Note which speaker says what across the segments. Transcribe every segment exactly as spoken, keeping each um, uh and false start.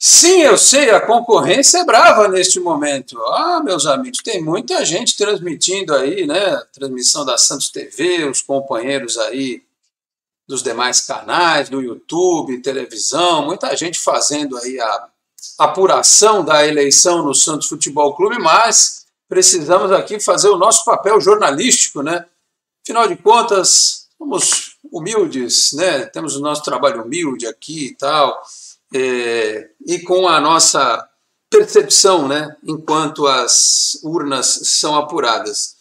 Speaker 1: Sim, eu sei, a concorrência é brava neste momento. Ah, meus amigos, tem muita gente transmitindo aí, né? Transmissão da Santos T V, os companheiros aí dos demais canais, do YouTube, televisão, muita gente fazendo aí a apuração da eleição no Santos Futebol Clube, mas precisamos aqui fazer o nosso papel jornalístico, né? Afinal de contas, somos humildes, né? Temos o nosso trabalho humilde aqui e tal. É, e com a nossa percepção, né, enquanto as urnas são apuradas.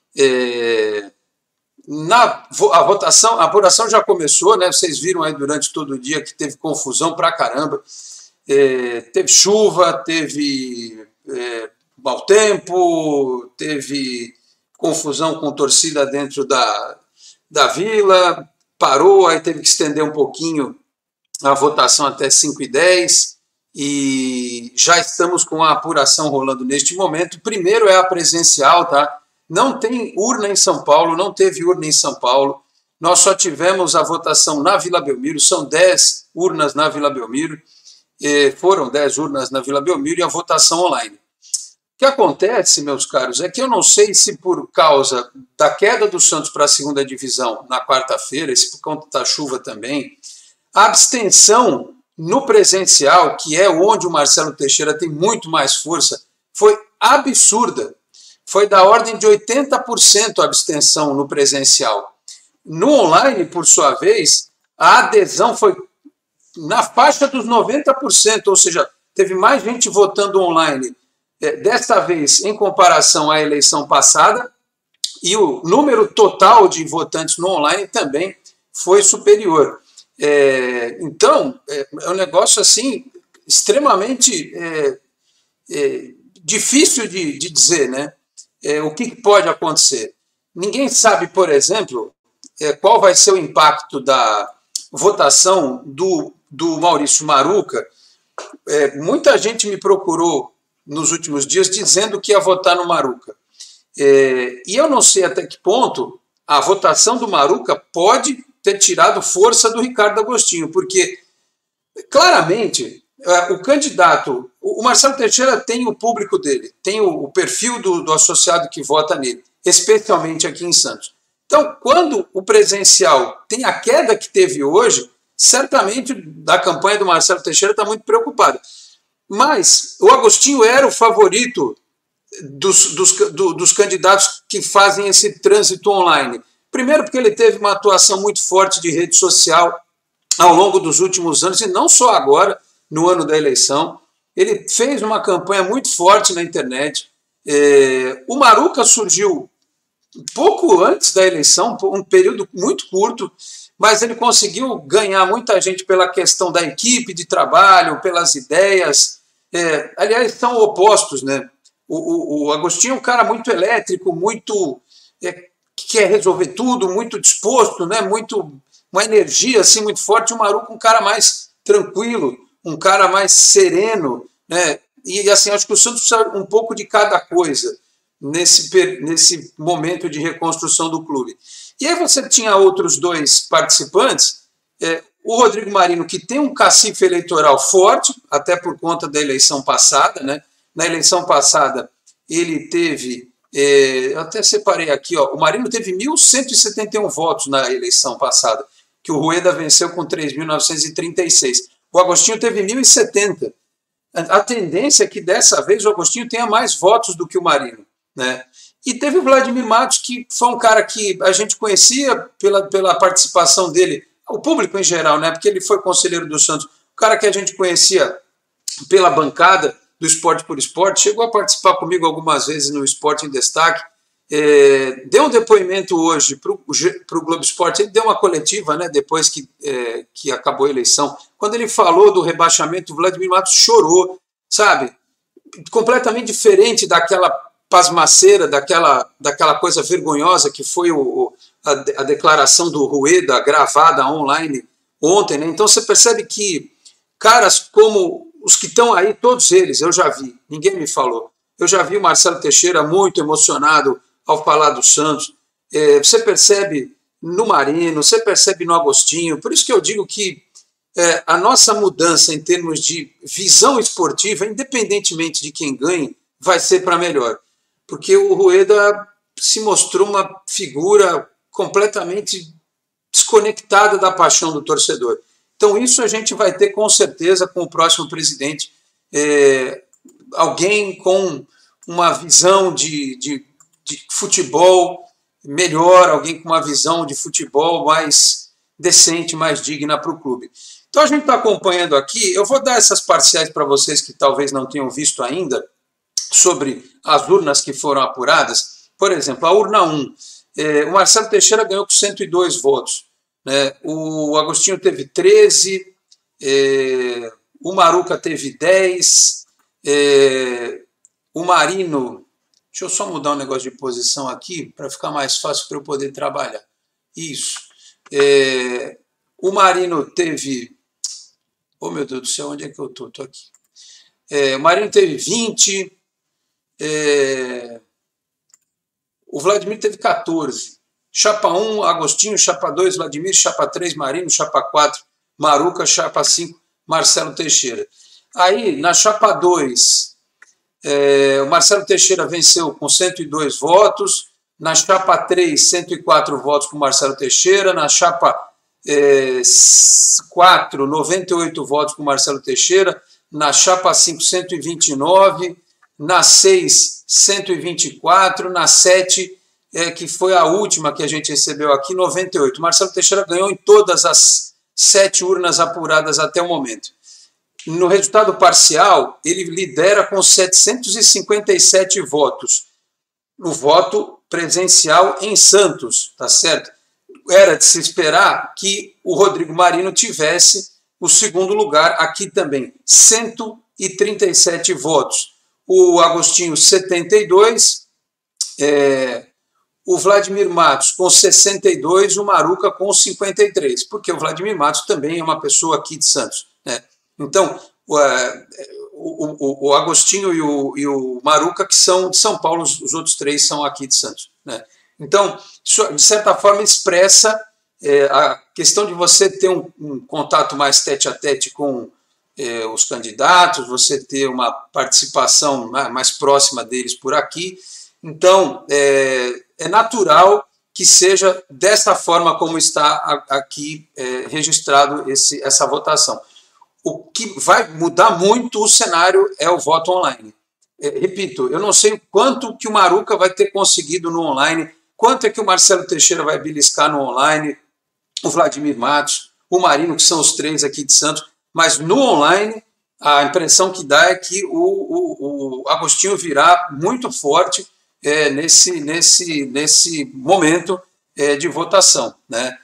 Speaker 1: É, na, a votação, a apuração já começou, né, vocês viram aí durante todo o dia que teve confusão pra caramba, é, teve chuva, teve é, mau tempo, teve confusão com torcida dentro da, da vila, parou, aí teve que estender um pouquinho a votação até cinco e dez, e já estamos com a apuração rolando neste momento. Primeiro é a presencial, tá? Não tem urna em São Paulo, não teve urna em São Paulo. Nós só tivemos a votação na Vila Belmiro, são dez urnas na Vila Belmiro, foram dez urnas na Vila Belmiro e a votação online. O que acontece, meus caros, é que eu não sei se por causa da queda do Santos para a segunda divisão na quarta-feira, se por conta da chuva também, a abstenção no presencial, que é onde o Marcelo Teixeira tem muito mais força, foi absurda. Foi da ordem de oitenta por cento a abstenção no presencial. No online, por sua vez, a adesão foi na faixa dos noventa por cento, ou seja, teve mais gente votando online é, desta vez em comparação à eleição passada, e o número total de votantes no online também foi superior. É, então, é, é um negócio assim extremamente é, é, difícil de, de dizer, né? É, o que pode acontecer. Ninguém sabe, por exemplo, é, qual vai ser o impacto da votação do, do Maurício Maruca. É, muita gente me procurou nos últimos dias dizendo que ia votar no Maruca. É, e eu não sei até que ponto a votação do Maruca pode ter tirado força do Ricardo Agostinho, porque claramente o candidato, o Marcelo Teixeira tem o público dele, tem o perfil do, do associado que vota nele, especialmente aqui em Santos. Então, quando o presencial tem a queda que teve hoje, certamente a campanha do Marcelo Teixeira está muito preocupada. Mas o Agostinho era o favorito dos, dos, do, dos candidatos que fazem esse trânsito online. Primeiro porque ele teve uma atuação muito forte de rede social ao longo dos últimos anos, e não só agora, no ano da eleição. Ele fez uma campanha muito forte na internet. É, o Maruca surgiu pouco antes da eleição, um período muito curto, mas ele conseguiu ganhar muita gente pela questão da equipe de trabalho, pelas ideias. É, aliás, são opostos, né? O, o, o Agostinho é um cara muito elétrico, muito... É, que quer resolver tudo, muito disposto, né? Muito, uma energia assim, muito forte. O Maruca um cara mais tranquilo, um cara mais sereno, né? E assim, acho que o Santos precisa um pouco de cada coisa nesse, nesse momento de reconstrução do clube. E aí você tinha outros dois participantes, é, o Rodrigo Marino, que tem um cacife eleitoral forte, até por conta da eleição passada, né? Na eleição passada ele teve... É, eu até separei aqui, ó, o Marino teve mil cento e setenta e um votos na eleição passada, que o Rueda venceu com três mil novecentos e trinta e seis. O Agostinho teve mil e setenta. A tendência é que dessa vez o Agostinho tenha mais votos do que o Marino, né? E teve o Vladimir Matos, que foi um cara que a gente conhecia pela, pela participação dele, o público em geral, né? Porque ele foi conselheiro do Santos, um cara que a gente conhecia pela bancada do Esporte por Esporte, chegou a participar comigo algumas vezes no Esporte em Destaque, é, deu um depoimento hoje para o Globo Esporte, ele deu uma coletiva, né, depois que, é, que acabou a eleição, quando ele falou do rebaixamento, o Vladimir Matos chorou, sabe, completamente diferente daquela pasmaceira, daquela, daquela coisa vergonhosa que foi o, a, a declaração do Rueda gravada online ontem, né? Então você percebe que caras como os que estão aí, todos eles, eu já vi, ninguém me falou. Eu já vi o Marcelo Teixeira muito emocionado ao falar do Santos. É, você percebe no Marino, você percebe no Agostinho. Por isso que eu digo que é, a nossa mudança em termos de visão esportiva, independentemente de quem ganhe, vai ser para melhor. Porque o Rueda se mostrou uma figura completamente desconectada da paixão do torcedor. Então isso a gente vai ter com certeza com o próximo presidente, é, alguém com uma visão de, de, de futebol melhor, alguém com uma visão de futebol mais decente, mais digna para o clube. Então a gente está acompanhando aqui, eu vou dar essas parciais para vocês que talvez não tenham visto ainda, sobre as urnas que foram apuradas. Por exemplo, a urna um, é, o Marcelo Teixeira ganhou com cento e dois votos, né? O Agostinho teve treze, é, o Maruca teve dez, é, o Marino, deixa eu só mudar um negócio de posição aqui para ficar mais fácil para eu poder trabalhar. Isso. É, o Marino teve, oh meu Deus do céu, onde é que eu estou? Estou aqui. É, o Marino teve vinte, é, o Vladimir teve quatorze. Chapa um, Agostinho, Chapa dois, Vladimir, Chapa três, Marino, Chapa quatro, Maruca, Chapa cinco, Marcelo Teixeira. Aí, na Chapa dois, é, o Marcelo Teixeira venceu com cento e dois votos, na Chapa três, cento e quatro votos para o Marcelo Teixeira, na Chapa é, quatro, noventa e oito votos para o Marcelo Teixeira, na Chapa cinco, cento e vinte e nove, na seis, cento e vinte e quatro, na sete, é, que foi a última que a gente recebeu aqui, noventa e oito. O Marcelo Teixeira ganhou em todas as sete urnas apuradas até o momento. No resultado parcial, ele lidera com setecentos e cinquenta e sete votos. No voto presencial em Santos, tá certo? Era de se esperar que o Rodrigo Marino tivesse o segundo lugar aqui também, cento e trinta e sete votos. O Agostinho, setenta e dois, é, o Vladimir Matos com sessenta e dois, o Maruca com cinquenta e três, porque o Vladimir Matos também é uma pessoa aqui de Santos, né? Então, o, o, o Agostinho e o, e o Maruca, que são de São Paulo, os outros três são aqui de Santos, né? Então, isso, de certa forma, expressa é, a questão de você ter um, um contato mais tete a tete com é, os candidatos, você ter uma participação mais próxima deles por aqui. Então, é, é natural que seja desta forma como está aqui é, registrado esse, essa votação. O que vai mudar muito o cenário é o voto online. É, repito, eu não sei quanto que o Maruca vai ter conseguido no online, quanto é que o Marcelo Teixeira vai beliscar no online, o Vladimir Matos, o Marino, que são os três aqui de Santos, mas no online a impressão que dá é que o, o, o Agostinho virá muito forte é, nesse, nesse, nesse momento é, de votação, né?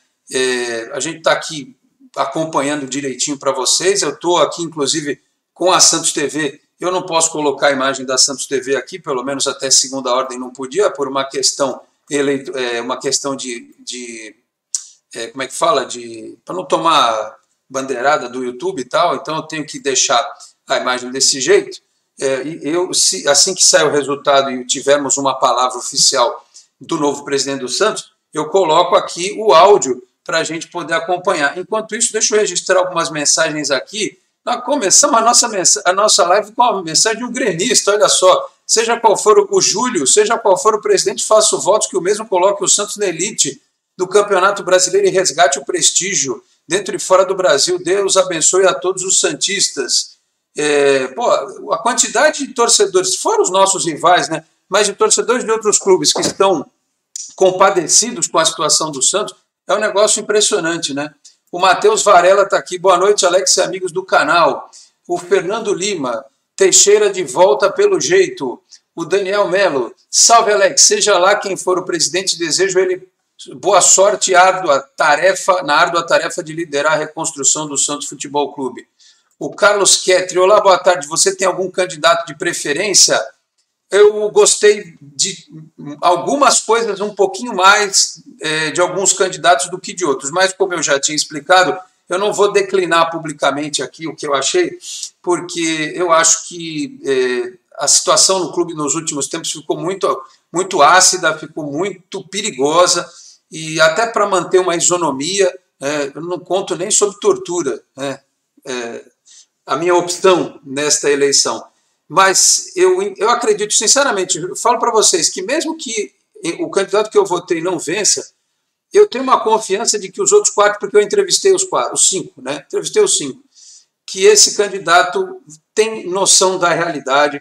Speaker 1: É, a gente está aqui acompanhando direitinho para vocês. Eu estou aqui, inclusive, com a Santos T V. Eu não posso colocar a imagem da Santos T V aqui, pelo menos até segunda ordem não podia, por uma questão, eleito, é, uma questão de, de é, como é que fala? De, para não tomar bandeirada do YouTube e tal, então eu tenho que deixar a imagem desse jeito. É, e eu, se, assim que sair o resultado e tivermos uma palavra oficial do novo presidente do Santos, eu coloco aqui o áudio para a gente poder acompanhar. Enquanto isso, deixa eu registrar algumas mensagens aqui. Nós começamos a nossa, a nossa live com a mensagem de um gremista, olha só. Seja qual for o Júlio, seja qual for o presidente, faço votos que o mesmo coloque o Santos na elite do Campeonato Brasileiro e resgate o prestígio dentro e fora do Brasil. Deus abençoe a todos os santistas. É, pô, a quantidade de torcedores, fora os nossos rivais, né, mas de torcedores de outros clubes que estão compadecidos com a situação do Santos, é um negócio impressionante, né? O Matheus Varela está aqui. Boa noite, Alex e amigos do canal. O Fernando Lima, Teixeira de volta pelo jeito. O Daniel Melo, salve Alex, seja lá quem for o presidente, desejo ele boa sorte e árdua tarefa, na árdua tarefa de liderar a reconstrução do Santos Futebol Clube. O Carlos Ketri, olá, boa tarde, você tem algum candidato de preferência? Eu gostei de algumas coisas um pouquinho mais é, de alguns candidatos do que de outros, mas como eu já tinha explicado, eu não vou declinar publicamente aqui o que eu achei, porque eu acho que é, a situação no clube nos últimos tempos ficou muito, muito ácida, ficou muito perigosa, e até para manter uma isonomia, é, eu não conto nem sobre tortura, né? é, a minha opção nesta eleição. Mas eu, eu acredito, sinceramente, eu falo para vocês que mesmo que o candidato que eu votei não vença, eu tenho uma confiança de que os outros quatro, porque eu entrevistei os quatro, os cinco, né? Entrevistei os cinco, que esse candidato tem noção da realidade,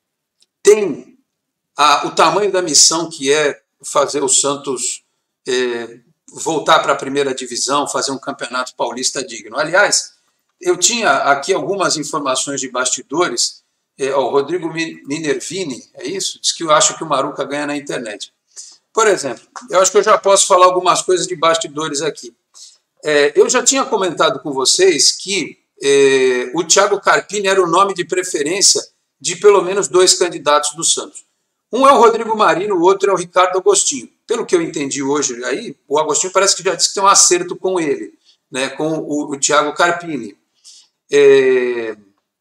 Speaker 1: tem a, o tamanho da missão que é fazer o Santos é, voltar para a primeira divisão, fazer um campeonato paulista digno. Aliás, eu tinha aqui algumas informações de bastidores. É, o Rodrigo Minervini, é isso? Diz que eu acho que o Maruca ganha na internet. Por exemplo, eu acho que eu já posso falar algumas coisas de bastidores aqui. É, eu já tinha comentado com vocês que é, o Thiago Carpini era o nome de preferência de pelo menos dois candidatos do Santos. Um é o Rodrigo Marino, o outro é o Ricardo Agostinho. Pelo que eu entendi hoje, aí, o Agostinho parece que já disse que tem um acerto com ele, né, com o, o Thiago Carpini. É...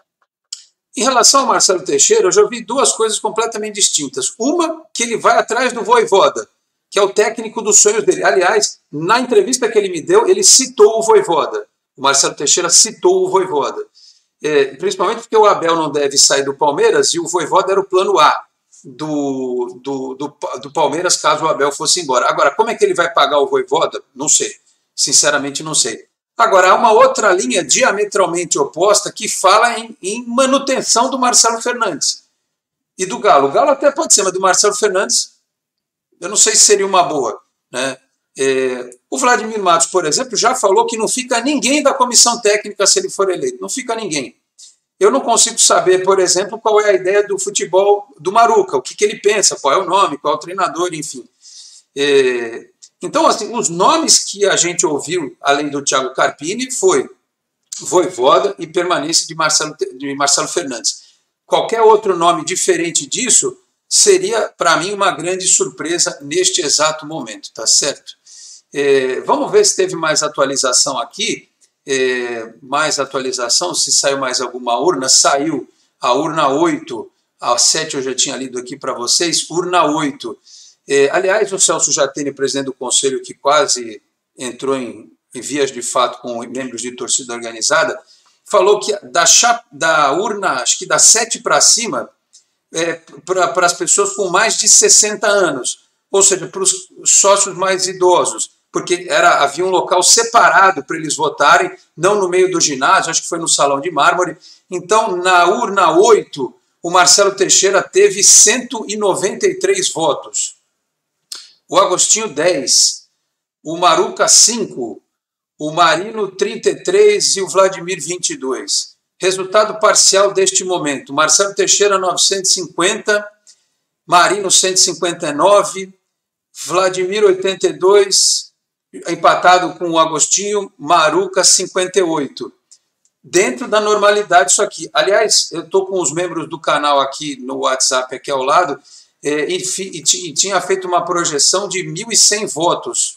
Speaker 1: Em relação ao Marcelo Teixeira, eu já vi duas coisas completamente distintas. Uma, que ele vai atrás do Vojvoda, que é o técnico dos sonhos dele. Aliás, na entrevista que ele me deu, ele citou o Vojvoda. O Marcelo Teixeira citou o Vojvoda. É, principalmente porque o Abel não deve sair do Palmeiras e o Vojvoda era o plano A do, do, do, do Palmeiras caso o Abel fosse embora. Agora, como é que ele vai pagar o Vojvoda? Não sei. Sinceramente, não sei. Agora, há uma outra linha diametralmente oposta que fala em, em manutenção do Marcelo Fernandes e do Galo. O Galo até pode ser, mas do Marcelo Fernandes eu não sei se seria uma boa, né? É, o Vladimir Matos, por exemplo, já falou que não fica ninguém da comissão técnica se ele for eleito. Não fica ninguém. Eu não consigo saber, por exemplo, qual é a ideia do futebol do Maruca, o que, que ele pensa, qual é o nome, qual é o treinador, enfim. É, então, assim, os nomes que a gente ouviu, além do Thiago Carpini, foi Vojvoda e permanência de Marcelo, de Marcelo Fernandes. Qualquer outro nome diferente disso seria, para mim, uma grande surpresa neste exato momento, tá certo? É, vamos ver se teve mais atualização aqui, é, mais atualização, se saiu mais alguma urna. Saiu a urna oito, a sete eu já tinha lido aqui para vocês, urna oito. É, aliás, o Celso Jatene, presidente do Conselho, que quase entrou em, em vias de fato com membros de torcida organizada, falou que da, chapa, da urna, acho que da sete para cima, é, para as pessoas com mais de sessenta anos, ou seja, para os sócios mais idosos, porque era, havia um local separado para eles votarem, não no meio do ginásio, acho que foi no Salão de Mármore. Então, na urna oito, o Marcelo Teixeira teve cento e noventa e três votos. O Agostinho, dez. O Maruca, cinco. O Marino, trinta e três. E o Vladimir, vinte e dois. Resultado parcial deste momento. Marcelo Teixeira, novecentos e cinquenta. Marino, cento e cinquenta e nove. Vladimir, oitenta e dois. Empatado com o Agostinho. Maruca, cinquenta e oito. Dentro da normalidade isso aqui. Aliás, eu estou com os membros do canal aqui no WhatsApp, aqui ao lado, é, e, e, e tinha feito uma projeção de mil e cem votos.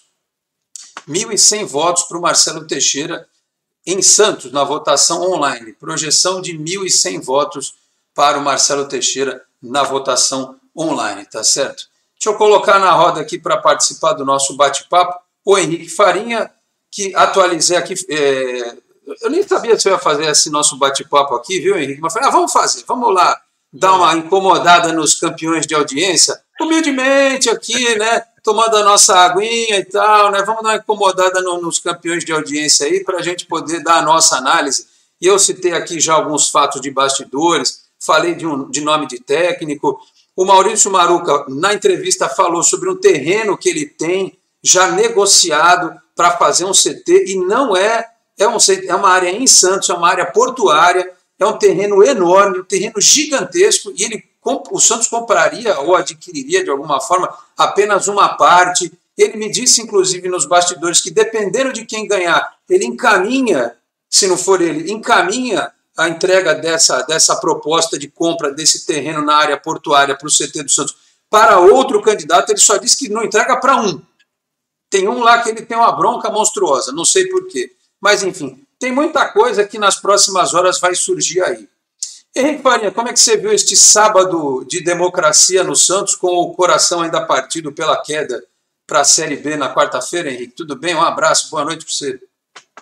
Speaker 1: mil e cem votos para o Marcelo Teixeira em Santos, na votação online. Projeção de mil e cem votos para o Marcelo Teixeira na votação online, tá certo? Deixa eu colocar na roda aqui para participar do nosso bate-papo o Henrique Farinha, que atualizei aqui... É, eu nem sabia se eu ia fazer esse nosso bate-papo aqui, viu, Henrique? Mas falei, ah, vamos fazer, vamos lá dar uma incomodada nos campeões de audiência, humildemente aqui, né, tomando a nossa aguinha e tal, né, vamos dar uma incomodada no, nos campeões de audiência aí para a gente poder dar a nossa análise. E eu citei aqui já alguns fatos de bastidores, falei de, um, de nome de técnico. O Maurício Maruca, na entrevista, falou sobre um terreno que ele tem já negociado para fazer um C T, e não é... É, um, é uma área em Santos, é uma área portuária, é um terreno enorme, um terreno gigantesco, e ele, o Santos compraria ou adquiriria de alguma forma apenas uma parte. Ele me disse, inclusive, nos bastidores, que dependendo de quem ganhar, ele encaminha, se não for ele, encaminha a entrega dessa, dessa proposta de compra desse terreno na área portuária para o C T do Santos para outro candidato. Ele só disse que não entrega para um. Tem um lá que ele tem uma bronca monstruosa, não sei por quê. Mas, enfim, tem muita coisa que nas próximas horas vai surgir aí. Henrique Farinha, como é que você viu este sábado de democracia no Santos com o coração ainda partido pela queda para a Série B na quarta-feira, Henrique? Tudo bem? Um abraço, boa noite para você.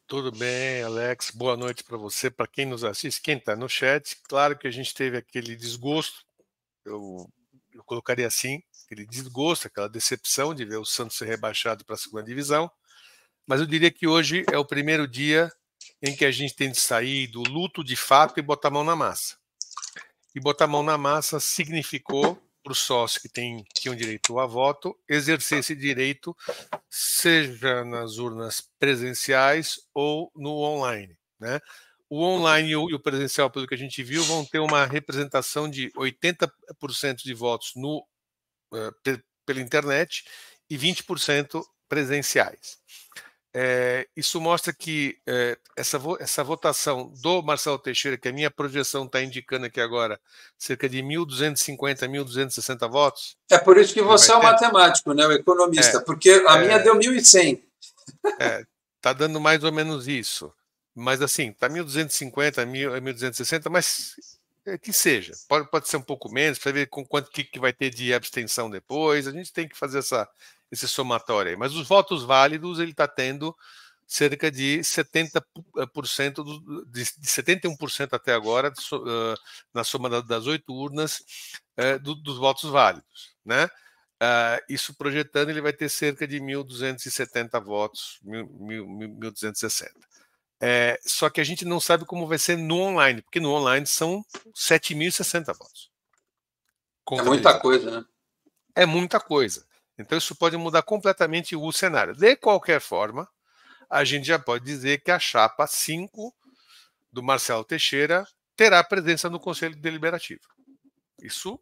Speaker 2: Tudo bem, Alex? Boa noite para você, para quem nos assiste, quem está no chat. Claro que a gente teve aquele desgosto, eu, eu colocaria assim, aquele desgosto, aquela decepção de ver o Santos ser rebaixado para a segunda divisão, mas eu diria que hoje é o primeiro dia em que a gente tem de sair do luto de fato e botar a mão na massa. E botar a mão na massa significou, para os sócios que tem, tinham direito a voto, exercer esse direito, seja nas urnas presenciais ou no online, né? O online e o presencial, pelo que a gente viu, vão ter uma representação de oitenta por cento de votos no, uh, pela internet e vinte por cento presenciais. É, isso mostra que é, essa, vo essa votação do Marcelo Teixeira, que a minha projeção está indicando aqui agora, cerca de mil duzentos e cinquenta, mil duzentos e sessenta votos.
Speaker 1: É por isso que você é o matemático, né, o economista,
Speaker 2: é,
Speaker 1: porque a
Speaker 2: é,
Speaker 1: minha deu mil e cem.
Speaker 2: É, tá dando mais ou menos isso. Mas assim, tá mil duzentos e cinquenta, mil duzentos e sessenta, mas é, que seja. Pode, pode ser um pouco menos, para ver com quanto que, que vai ter de abstenção depois. A gente tem que fazer essa, esse somatório aí. Mas os votos válidos, ele está tendo cerca de setenta por cento, do, de, de setenta e um por cento até agora, uh, na soma das oito urnas, uh, do, dos votos válidos, né? Uh, isso projetando, ele vai ter cerca de mil duzentos e setenta votos, mil duzentos e sessenta. É, só que a gente não sabe como vai ser no online, porque no online são sete mil e sessenta votos.
Speaker 1: É muita coisa, né?
Speaker 2: É muita coisa. Então isso pode mudar completamente o cenário. De qualquer forma, a gente já pode dizer que a chapa cinco do Marcelo Teixeira terá presença no Conselho Deliberativo. Isso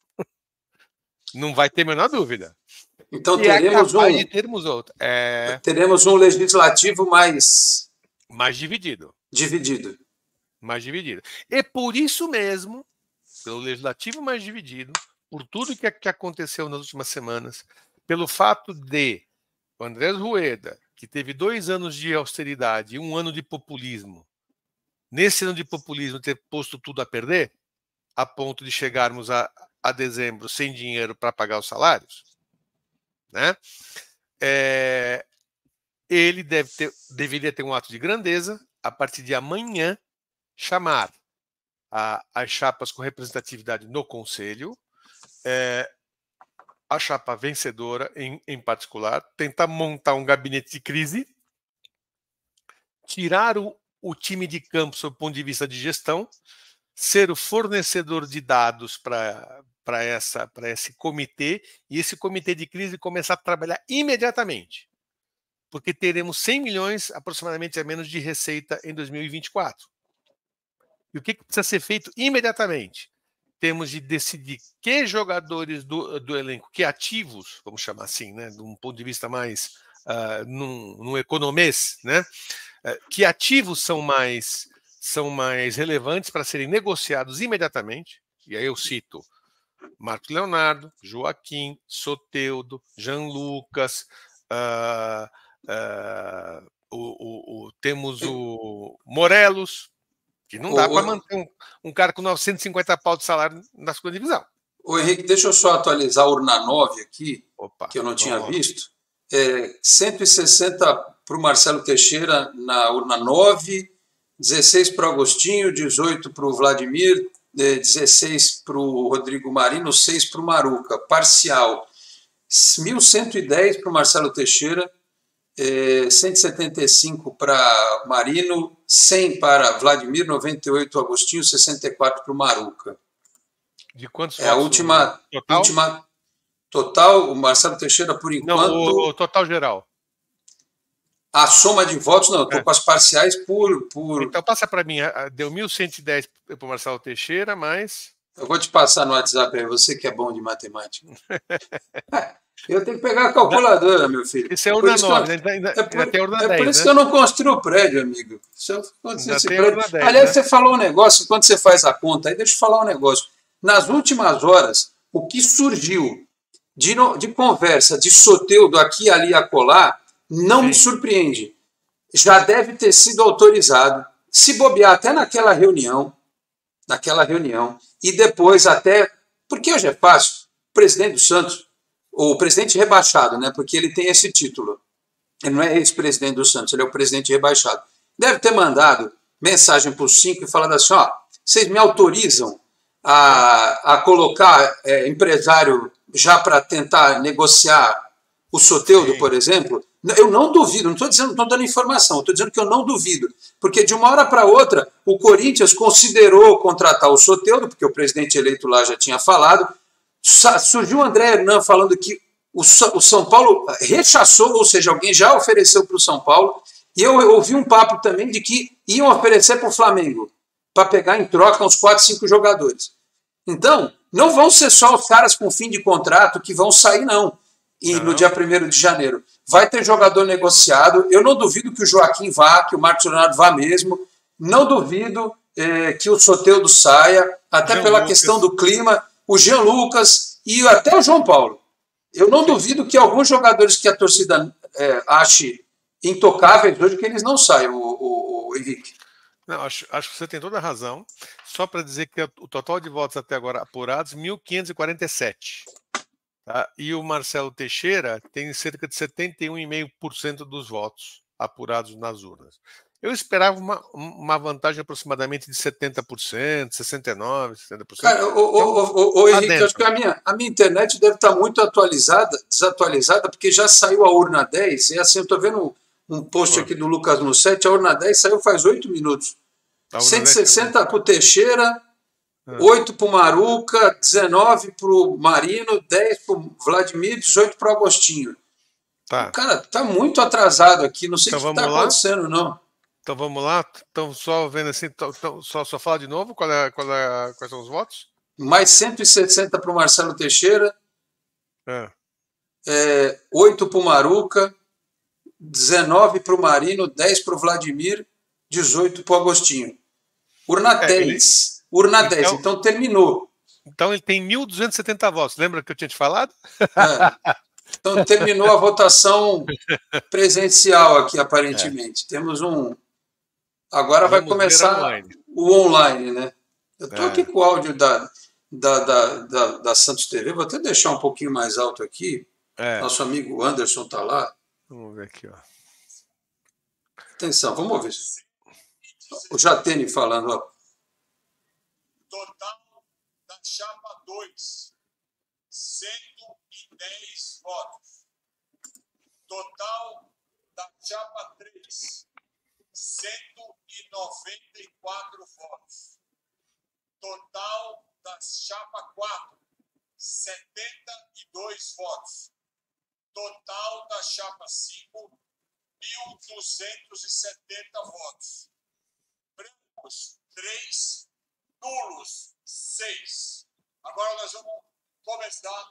Speaker 2: não vai ter a menor dúvida.
Speaker 1: Então e teremos
Speaker 2: é
Speaker 1: um
Speaker 2: de termos outro. É...
Speaker 1: teremos um legislativo mais
Speaker 2: mais dividido.
Speaker 1: Dividido.
Speaker 2: Mais dividido. E por isso mesmo, pelo legislativo mais dividido, por tudo que, que aconteceu nas últimas semanas, pelo fato de o Andrés Rueda, que teve dois anos de austeridade e um ano de populismo, nesse ano de populismo ter posto tudo a perder, a ponto de chegarmos a, a dezembro sem dinheiro para pagar os salários, né? É, ele deve ter, deveria ter um ato de grandeza, a partir de amanhã, chamar a, as chapas com representatividade no Conselho, é, a chapa vencedora, em, em particular, tentar montar um gabinete de crise, tirar o, o time de campo sob o ponto de vista de gestão, ser o fornecedor de dados para para essa para esse comitê, e esse comitê de crise começar a trabalhar imediatamente, porque teremos cem milhões aproximadamente a menos de receita em dois mil e vinte e quatro. E o que precisa ser feito imediatamente? Temos de decidir que jogadores do, do elenco, que ativos, vamos chamar assim, né, de um ponto de vista mais uh, num, num economês, né, uh, que ativos são mais são mais relevantes para serem negociados imediatamente. E aí eu cito Marcos Leonardo, Joaquim, Soteldo, Jean Lucas, uh, uh, o, o, o, temos o Morelos, que não dá para manter um, um cara com novecentos e cinquenta pau de salário na segunda divisão.
Speaker 1: Ô Henrique, deixa eu só atualizar a urna nove aqui,
Speaker 2: Opa,
Speaker 1: que eu não tinha visto. É, cento e sessenta para o Marcelo Teixeira na urna nove, dezesseis para o Agostinho, dezoito para o Vladimir, dezesseis para o Rodrigo Marino, seis para o Maruca. Parcial, mil cento e dez para o Marcelo Teixeira, é, cento e setenta e cinco para Marino, cem para Vladimir, noventa e oito Agostinho, sessenta e quatro para o Maruca.
Speaker 2: De quantos
Speaker 1: é votos? A última total? última total, o Marcelo Teixeira, por enquanto...
Speaker 2: Não, o, o total geral.
Speaker 1: A soma de votos, não, eu estou é. com as parciais por... por...
Speaker 2: Então passa para mim, deu mil cento e dez para o Marcelo Teixeira, mais...
Speaker 1: Eu vou te passar no WhatsApp aí, você que é bom de matemática. Eu tenho que pegar a calculadora, da... meu filho.
Speaker 2: Isso é urna nove, eu... né? Ainda,
Speaker 1: é por,
Speaker 2: ainda tem urna
Speaker 1: é
Speaker 2: dez,
Speaker 1: por isso
Speaker 2: né?
Speaker 1: que eu não construo prédio, amigo. Se eu esse prédio...
Speaker 2: dez,
Speaker 1: Aliás,
Speaker 2: né?
Speaker 1: você falou um negócio, quando você faz a conta, aí deixa eu falar um negócio. Nas últimas horas, o que surgiu de, no... de conversa de Soteldo aqui, ali e acolá, não Sim. me surpreende. Já deve ter sido autorizado, se bobear até naquela reunião, naquela reunião, e depois até, porque hoje é fácil, o presidente do Santos, o presidente rebaixado, né, porque ele tem esse título, ele não é ex-presidente do Santos, ele é o presidente rebaixado, deve ter mandado mensagem para os cinco e falado assim, ó, vocês me autorizam a, a colocar é, empresário já para tentar negociar o Soteldo, Sim. por exemplo? Eu não duvido, não estou dizendo, não estou dando informação, estou dizendo que eu não duvido, porque de uma hora para outra o Corinthians considerou contratar o Soteldo, porque o presidente eleito lá já tinha falado, surgiu o André Hernan falando que o São Paulo rechaçou, ou seja, alguém já ofereceu para o São Paulo, e eu ouvi um papo também de que iam oferecer para o Flamengo, para pegar em troca uns quatro, cinco jogadores. Então, não vão ser só os caras com fim de contrato que vão sair, não, e não. no dia primeiro de janeiro. Vai ter jogador negociado, eu não duvido que o Joaquim vá, que o Marcos Leonardo vá mesmo, não duvido eh, que o Soteldo saia, até Jean pela Lucas. questão do clima, o Jean Lucas e até o João Paulo. Eu não Sim. duvido que alguns jogadores que a torcida é, ache intocáveis hoje, que eles não saiam, o, o, o Henrique.
Speaker 2: Não, acho, acho que você tem toda a razão. Só para dizer que o total de votos até agora apurados, mil quinhentos e quarenta e sete. Tá? E o Marcelo Teixeira tem cerca de setenta e um vírgula cinco por cento dos votos apurados nas urnas. Eu esperava uma, uma vantagem aproximadamente de setenta por cento, sessenta e nove por cento, setenta por cento.
Speaker 1: Cara, o, o, o, o Henrique, acho que a minha, a minha internet deve estar muito atualizada, desatualizada, porque já saiu a urna dez, e assim, eu estou vendo um post aqui do Lucas Mussetti, a urna dez saiu faz oito minutos. cento e sessenta para o Teixeira, ah. oito para o Maruca, dezenove para o Marino, dez para o Vladimir, dezoito para o Agostinho. Tá. Cara, tá muito atrasado aqui, não sei o então, que está acontecendo, não.
Speaker 2: Então vamos lá, então só vendo assim, então, só, só fala de novo qual é, qual é, quais são os votos?
Speaker 1: Mais cento e sessenta para o Marcelo Teixeira,
Speaker 2: é.
Speaker 1: É, oito para o Maruca, dezenove para o Marino, dez para o Vladimir, dezoito para o Agostinho. Urna é, dez. Ele... Urna então, dez, então terminou.
Speaker 2: Então ele tem mil duzentos e setenta votos, lembra que eu tinha te falado?
Speaker 1: É. Então terminou a votação presencial aqui, aparentemente. É. Temos um... Agora Vamos vai começar online. o online, né? Eu estou é. aqui com o áudio da, da, da, da, da Santos T V, vou até deixar um pouquinho mais alto aqui. É. Nosso amigo Anderson está lá.
Speaker 2: Vamos ver aqui, ó.
Speaker 1: Atenção, vamos ouvir. O Jatene falando, ó.
Speaker 3: Total da chapa dois, cento e dez votos. Total da chapa três, cento e noventa e quatro votos. Total da chapa quatro, setenta e dois votos. Total da chapa cinco, mil duzentos e setenta votos. Brancos, três. Nulos, seis. Agora nós vamos começar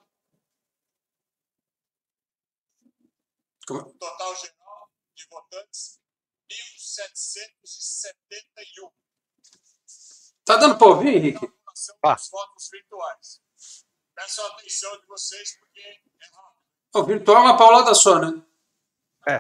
Speaker 1: Como?
Speaker 3: o total geral de votantes, mil setecentos e setenta e um.
Speaker 1: Tá dando para ouvir, Henrique?
Speaker 3: Ah. Os votos virtuais. Peço a atenção de vocês, porque é rápido.
Speaker 1: O virtual é uma paulada só, né?
Speaker 2: É.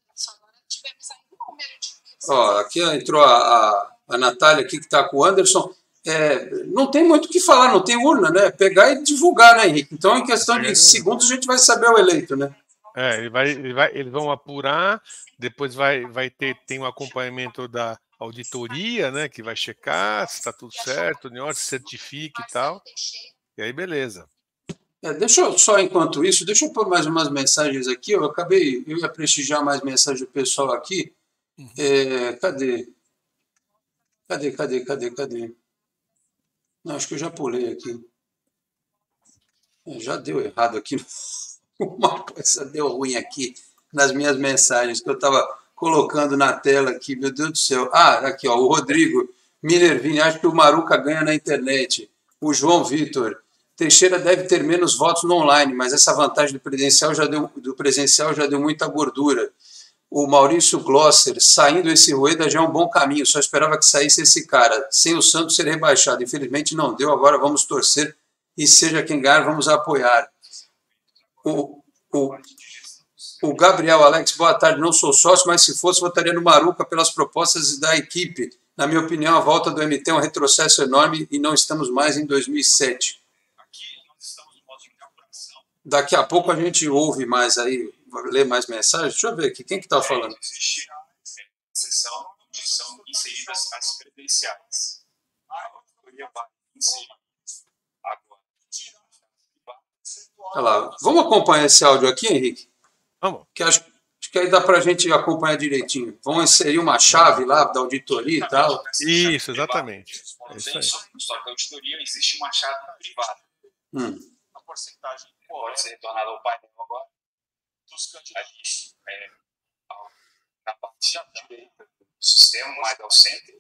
Speaker 1: Ó, aqui entrou a, a, a Natália aqui, que está com o Anderson. É, não tem muito o que falar, não tem urna, né? Pegar e divulgar, né, Henrique? Então, em questão de segundos, a gente vai saber o eleito, né?
Speaker 2: É, ele vai, ele vai, eles vão apurar, depois vai, vai ter tem um acompanhamento da auditoria, né? Que vai checar se está tudo certo, o se certifique e tal. E aí, beleza.
Speaker 1: É, deixa eu só, enquanto isso, deixa eu pôr mais umas mensagens aqui. Eu acabei, eu ia prestigiar mais mensagens do pessoal aqui. É, cadê? Cadê, cadê, cadê, cadê? Não, acho que eu já pulei aqui. Já deu errado aqui. Uma coisa deu ruim aqui nas minhas mensagens que eu estava colocando na tela aqui. Meu Deus do céu. Ah, aqui, ó, o Rodrigo Minervini. Acho que o Maruca ganha na internet. O João Vitor. Teixeira deve ter menos votos no online, mas essa vantagem do presencial já deu, do presencial já deu muita gordura. O Maurício Glosser, saindo esse Rueda já é um bom caminho, só esperava que saísse esse cara. Sem o Santos ser rebaixado. Infelizmente não deu, agora vamos torcer e seja quem ganhar, vamos apoiar. O, o, o Gabriel Alex, boa tarde, não sou sócio, mas se fosse, votaria no Maruca pelas propostas da equipe. Na minha opinião, a volta do M T é um retrocesso enorme e não estamos mais em dois mil e sete. Daqui a pouco a gente ouve mais aí ler mais mensagens. Deixa eu ver aqui. Quem que está falando?
Speaker 3: Existe a sessão onde são inseridas as credenciais. A auditoria vai inserir agora.
Speaker 1: Olha lá. Vamos acompanhar esse áudio aqui, Henrique?
Speaker 2: Vamos.
Speaker 1: Que acho, acho que aí dá para a gente acompanhar direitinho. Vamos inserir uma chave lá da auditoria e tal.
Speaker 2: Isso, exatamente. É isso aí.
Speaker 3: No histórico da auditoria existe uma chave privada.
Speaker 1: Hum.
Speaker 3: A porcentagem pode ser retornada ao painel agora dos candidatos. Ali, é, na parte direita do sistema, mais ao centro,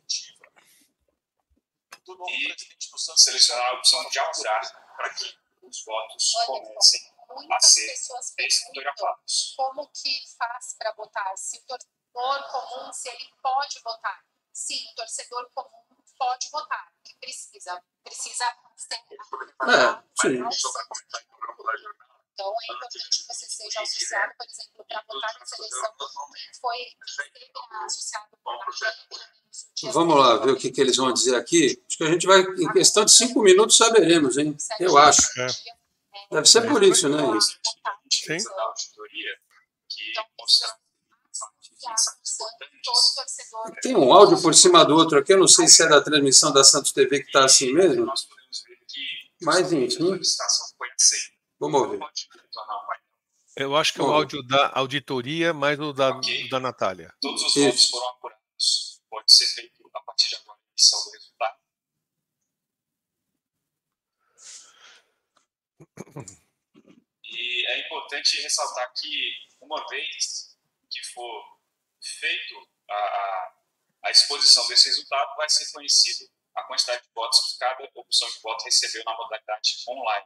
Speaker 3: e selecionar a opção de apurar para que os votos comecem a ser fotografados.
Speaker 4: Como que faz para votar? Se o torcedor comum, se ele pode votar? Sim, o torcedor comum pode votar. Que precisa, precisa ser.
Speaker 1: É, sim.
Speaker 4: Então é importante que você seja associado, por exemplo, para votar na seleção que foi associado com a
Speaker 1: Vamos lá ver o que, que eles vão dizer aqui. Acho que a gente vai, em questão de cinco minutos, saberemos, hein? Eu acho.
Speaker 2: É.
Speaker 1: Deve ser por isso, né?
Speaker 2: Sim.
Speaker 3: Da auditoria que mostra
Speaker 1: Tem um áudio por cima do outro aqui. Eu não sei se é da transmissão da Santos T V que está assim mesmo.
Speaker 3: nós podemos ver que
Speaker 1: Mas, enfim,
Speaker 3: a licitação foi aceita.
Speaker 1: vamos ver.
Speaker 3: Pode retornar ao painel.
Speaker 2: Eu acho que é o
Speaker 1: Bom.
Speaker 2: áudio da auditoria mais o da,
Speaker 3: Ok.
Speaker 2: da Natália.
Speaker 3: Todos os
Speaker 1: Isso.
Speaker 3: votos foram apurados. Pode ser feito a partir de agora a emissão do resultado. E é importante ressaltar que, uma vez que for feito a, a, a exposição desse resultado, vai ser conhecido a quantidade de votos que cada opção de voto recebeu na modalidade online.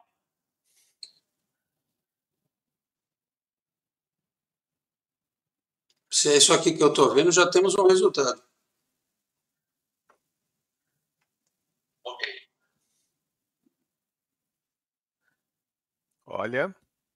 Speaker 1: Se é isso aqui que eu estou vendo, já temos um resultado.
Speaker 3: Ok.
Speaker 2: Olha.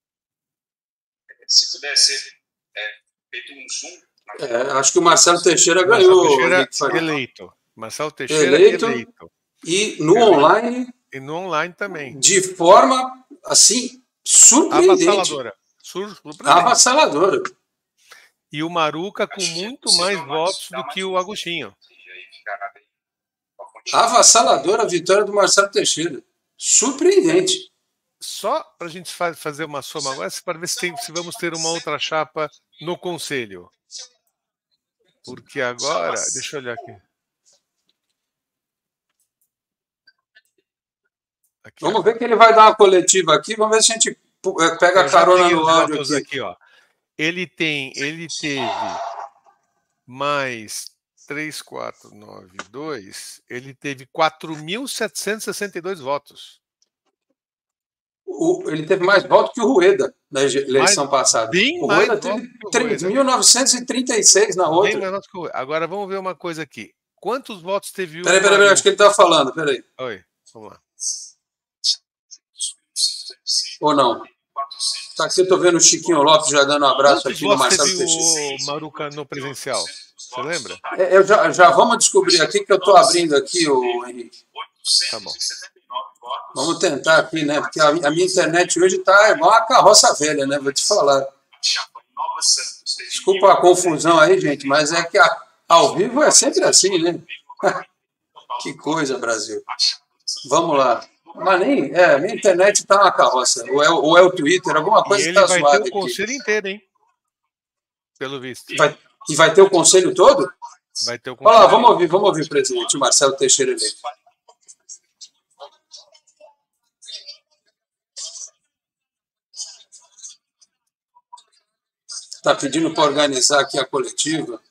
Speaker 3: Se puder ser é, feito um zoom. na
Speaker 1: É, acho que o Marcelo Teixeira
Speaker 2: Marcelo
Speaker 1: ganhou.
Speaker 2: Teixeira
Speaker 1: Henrique Faria.
Speaker 2: eleito. Marcelo Teixeira
Speaker 1: Eleito.
Speaker 2: eleito.
Speaker 1: E no
Speaker 2: Eleito.
Speaker 1: online,
Speaker 2: E no online também.
Speaker 1: de forma, assim, surpreendente.
Speaker 2: Avassaladora. Surpreendente.
Speaker 1: Avassaladora.
Speaker 2: E o Maruca com muito mais votos do que o Agostinho.
Speaker 3: E aí ficará bem com a quantidade.
Speaker 1: Avassaladora a vitória do Marcelo Teixeira. Surpreendente.
Speaker 2: Só para a gente fa- fazer uma soma agora, para ver se, tem- se vamos ter uma outra chapa no Conselho. Porque agora, deixa eu olhar aqui. Aqui,
Speaker 1: Vamos
Speaker 2: ó.
Speaker 1: ver que ele vai dar uma coletiva aqui. Vamos ver se a gente eh, pega
Speaker 2: Eu
Speaker 1: a
Speaker 2: já
Speaker 1: carona
Speaker 2: peguei
Speaker 1: no
Speaker 2: os
Speaker 1: áudio
Speaker 2: votos
Speaker 1: aqui.
Speaker 2: aqui, ó. Ele tem, ele teve mais três, quatro, nove, dois. Ele teve quatro mil setecentos e sessenta e dois votos.
Speaker 1: O- ele teve mais votos que o Rueda na ege- eleição passada.
Speaker 2: bem
Speaker 1: O
Speaker 2: mais
Speaker 1: Rueda
Speaker 2: votos
Speaker 1: teve
Speaker 2: que o
Speaker 1: três
Speaker 2: Rueda.
Speaker 1: mil novecentos e trinta e seis na
Speaker 2: Bem
Speaker 1: outra.
Speaker 2: mais votos que o- Agora vamos ver uma coisa aqui. Quantos votos teve o
Speaker 1: Peraí, peraí, peraí, acho que ele está falando. Peraí.
Speaker 2: Oi, vamos lá.
Speaker 1: Ou não? Tá aqui, eu tô vendo o Chiquinho Lopes já dando um abraço
Speaker 2: Quantos
Speaker 1: aqui no
Speaker 2: votos
Speaker 1: Marcelo
Speaker 2: teve
Speaker 1: Teixeira.
Speaker 2: o Maruca no presencial? Você lembra?
Speaker 1: É, eu já, já vamos descobrir aqui que eu tô abrindo aqui, o Henrique.
Speaker 2: Tá bom.
Speaker 1: Vamos tentar aqui, né? Porque a, a minha internet hoje tá igual uma carroça velha, né? Vou te falar. Desculpa a confusão aí, gente, mas é que a, ao vivo é sempre assim, né? Que coisa, Brasil. Vamos lá. Mas nem, é, minha internet tá uma carroça. Ou é, ou é o Twitter, alguma
Speaker 2: E
Speaker 1: coisa
Speaker 2: ele
Speaker 1: tá
Speaker 2: vai ter
Speaker 1: zoada
Speaker 2: o
Speaker 1: aqui.
Speaker 2: conselho inteiro, hein? Pelo visto.
Speaker 1: Vai, e vai ter o conselho todo?
Speaker 2: Vai ter o
Speaker 1: Olha lá,
Speaker 2: conselho.
Speaker 1: vamos ouvir, vamos ouvir o presidente Marcelo Teixeira eleito. Está pedindo para organizar aqui a coletiva.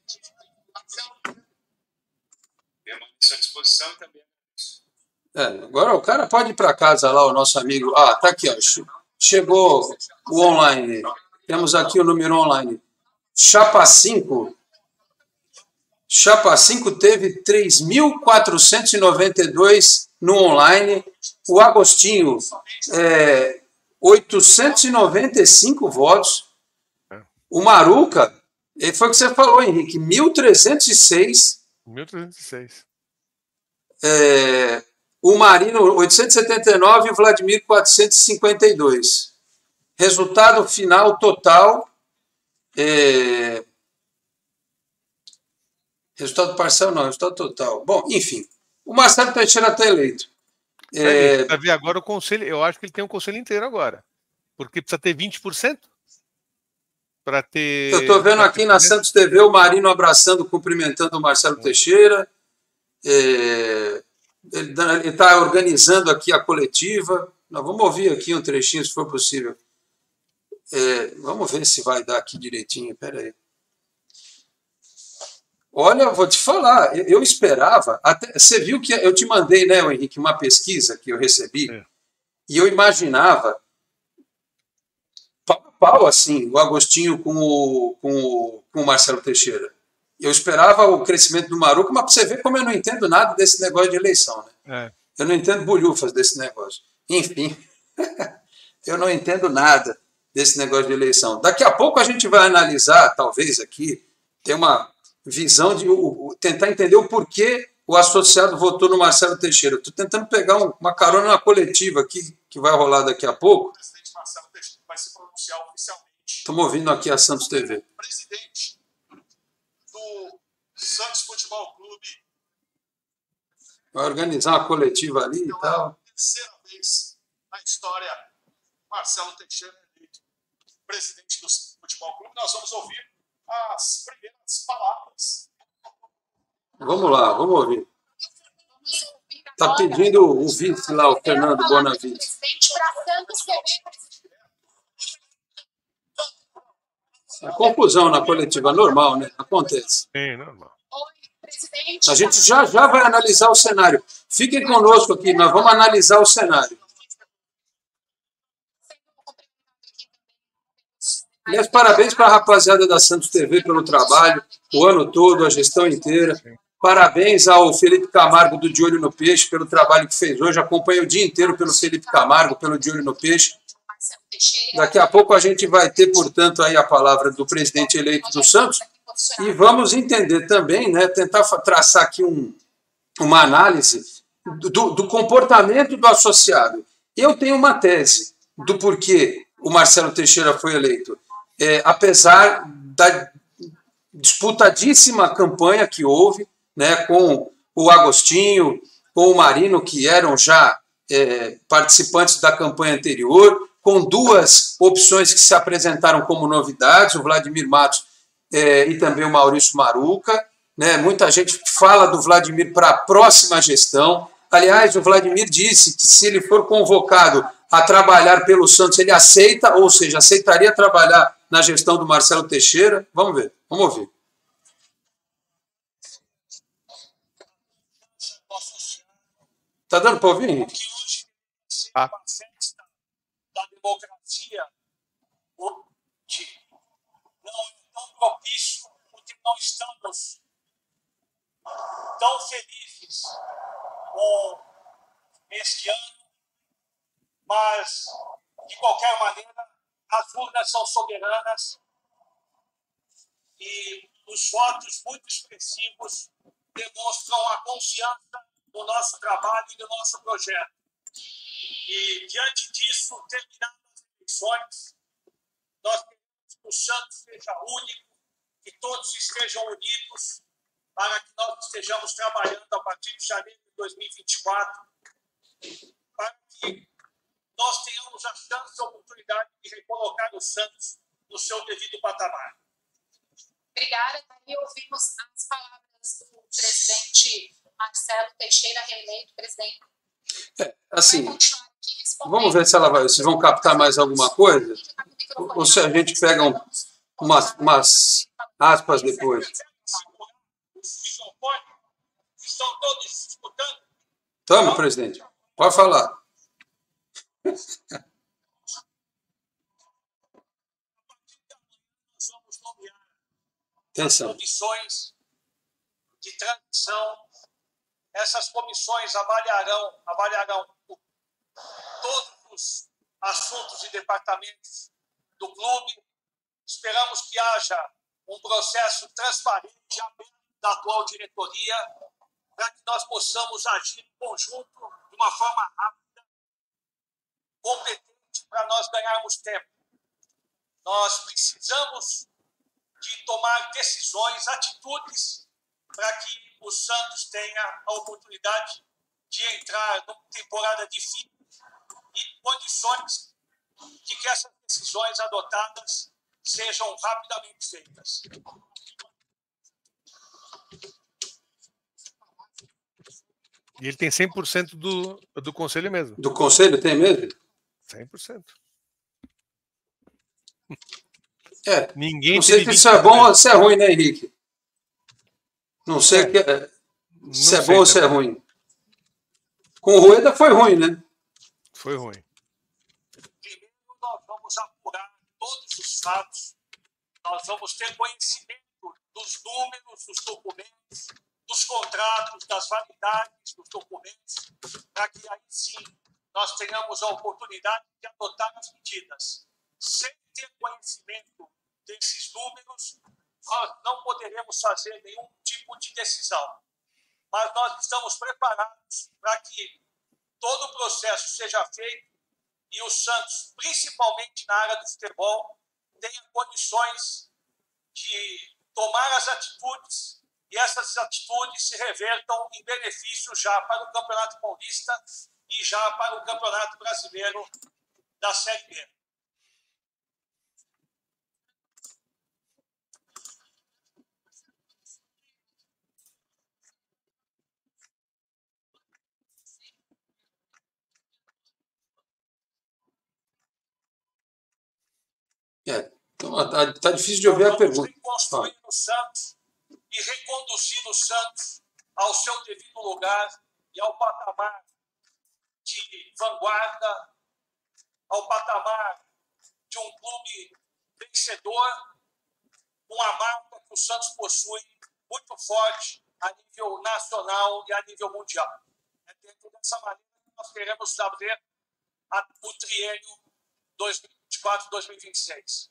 Speaker 3: Temos à disposição também.
Speaker 1: É, agora o cara pode ir para casa lá, o nosso amigo. Ah, tá aqui, ó. Chegou o online. Temos aqui o número online. Chapa cinco. Chapa cinco teve três mil quatrocentos e noventa e dois no online. O Agostinho, é, oitocentos e noventa e cinco votos. O Maruca, foi o que você falou, Henrique, mil trezentos e seis.
Speaker 2: mil trezentos e seis.
Speaker 1: É, o Marino, oitocentos e setenta e nove e o Vladimir, quatrocentos e cinquenta e dois. Resultado final total. É... Resultado parcial não, resultado total. Bom, enfim, o Marcelo Teixeira está eleito.
Speaker 2: É... Para ver agora o conselho, eu acho que ele tem um conselho inteiro agora, porque precisa ter vinte por cento para ter...
Speaker 1: Eu estou vendo aqui na Santos T V o Marino abraçando, cumprimentando o Marcelo hum. Teixeira. É... Ele está organizando aqui a coletiva. Nós vamos ouvir aqui um trechinho, se for possível. É... Vamos ver se vai dar aqui direitinho. Espera aí. Olha, eu vou te falar, eu esperava, até, você viu que eu te mandei, né, Henrique, uma pesquisa que eu recebi, é. E eu imaginava, pau a pau, assim, o Agostinho com o, com, o, com o Marcelo Teixeira. Eu esperava o crescimento do Maruca, mas para você ver como eu não entendo nada desse negócio de eleição, né? É. Eu não entendo bolhufas desse negócio. Enfim, eu não entendo nada desse negócio de eleição. Daqui a pouco a gente vai analisar, talvez aqui, tem uma... visão de uh, tentar entender o porquê o associado votou no Marcelo Teixeira. Estou tentando pegar um, uma carona na coletiva aqui, que vai rolar daqui a pouco.
Speaker 3: O presidente Marcelo Teixeira vai se pronunciar oficialmente.
Speaker 1: Estamos ouvindo aqui a Santos T V.
Speaker 3: Presidente do Santos Futebol Clube.
Speaker 1: Vai organizar uma coletiva ali e tal.
Speaker 3: É a terceira vez na história, Marcelo Teixeira é eleito presidente do Futebol Clube. Nós vamos ouvir as primeiras palavras.
Speaker 1: Vamos lá, vamos ouvir. Está pedindo o vice lá, o Fernando Bonavides. É confusão na coletiva, normal, né? Acontece.
Speaker 2: É normal.
Speaker 1: A gente já já vai analisar o cenário. Fiquem conosco aqui, nós vamos analisar o cenário. Aliás, parabéns para a rapaziada da Santos T V pelo trabalho, o ano todo, a gestão inteira. Parabéns ao Felipe Camargo do De Olho no Peixe pelo trabalho que fez hoje. Acompanhei o dia inteiro pelo Felipe Camargo, pelo De Olho no Peixe. Daqui a pouco a gente vai ter, portanto, aí a palavra do presidente eleito do Santos. E vamos entender também, né, tentar traçar aqui um, uma análise do, do comportamento do associado. Eu tenho uma tese do porquê o Marcelo Teixeira foi eleito. É, apesar da disputadíssima campanha que houve, né, com o Agostinho, com o Marino, que eram já é, participantes da campanha anterior, com duas opções que se apresentaram como novidades, o Vladimir Matos é, e também o Maurício Maruca. Né, muita gente fala do Vladimir para a próxima gestão. Aliás, o Vladimir disse que se ele for convocado a trabalhar pelo Santos, ele aceita, ou seja, aceitaria trabalhar na gestão do Marcelo Teixeira. Vamos ver, vamos ouvir. Está dando para ouvir, Henrique?
Speaker 3: Que hoje é a festa da democracia hoje não é tão propício porque não estamos tão felizes com este ano, mas, de qualquer maneira, as urnas são soberanas e os votos muito expressivos demonstram a confiança no nosso trabalho e no nosso projeto. E, diante disso, terminadas as eleições, nós queremos que o Santos seja único, que todos estejam unidos, para que nós estejamos trabalhando a partir de janeiro de dois mil e vinte e quatro, para que nós tenhamos a chance e a oportunidade de recolocar o Santos no seu devido patamar.
Speaker 4: Obrigada. E ouvimos as palavras do presidente Marcelo Teixeira, reeleito presidente.
Speaker 1: É, assim, vamos ver se ela vai, se vão captar mais alguma coisa, ou se a gente pega um, umas, umas aspas depois.
Speaker 3: Estão todos escutando?
Speaker 1: Estamos, presidente. Pode falar.
Speaker 3: Nós vamos nomear
Speaker 1: Atenção.
Speaker 3: comissões de transição. Essas comissões avaliarão, avaliarão todos os assuntos e departamentos do clube. Esperamos que haja um processo transparente e aberto da atual diretoria, para que nós possamos agir em conjunto de uma forma rápida, competente, para nós ganharmos tempo.
Speaker 5: nós precisamos de tomar decisões, atitudes, para que o Santos tenha a oportunidade de entrar numa temporada difícil e condições de que essas decisões adotadas sejam rapidamente feitas.
Speaker 2: E ele tem cem por cento do, do conselho mesmo.
Speaker 1: Do conselho tem mesmo?
Speaker 2: cem por cento.
Speaker 1: É.
Speaker 2: Ninguém
Speaker 1: não sei se isso é bom ou se é ruim, né, Henrique? Não sei
Speaker 2: é.
Speaker 1: que é, se
Speaker 2: não
Speaker 1: é bom ou se é ruim. Com o Rueda foi ruim, né?
Speaker 2: Foi ruim.
Speaker 5: Primeiro, nós vamos apurar todos os fatos, nós vamos ter conhecimento dos números, dos documentos, dos contratos, das validades dos documentos, para que aí sim nós tenhamos a oportunidade de adotar as medidas. Sem ter conhecimento desses números, nós não poderemos fazer nenhum tipo de decisão. Mas nós estamos preparados para que todo o processo seja feito e o Santos, principalmente na área do futebol, tenha condições de tomar as atitudes e essas atitudes se revertam em benefício já para o Campeonato Paulista e já para o Campeonato Brasileiro da Série B.
Speaker 1: É, então, tá, tá difícil de ouvir a pergunta.
Speaker 5: Reconstruir o Santos e reconduzir o Santos ao seu devido lugar e ao patamar de vanguarda, ao patamar de um clube vencedor, com a marca que o Santos possui muito forte a nível nacional e a nível mundial. É dentro dessa maneira que nós queremos saber o triênio dois mil e vinte e quatro a dois mil e vinte e seis.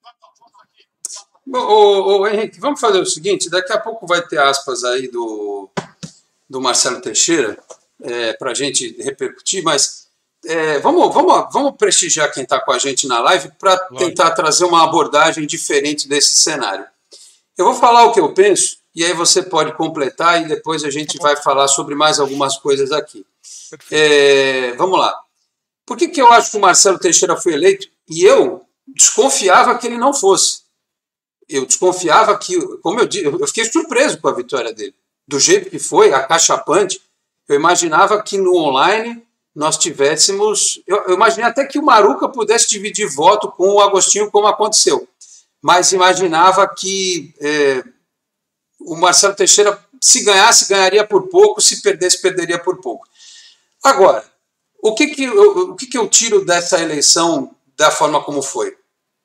Speaker 1: Ô, ô, ô, Henrique, vamos fazer o seguinte, daqui a pouco vai ter aspas aí do, do Marcelo Teixeira, é, para a gente repercutir, mas é, vamos, vamos, vamos prestigiar quem está com a gente na live para tentar trazer uma abordagem diferente desse cenário. Eu vou falar o que eu penso, e aí você pode completar e depois a gente vai falar sobre mais algumas coisas aqui. É, vamos lá. Por que, que eu acho que o Marcelo Teixeira foi eleito? E eu desconfiava que ele não fosse. Eu desconfiava que, como eu disse, eu fiquei surpreso com a vitória dele. Do jeito que foi, acachapante, eu imaginava que no online nós tivéssemos... Eu, eu imaginei até que o Maruca pudesse dividir voto com o Agostinho, como aconteceu. Mas imaginava que é, o Marcelo Teixeira, se ganhasse, ganharia por pouco, se perdesse, perderia por pouco. Agora, o que, que, eu, o que, que eu tiro dessa eleição da forma como foi?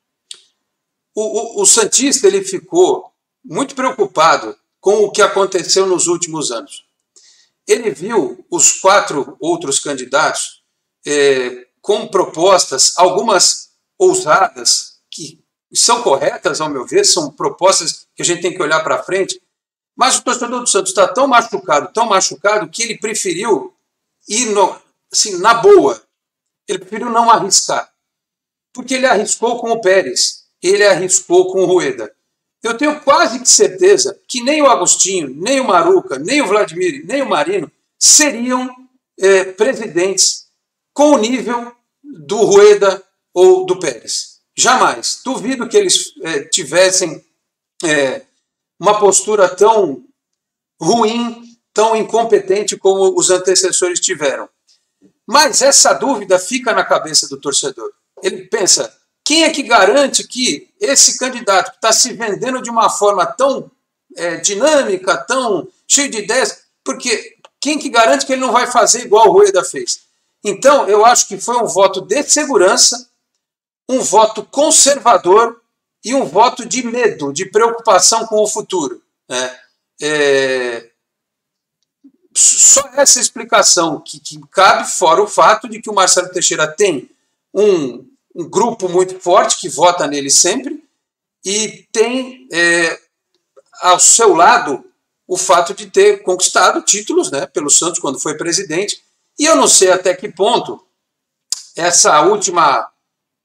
Speaker 1: O, o, o santista ele ficou muito preocupado com o que aconteceu nos últimos anos. Ele viu os quatro outros candidatos é, com propostas, algumas ousadas, que são corretas, ao meu ver, são propostas que a gente tem que olhar para frente, mas o torcedor do Santos está tão machucado, tão machucado, que ele preferiu ir no, assim, na boa. Ele preferiu não arriscar. Porque ele arriscou com o Pérez, ele arriscou com o Rueda. Eu tenho quase que certeza que nem o Agostinho, nem o Maruca, nem o Vladimir, nem o Marino seriam é, presidentes com o nível do Rueda ou do Pérez. Jamais. Duvido que eles é, tivessem é, uma postura tão ruim, tão incompetente como os antecessores tiveram. Mas essa dúvida fica na cabeça do torcedor. Ele pensa, quem é que garante que esse candidato que está se vendendo de uma forma tão é, dinâmica, tão cheio de ideias, porque quem que garante que ele não vai fazer igual o Rueda fez? Então, eu acho que foi um voto de segurança, um voto conservador e um voto de medo, de preocupação com o futuro. Né? É... Só essa explicação que, que cabe, fora o fato de que o Marcelo Teixeira tem um, um grupo muito forte que vota nele sempre e tem é, ao seu lado o fato de ter conquistado títulos, né, pelo Santos quando foi presidente. E eu não sei até que ponto essa última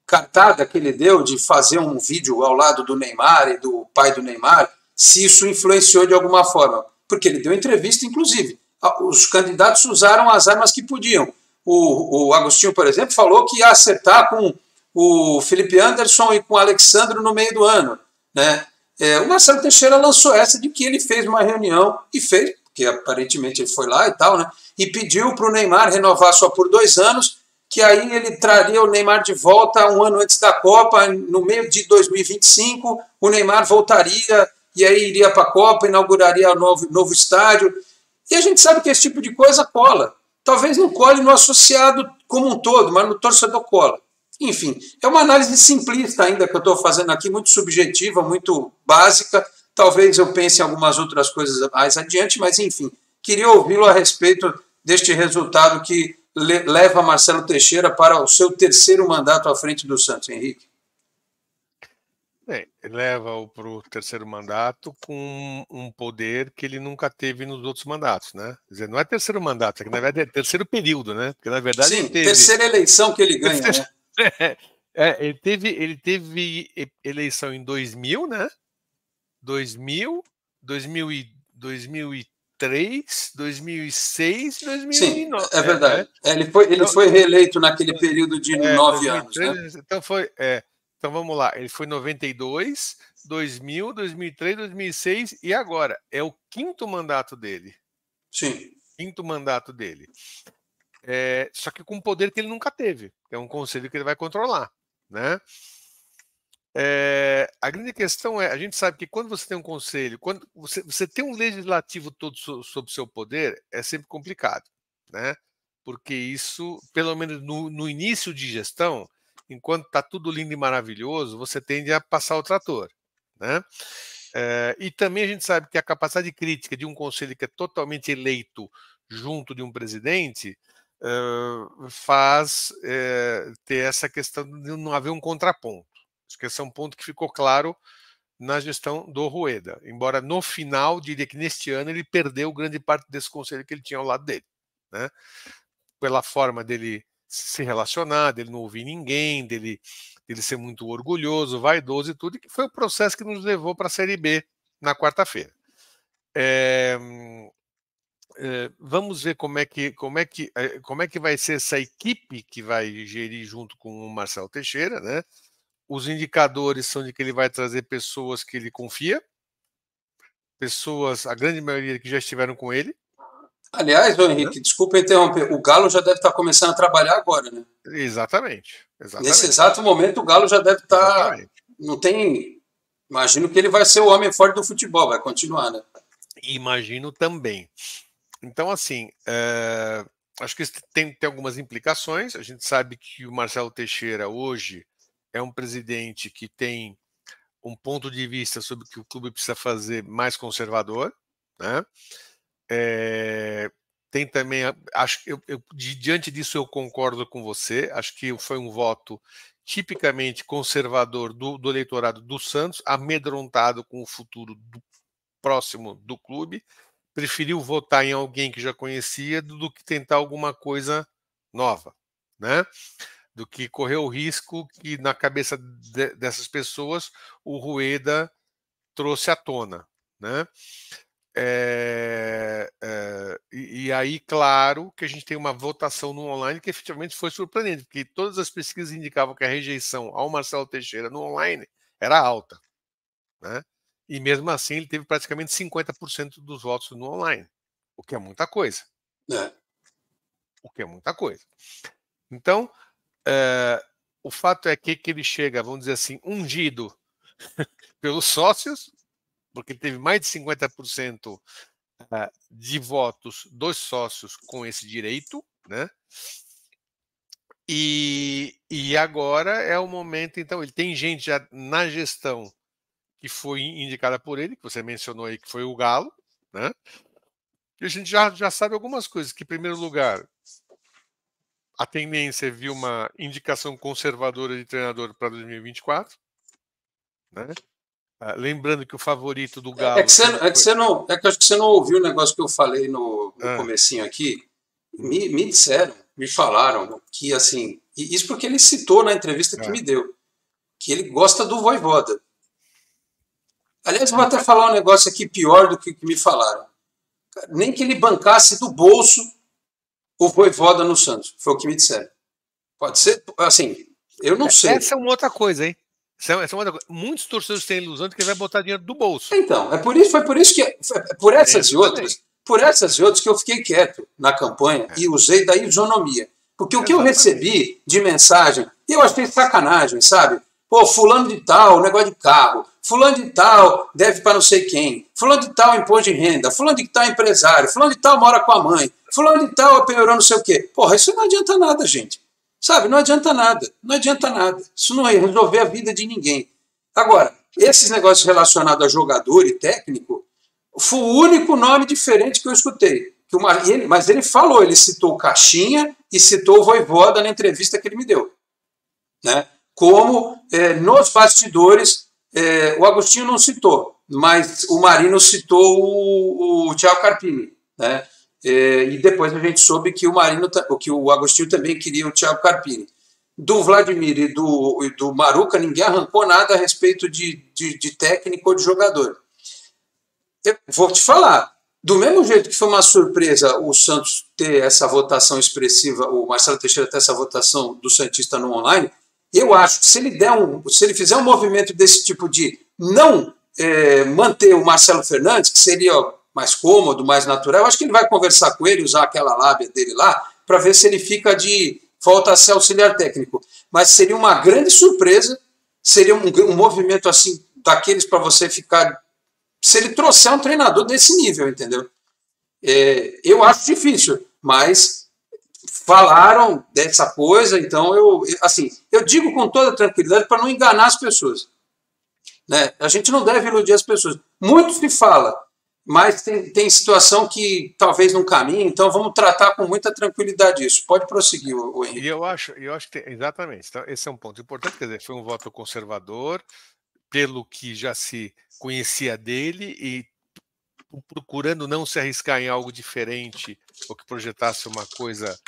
Speaker 1: cartada que ele deu de fazer um vídeo ao lado do Neymar e do pai do Neymar, se isso influenciou de alguma forma. Porque ele deu entrevista, inclusive. Os candidatos usaram as armas que podiam. O, o Agostinho, por exemplo, falou que ia acertar com o Felipe Anderson e com o Alexandre no meio do ano, né? É, o Marcelo Teixeira lançou essa de que ele fez uma reunião, e fez, porque aparentemente ele foi lá e tal, né? E pediu para o Neymar renovar só por dois anos, que aí ele traria o Neymar de volta um ano antes da Copa, no meio de dois mil e vinte e cinco, o Neymar voltaria e aí iria para a Copa, inauguraria o novo, novo estádio. E a gente sabe que esse tipo de coisa cola. Talvez não cole no associado como um todo, mas no torcedor cola. Enfim, é uma análise simplista ainda que eu estou fazendo aqui, muito subjetiva, muito básica. Talvez eu pense em algumas outras coisas mais adiante, mas enfim, queria ouvi-lo a respeito deste resultado que leva Marcelo Teixeira para o seu terceiro mandato à frente do Santos, Henrique.
Speaker 2: Bem, leva-o para o terceiro mandato com um poder que ele nunca teve nos outros mandatos, né? Quer dizer, não é terceiro mandato, é que na verdade é terceiro período, né? Porque na verdade
Speaker 1: Sim,
Speaker 2: ele teve...
Speaker 1: terceira eleição que ele ganha, né?
Speaker 2: É, ele teve, ele teve eleição em dois mil, né? dois mil, dois mil e dois mil e três, dois mil e seis, dois mil e nove.
Speaker 1: Sim, é verdade. É, é. Ele foi, ele então, foi reeleito naquele período de é, nove anos, né?
Speaker 2: Então foi, é, então vamos lá. Ele foi noventa e dois, dois mil, dois mil e três, dois mil e seis e agora é o quinto mandato dele.
Speaker 1: Sim.
Speaker 2: Quinto mandato dele. É, só que com um poder que ele nunca teve. É um conselho que ele vai controlar, né? É, a grande questão é, a gente sabe que quando você tem um conselho, quando você, você tem um legislativo todo so, sob seu poder, é sempre complicado, né? Porque isso, pelo menos no, no início de gestão, enquanto está tudo lindo e maravilhoso, você tende a passar o trator, né? É, e também a gente sabe que a capacidade crítica de um conselho que é totalmente eleito junto de um presidente uh, faz uh, ter essa questão de não haver um contraponto. Acho que esse é um ponto que ficou claro na gestão do Rueda, embora no final, diria que neste ano, ele perdeu grande parte desse conselho que ele tinha ao lado dele, né? Pela forma dele se relacionar, dele não ouvir ninguém, dele, dele ser muito orgulhoso, vaidoso e tudo, e que foi o processo que nos levou para a Série B na quarta-feira. É, é, vamos ver como é, que, como, é que, como é que vai ser essa equipe que vai gerir junto com o Marcelo Teixeira, né? Os indicadores são de que ele vai trazer pessoas que ele confia, pessoas, a grande maioria que já estiveram com ele.
Speaker 1: Aliás, Henrique, né? Desculpa interromper, o Galo já deve estar começando a trabalhar agora, né?
Speaker 2: Exatamente. exatamente.
Speaker 1: Nesse exato momento, o Galo já deve estar... Exatamente. Não tem... Imagino que ele vai ser o homem forte do futebol, vai continuar, né?
Speaker 2: Imagino também. Então, assim, é... acho que isso tem, tem algumas implicações. A gente sabe que o Marcelo Teixeira hoje é um presidente que tem um ponto de vista sobre o que o clube precisa fazer mais conservador, né? É, tem também, acho que eu, eu, diante disso eu concordo com você, acho que foi um voto tipicamente conservador do, do eleitorado do Santos, amedrontado com o futuro do, próximo do clube, preferiu votar em alguém que já conhecia do que tentar alguma coisa nova, né? Do que correr o risco que na cabeça de, dessas pessoas o Rueda trouxe à tona, né? É, é, e, e aí, claro, que a gente tem uma votação no online que efetivamente foi surpreendente, porque todas as pesquisas indicavam que a rejeição ao Marcelo Teixeira no online era alta, né? E mesmo assim ele teve praticamente cinquenta por cento dos votos no online, o que é muita coisa.
Speaker 1: É.
Speaker 2: O que é muita coisa. Então, é, o fato é que, que ele chega, vamos dizer assim, ungido pelos sócios, porque teve mais de cinquenta por cento de votos dos sócios com esse direito, né? E, e agora é o momento, então, ele tem gente já na gestão que foi indicada por ele, que você mencionou aí, que foi o Galo, né? E a gente já, já sabe algumas coisas, que em primeiro lugar, a tendência é vir uma indicação conservadora de treinador para dois mil e vinte e quatro, né? Ah, lembrando que o favorito do Galo...
Speaker 1: É que, você, é, que você não, é que eu acho que você não ouviu o negócio que eu falei no, no ah. comecinho aqui. Me, me disseram, me falaram que, assim, E isso porque ele citou na entrevista que
Speaker 2: é.
Speaker 1: me deu, que ele gosta do Vojvoda. Aliás, eu vou até falar um negócio aqui pior do que, que me falaram. Nem que ele bancasse do bolso o Vojvoda no Santos. Foi o que me disseram. Pode ser, assim, eu não sei.
Speaker 2: Essa é uma outra coisa, hein? Essa é uma outra coisa. Muitos torcedores têm a ilusão de que ele vai botar dinheiro do bolso.
Speaker 1: Então, é por isso, foi por isso que, por essas é, e outras, por essas e outras que eu fiquei quieto na campanha é. e usei da isonomia. Porque o que eu recebi de mensagem, eu achei sacanagem, sabe? Pô, fulano de tal, negócio de carro. Fulano de tal deve para não sei quem. Fulano de tal imposto de renda. Fulano de tal empresário. Fulano de tal mora com a mãe. Fulano de tal penhorou não sei o quê. Porra, isso não adianta nada, gente. Sabe, não adianta nada. Não adianta nada. Isso não vai resolver a vida de ninguém. Agora, esses negócios relacionados a jogador e técnico, foi o único nome diferente que eu escutei. Que uma, ele, mas ele falou, ele citou o Caixinha e citou o Vojvoda na entrevista que ele me deu. Né? Como é, nos bastidores, é, o Agostinho não citou, mas o Marino citou o, o Thiago Carpini. Né? É, e depois a gente soube que o, Marino, que o Agostinho também queria o Thiago Carpini. Do Vladimir e do, e do Maruca, ninguém arrancou nada a respeito de, de, de técnico ou de jogador. Eu vou te falar, do mesmo jeito que foi uma surpresa o Santos ter essa votação expressiva, o Marcelo Teixeira ter essa votação do Santista no online, eu acho que se ele, der um, se ele fizer um movimento desse tipo de não é, manter o Marcelo Fernandes, que seria mais cômodo, mais natural, eu acho que ele vai conversar com ele, usar aquela lábia dele lá, para ver se ele fica de volta a ser auxiliar técnico. Mas seria uma grande surpresa, seria um, um movimento assim, daqueles para você ficar... Se ele trouxer um treinador desse nível, entendeu? É, eu acho difícil, mas... falaram dessa coisa, então eu, assim, eu digo com toda tranquilidade para não enganar as pessoas. Né? A gente não deve iludir as pessoas. Muito se fala, mas tem, tem situação que talvez não caminhe, então vamos tratar com muita tranquilidade isso. Pode prosseguir, o, o Henrique.
Speaker 2: E eu acho, eu acho que tem, exatamente. Então, esse é um ponto importante, quer dizer, foi um voto conservador, pelo que já se conhecia dele e procurando não se arriscar em algo diferente ou que projetasse uma coisa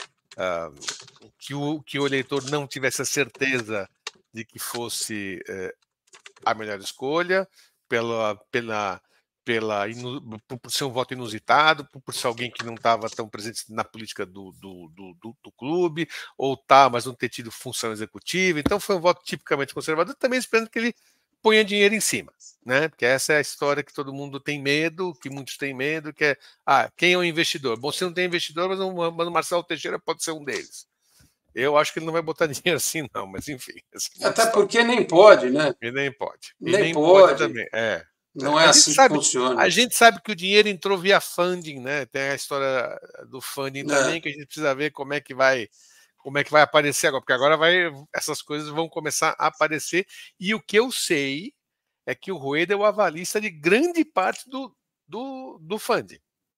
Speaker 2: uh, que, o, que o eleitor não tivesse a certeza de que fosse uh, a melhor escolha, pela, pela, pela inu, por ser um voto inusitado, por, por ser alguém que não estava tão presente na política do, do, do, do, do clube, ou tá, mas não ter tido função executiva. Então foi um voto tipicamente conservador, também esperando que ele ponha dinheiro em cima, né? Porque essa é a história que todo mundo tem medo, que muitos têm medo, que é, ah, quem é o investidor? Bom, se não tem investidor, mas o, mas o Marcelo Teixeira pode ser um deles. Eu acho que ele não vai botar dinheiro assim, não, mas enfim. Assim,
Speaker 1: até porque nem pode, né?
Speaker 2: E nem pode. E
Speaker 1: nem,
Speaker 2: nem
Speaker 1: pode.
Speaker 2: pode também. É.
Speaker 1: Não é
Speaker 2: a
Speaker 1: assim
Speaker 2: sabe,
Speaker 1: que funciona.
Speaker 2: A gente sabe que o dinheiro entrou via funding, né? Tem a história do funding é. também, que a gente precisa ver como é que vai... como é que vai aparecer agora, porque agora vai, essas coisas vão começar a aparecer, e o que eu sei é que o Rueda é o avalista de grande parte do, do, do funding.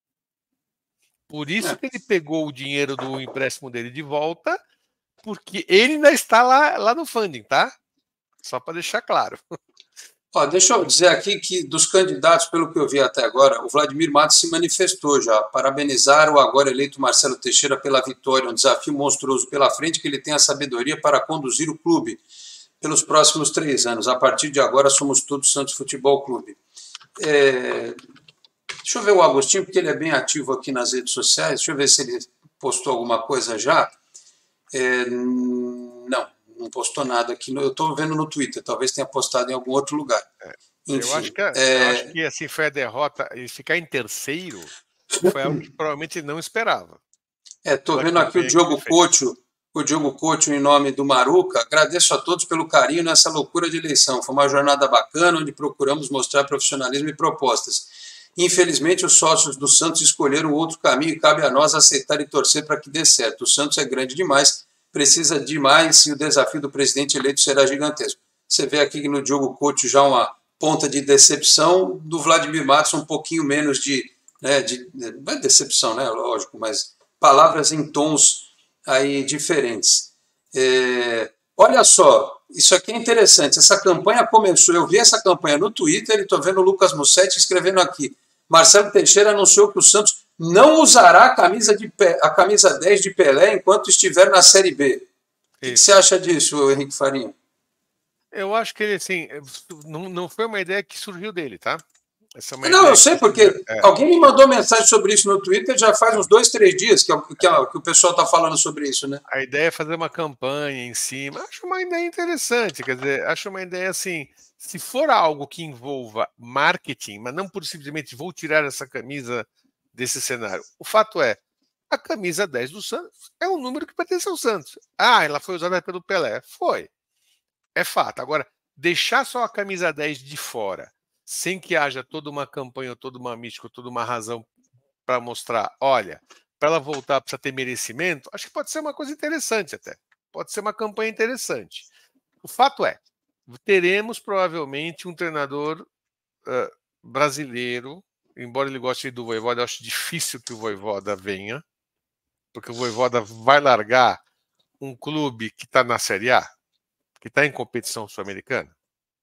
Speaker 2: Por isso é. que ele pegou o dinheiro do empréstimo dele de volta, porque ele ainda está lá, lá no funding, tá? Só para deixar claro.
Speaker 1: Ó, deixa eu dizer aqui que dos candidatos, pelo que eu vi até agora, o Vladimir Matos se manifestou já. Parabenizar o agora eleito Marcelo Teixeira pela vitória, um desafio monstruoso pela frente, que ele tem a sabedoria para conduzir o clube pelos próximos três anos. A partir de agora, somos todos Santos Futebol Clube. É... Deixa eu ver o Agostinho, porque ele é bem ativo aqui nas redes sociais. Deixa eu ver se ele postou alguma coisa já. É... Não. Não postou nada aqui. Eu estou vendo no Twitter, talvez tenha postado em algum outro lugar.
Speaker 2: É.
Speaker 1: Enfim,
Speaker 2: eu, acho que,
Speaker 1: é...
Speaker 2: eu acho que assim foi a derrota. Ele ficar em terceiro foi algo que provavelmente ele não esperava.
Speaker 1: Estou é, vendo aqui o Diogo Couto, o Diogo Couto em nome do Maruca. Agradeço a todos pelo carinho nessa loucura de eleição. Foi uma jornada bacana, onde procuramos mostrar profissionalismo e propostas. Infelizmente, os sócios do Santos escolheram outro caminho e cabe a nós aceitar e torcer para que dê certo. O Santos é grande demais, precisa de mais e o desafio do presidente eleito será gigantesco. Você vê aqui no Diogo Couto já uma ponta de decepção, do Vladimir Matos um pouquinho menos de, né, de, de decepção, né, lógico, mas palavras em tons aí diferentes. É, olha só, isso aqui é interessante, essa campanha começou, eu vi essa campanha no Twitter e estou vendo o Lucas Mussetti escrevendo aqui, Marcelo Teixeira anunciou que o Santos não usará a camisa, de, a camisa dez de Pelé enquanto estiver na Série B. que, que você acha disso, Henrique Farinha?
Speaker 2: Eu acho que ele, assim, não, não foi uma ideia que surgiu dele, tá? Essa é uma
Speaker 1: Não,
Speaker 2: ideia
Speaker 1: eu sei,
Speaker 2: que...
Speaker 1: porque
Speaker 2: é.
Speaker 1: alguém me mandou mensagem sobre isso no Twitter já faz uns dois, três dias que, que, que o pessoal está falando sobre isso, né?
Speaker 2: A ideia é fazer uma campanha em cima. Acho uma ideia interessante, quer dizer, acho uma ideia assim, se for algo que envolva marketing, mas não por simplesmente vou tirar essa camisa desse cenário. O fato é, a camisa dez do Santos é um número que pertence ao Santos. Ah, ela foi usada pelo Pelé. Foi. É fato. Agora, deixar só a camisa dez de fora, sem que haja toda uma campanha, toda uma mística, toda uma razão para mostrar, olha, para ela voltar precisa ter merecimento, acho que pode ser uma coisa interessante até. Pode ser uma campanha interessante. O fato é, teremos provavelmente um treinador uh, brasileiro, embora ele goste do Vojvoda, eu acho difícil que o Vojvoda venha, porque o Vojvoda vai largar um clube que está na Série A, que está em competição sul-americana,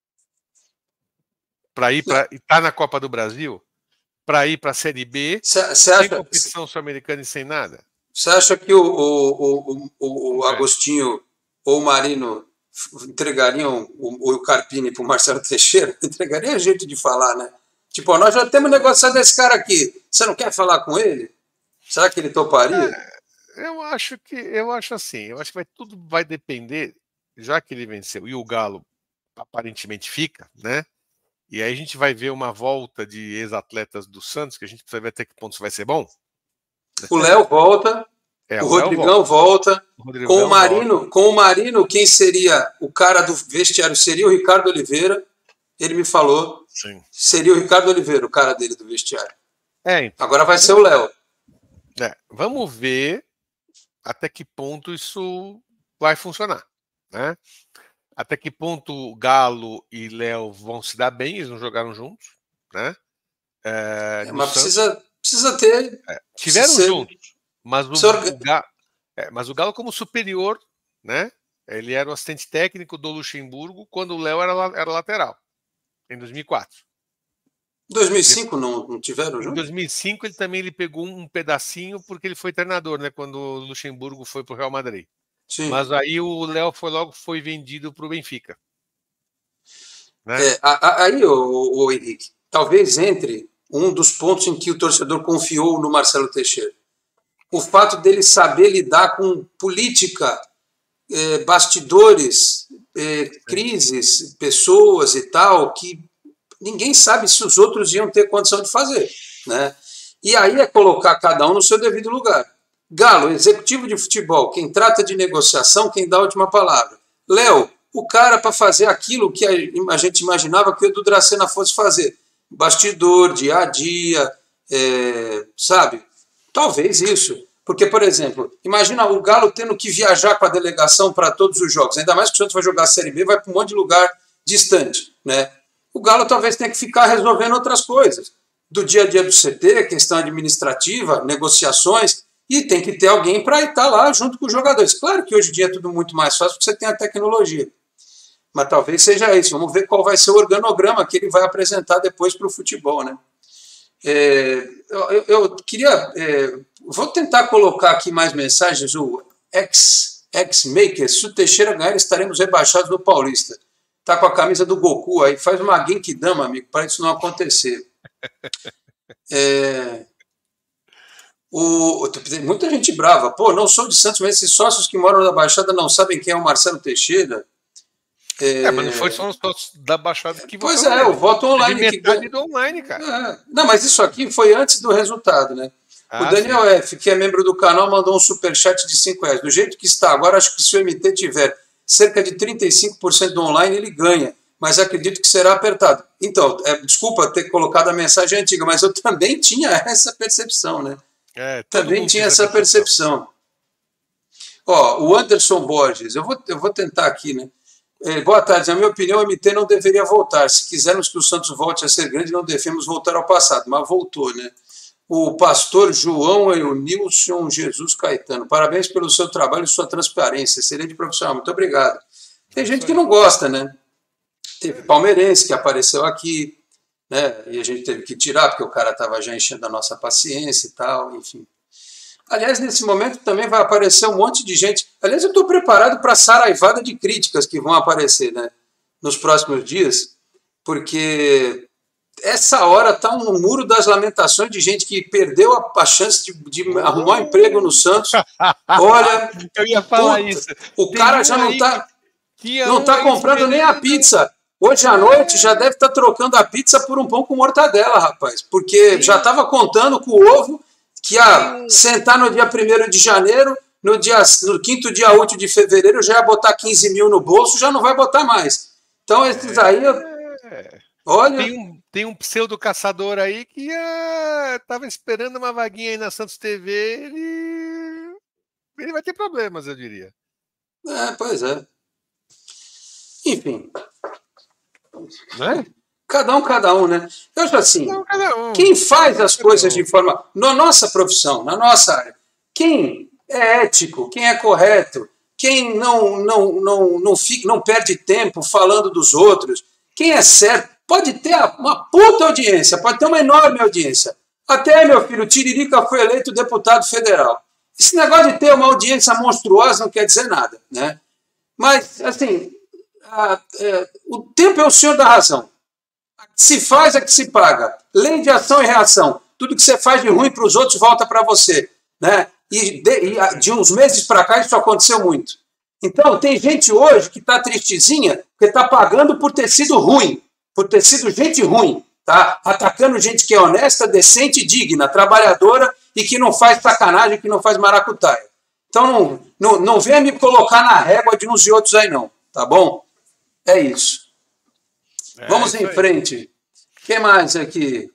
Speaker 2: para ir para estar na Copa do Brasil, para ir para a Série B,
Speaker 1: cê, cê
Speaker 2: sem
Speaker 1: acha,
Speaker 2: competição sul-americana e sem nada.
Speaker 1: Você acha que o, o, o, o Agostinho ou o Marino entregariam o, o Carpini para o Marcelo Teixeira? Entregaria jeito de falar, né? Tipo, ó, nós já temos negociado desse cara aqui. Você não quer falar com ele? Será que ele toparia?
Speaker 2: É, eu acho que eu acho assim. Eu acho que vai, tudo vai depender, já que ele venceu e o Galo aparentemente fica, né? E aí a gente vai ver uma volta de ex-atletas do Santos, que a gente precisa ver até que ponto isso vai ser bom.
Speaker 1: O Léo volta, é, o, o Rodrigão volta. volta. O Rodrigão com o Marino, volta. Com o Marino, quem seria o cara do vestiário seria o Ricardo Oliveira. Ele me falou.
Speaker 2: Sim.
Speaker 1: Seria o Ricardo Oliveira, o cara dele do vestiário.
Speaker 2: É, então.
Speaker 1: Agora vai ser o Léo.
Speaker 2: É, vamos ver até que ponto isso vai funcionar, né? Até que ponto Galo e Léo vão se dar bem, eles não jogaram juntos, né? É,
Speaker 1: é, mas precisa, precisa ter.
Speaker 2: É, tiveram
Speaker 1: precisa
Speaker 2: juntos, mas o,
Speaker 1: ser...
Speaker 2: o Galo, é, mas o Galo como superior, né? Ele era o assistente técnico do Luxemburgo quando o Léo era, era lateral, em dois mil e quatro.
Speaker 1: Em dois mil e cinco ele, não, não tiveram juntos?
Speaker 2: Em dois mil e cinco ele também ele pegou um pedacinho porque ele foi treinador, né? Quando o Luxemburgo foi para o Real Madrid. Sim. Mas aí o Léo foi logo foi vendido para o Benfica.
Speaker 1: Né? É, aí, o, o Henrique, talvez entre um dos pontos em que o torcedor confiou no Marcelo Teixeira. O fato dele saber lidar com política, eh, bastidores, eh, crises, pessoas e tal, que ninguém sabe se os outros iam ter condição de fazer. Né? E aí é colocar cada um no seu devido lugar. Galo, executivo de futebol, quem trata de negociação, quem dá a última palavra. Léo, o cara para fazer aquilo que a gente imaginava que o Edu Dracena fosse fazer. Bastidor, dia a dia, é, sabe? Talvez isso. Porque, por exemplo, imagina o Galo tendo que viajar com a delegação para todos os jogos. Ainda mais que o Santos vai jogar a Série B, vai para um monte de lugar distante. Né? O Galo talvez tenha que ficar resolvendo outras coisas. Do dia a dia do C T, questão administrativa, negociações, e tem que ter alguém para estar lá junto com os jogadores. Claro que hoje em dia é tudo muito mais fácil porque você tem a tecnologia. Mas talvez seja isso. Vamos ver qual vai ser o organograma que ele vai apresentar depois para o futebol. Né? É, eu, eu queria... É, vou tentar colocar aqui mais mensagens. O X-Maker, se o Teixeira ganhar, estaremos rebaixados do Paulista. Tá com a camisa do Goku aí. Faz uma Genkidama, amigo, para isso não acontecer. É... O, muita gente brava. Pô, não sou de Santos, mas esses sócios que moram na Baixada não sabem quem é o Marcelo Teixeira.
Speaker 2: É, é mas não foi só os sócios da Baixada que
Speaker 1: votaram. Pois é, o voto online.
Speaker 2: Teve metade que... do online, cara.
Speaker 1: É. Não, mas isso aqui foi antes do resultado, né? Ah, o Daniel sim. F., que é membro do canal, mandou um superchat de cinco reais. Do jeito que está agora, acho que se o M T tiver cerca de trinta e cinco por cento do online, ele ganha. Mas acredito que será apertado. Então, é, desculpa ter colocado a mensagem antiga, mas eu também tinha essa percepção, né?
Speaker 2: É,
Speaker 1: também tinha essa percepção. Ó, o Anderson Borges, eu vou, eu vou tentar aqui, né? É, boa tarde, na minha opinião, o M T não deveria voltar. Se quisermos que o Santos volte a ser grande, não devemos voltar ao passado, mas voltou, né? O pastor João Eunilson Jesus Caetano, parabéns pelo seu trabalho e sua transparência, excelente profissional, muito obrigado. Tem gente que não gosta, né? Teve palmeirense que apareceu aqui, né? E a gente teve que tirar, porque o cara estava já enchendo a nossa paciência e tal, enfim. Aliás, nesse momento também vai aparecer um monte de gente. Aliás, eu estou preparado para a saraivada de críticas que vão aparecer, né, nos próximos dias, porque essa hora está um muro das lamentações de gente que perdeu a, a chance de, de arrumar um emprego no Santos. Olha,
Speaker 2: eu ia falar
Speaker 1: puta,
Speaker 2: isso.
Speaker 1: O
Speaker 2: Tem
Speaker 1: cara
Speaker 2: um
Speaker 1: já não
Speaker 2: aí
Speaker 1: está
Speaker 2: que-
Speaker 1: não
Speaker 2: um
Speaker 1: tá
Speaker 2: aí
Speaker 1: comprando nem a
Speaker 2: esperando-
Speaker 1: pizza. Hoje à noite já deve estar trocando a pizza por um pão com mortadela, rapaz. Porque
Speaker 2: Sim.
Speaker 1: já estava contando com o ovo que ia
Speaker 2: Tem um-
Speaker 1: sentar no dia primeiro de janeiro, no, dia, no quinto dia útil de fevereiro já ia botar quinze mil no bolso, já não vai botar mais. Então esses aí,
Speaker 2: É.
Speaker 1: olha...
Speaker 2: Tem um, tem um pseudo caçador aí que ah, tava esperando uma vaguinha aí na Santos T V, ele, ele vai ter problemas, eu diria.
Speaker 1: É, pois é. Enfim,
Speaker 2: Né?
Speaker 1: cada um, cada um, né? Eu acho assim,
Speaker 2: Não, cada um.
Speaker 1: quem faz as
Speaker 2: Cada
Speaker 1: coisas
Speaker 2: um.
Speaker 1: de forma... Na nossa profissão, na nossa área, quem é ético, quem é correto, quem não, não, não, não, fica, não perde tempo falando dos outros, quem é certo, pode ter uma puta audiência, pode ter uma enorme audiência. Até, meu filho, o Tiririca foi eleito deputado federal. Esse negócio de ter uma audiência monstruosa não quer dizer nada, né? Mas, assim, a, é, o tempo é o senhor da razão. Se faz é que se paga. Lei de ação e reação. Tudo que você faz de ruim para os outros volta para você, né? E de, e de uns meses para cá isso aconteceu muito. Então, tem gente hoje que está tristezinha porque está pagando por ter sido ruim, por ter sido gente ruim, tá? Atacando gente que é honesta, decente, digna, trabalhadora e que não faz sacanagem, que não faz maracutaia. Então, não, não, não venha me colocar na régua de uns e outros aí, não, tá bom? É isso.
Speaker 2: É,
Speaker 1: Vamos
Speaker 2: isso
Speaker 1: em
Speaker 2: aí.
Speaker 1: frente. O que mais aqui?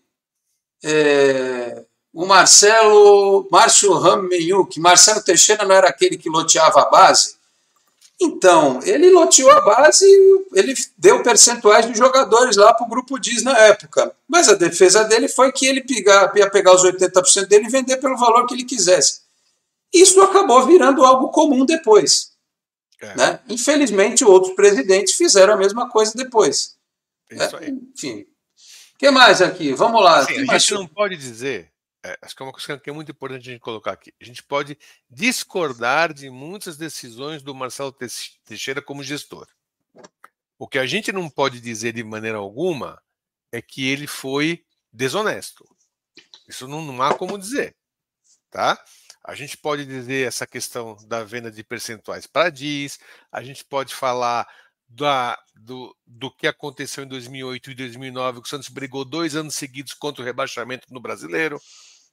Speaker 1: É, o Marcelo, Márcio Ramenhuc, Marcelo Teixeira não era aquele que loteava a base? Então, ele loteou a base, ele deu percentuais de jogadores lá para o Grupo Diz na época. Mas a defesa dele foi que ele pegar, ia pegar os oitenta por cento dele e vender pelo valor que ele quisesse. Isso acabou virando algo comum depois.
Speaker 2: É.
Speaker 1: Né? Infelizmente, outros presidentes fizeram a mesma coisa depois.
Speaker 2: Isso aí.
Speaker 1: Enfim. O que mais aqui? Vamos lá.
Speaker 2: Assim,
Speaker 1: Tem
Speaker 2: a
Speaker 1: mais...
Speaker 2: gente não pode dizer, é, acho que é uma coisa que é muito importante a gente colocar aqui. A gente pode discordar de muitas decisões do Marcelo Teixeira como gestor. O que a gente não pode dizer de maneira alguma é que ele foi desonesto. Isso não, não há como dizer, tá? A gente pode dizer essa questão da venda de percentuais para Diz, a gente pode falar da, do, do que aconteceu em dois mil e oito e dois mil e nove, que o Santos brigou dois anos seguidos contra o rebaixamento no Brasileiro,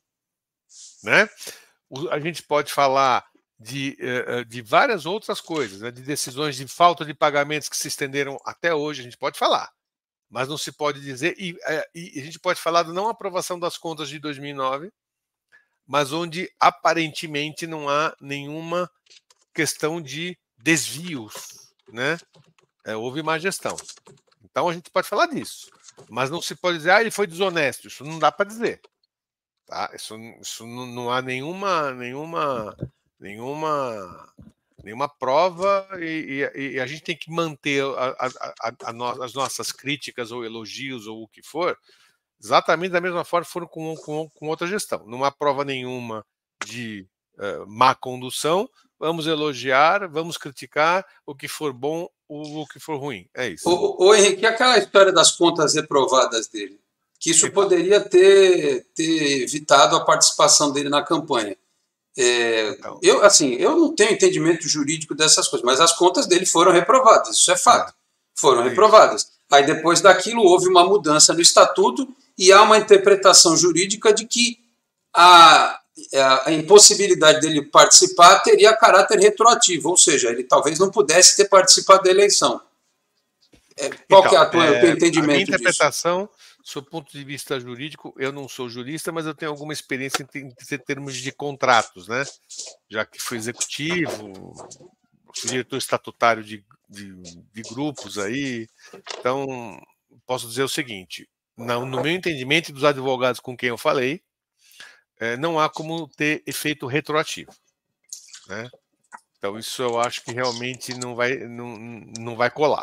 Speaker 2: né? O, a gente pode falar de, de várias outras coisas, né? De decisões de falta de pagamentos que se estenderam até hoje, a gente pode falar, mas não se pode dizer, e, e a gente pode falar da não aprovação das contas de dois mil e nove, mas onde aparentemente não há nenhuma questão de desvios, né? É, houve má gestão. Então a gente pode falar disso, mas não se pode dizer, ah, ele foi desonesto. Isso não dá para dizer, tá? Isso, isso não, não há nenhuma, nenhuma, nenhuma, nenhuma prova e, e, e a gente tem que manter a, a, a, a no, as nossas críticas ou elogios ou o que for. Exatamente da mesma forma foram com, com, com outra gestão. Não há prova nenhuma de uh, má condução. Vamos elogiar, vamos criticar o que for bom ou o que for ruim. É isso.
Speaker 1: Ô, ô Henrique, aquela história das contas reprovadas dele, que isso poderia ter, ter evitado a participação dele na campanha. É, então, eu, assim, eu não tenho entendimento jurídico dessas coisas, mas as contas dele foram reprovadas, isso é fato. É, foram é reprovadas. Isso. Aí depois daquilo houve uma mudança no estatuto e há uma interpretação jurídica de que a, a impossibilidade dele participar teria caráter retroativo, ou seja, ele talvez não pudesse ter participado da eleição. É, qual
Speaker 2: então,
Speaker 1: que é a tua,
Speaker 2: é,
Speaker 1: o teu entendimento
Speaker 2: a minha interpretação,
Speaker 1: disso?
Speaker 2: do ponto de vista jurídico, eu não sou jurista, mas eu tenho alguma experiência em, em termos de contratos, né? Já que fui executivo, fui diretor estatutário de, de, de grupos aí, então posso dizer o seguinte: no, no meu entendimento dos advogados com quem eu falei, é, não há como ter efeito retroativo, né? Então isso eu acho que realmente não vai, não, não vai colar.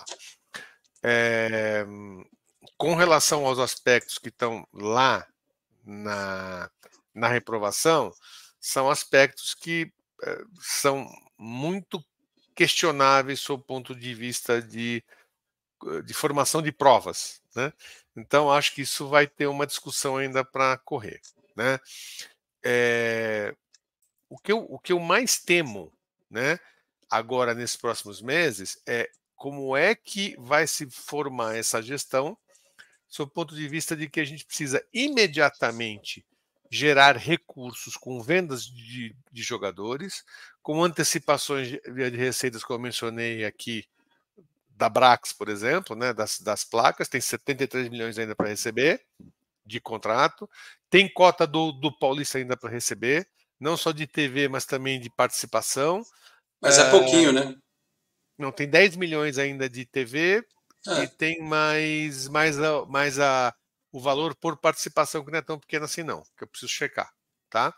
Speaker 2: É, com relação aos aspectos que estão lá na, na reprovação, são aspectos que é, são muito questionáveis sob o ponto de vista de, de formação de provas, né? Então, acho que isso vai ter uma discussão ainda para correr, né? É, o, que eu, o que eu mais temo, né, agora nesses próximos meses é como é que vai se formar essa gestão sob o ponto de vista de que a gente precisa imediatamente gerar recursos com vendas de, de jogadores, com antecipações de, de receitas, como eu mencionei aqui, da Brax, por exemplo, né, das, das placas, tem setenta e três milhões ainda para receber de contrato, tem cota do, do Paulista ainda para receber, não só de T V, mas também de participação.
Speaker 1: Mas é, é pouquinho, né?
Speaker 2: Não, tem dez milhões ainda de T V é. E tem mais, mais, a, mais a, o valor por participação, que não é tão pequeno assim não, que eu preciso checar, tá?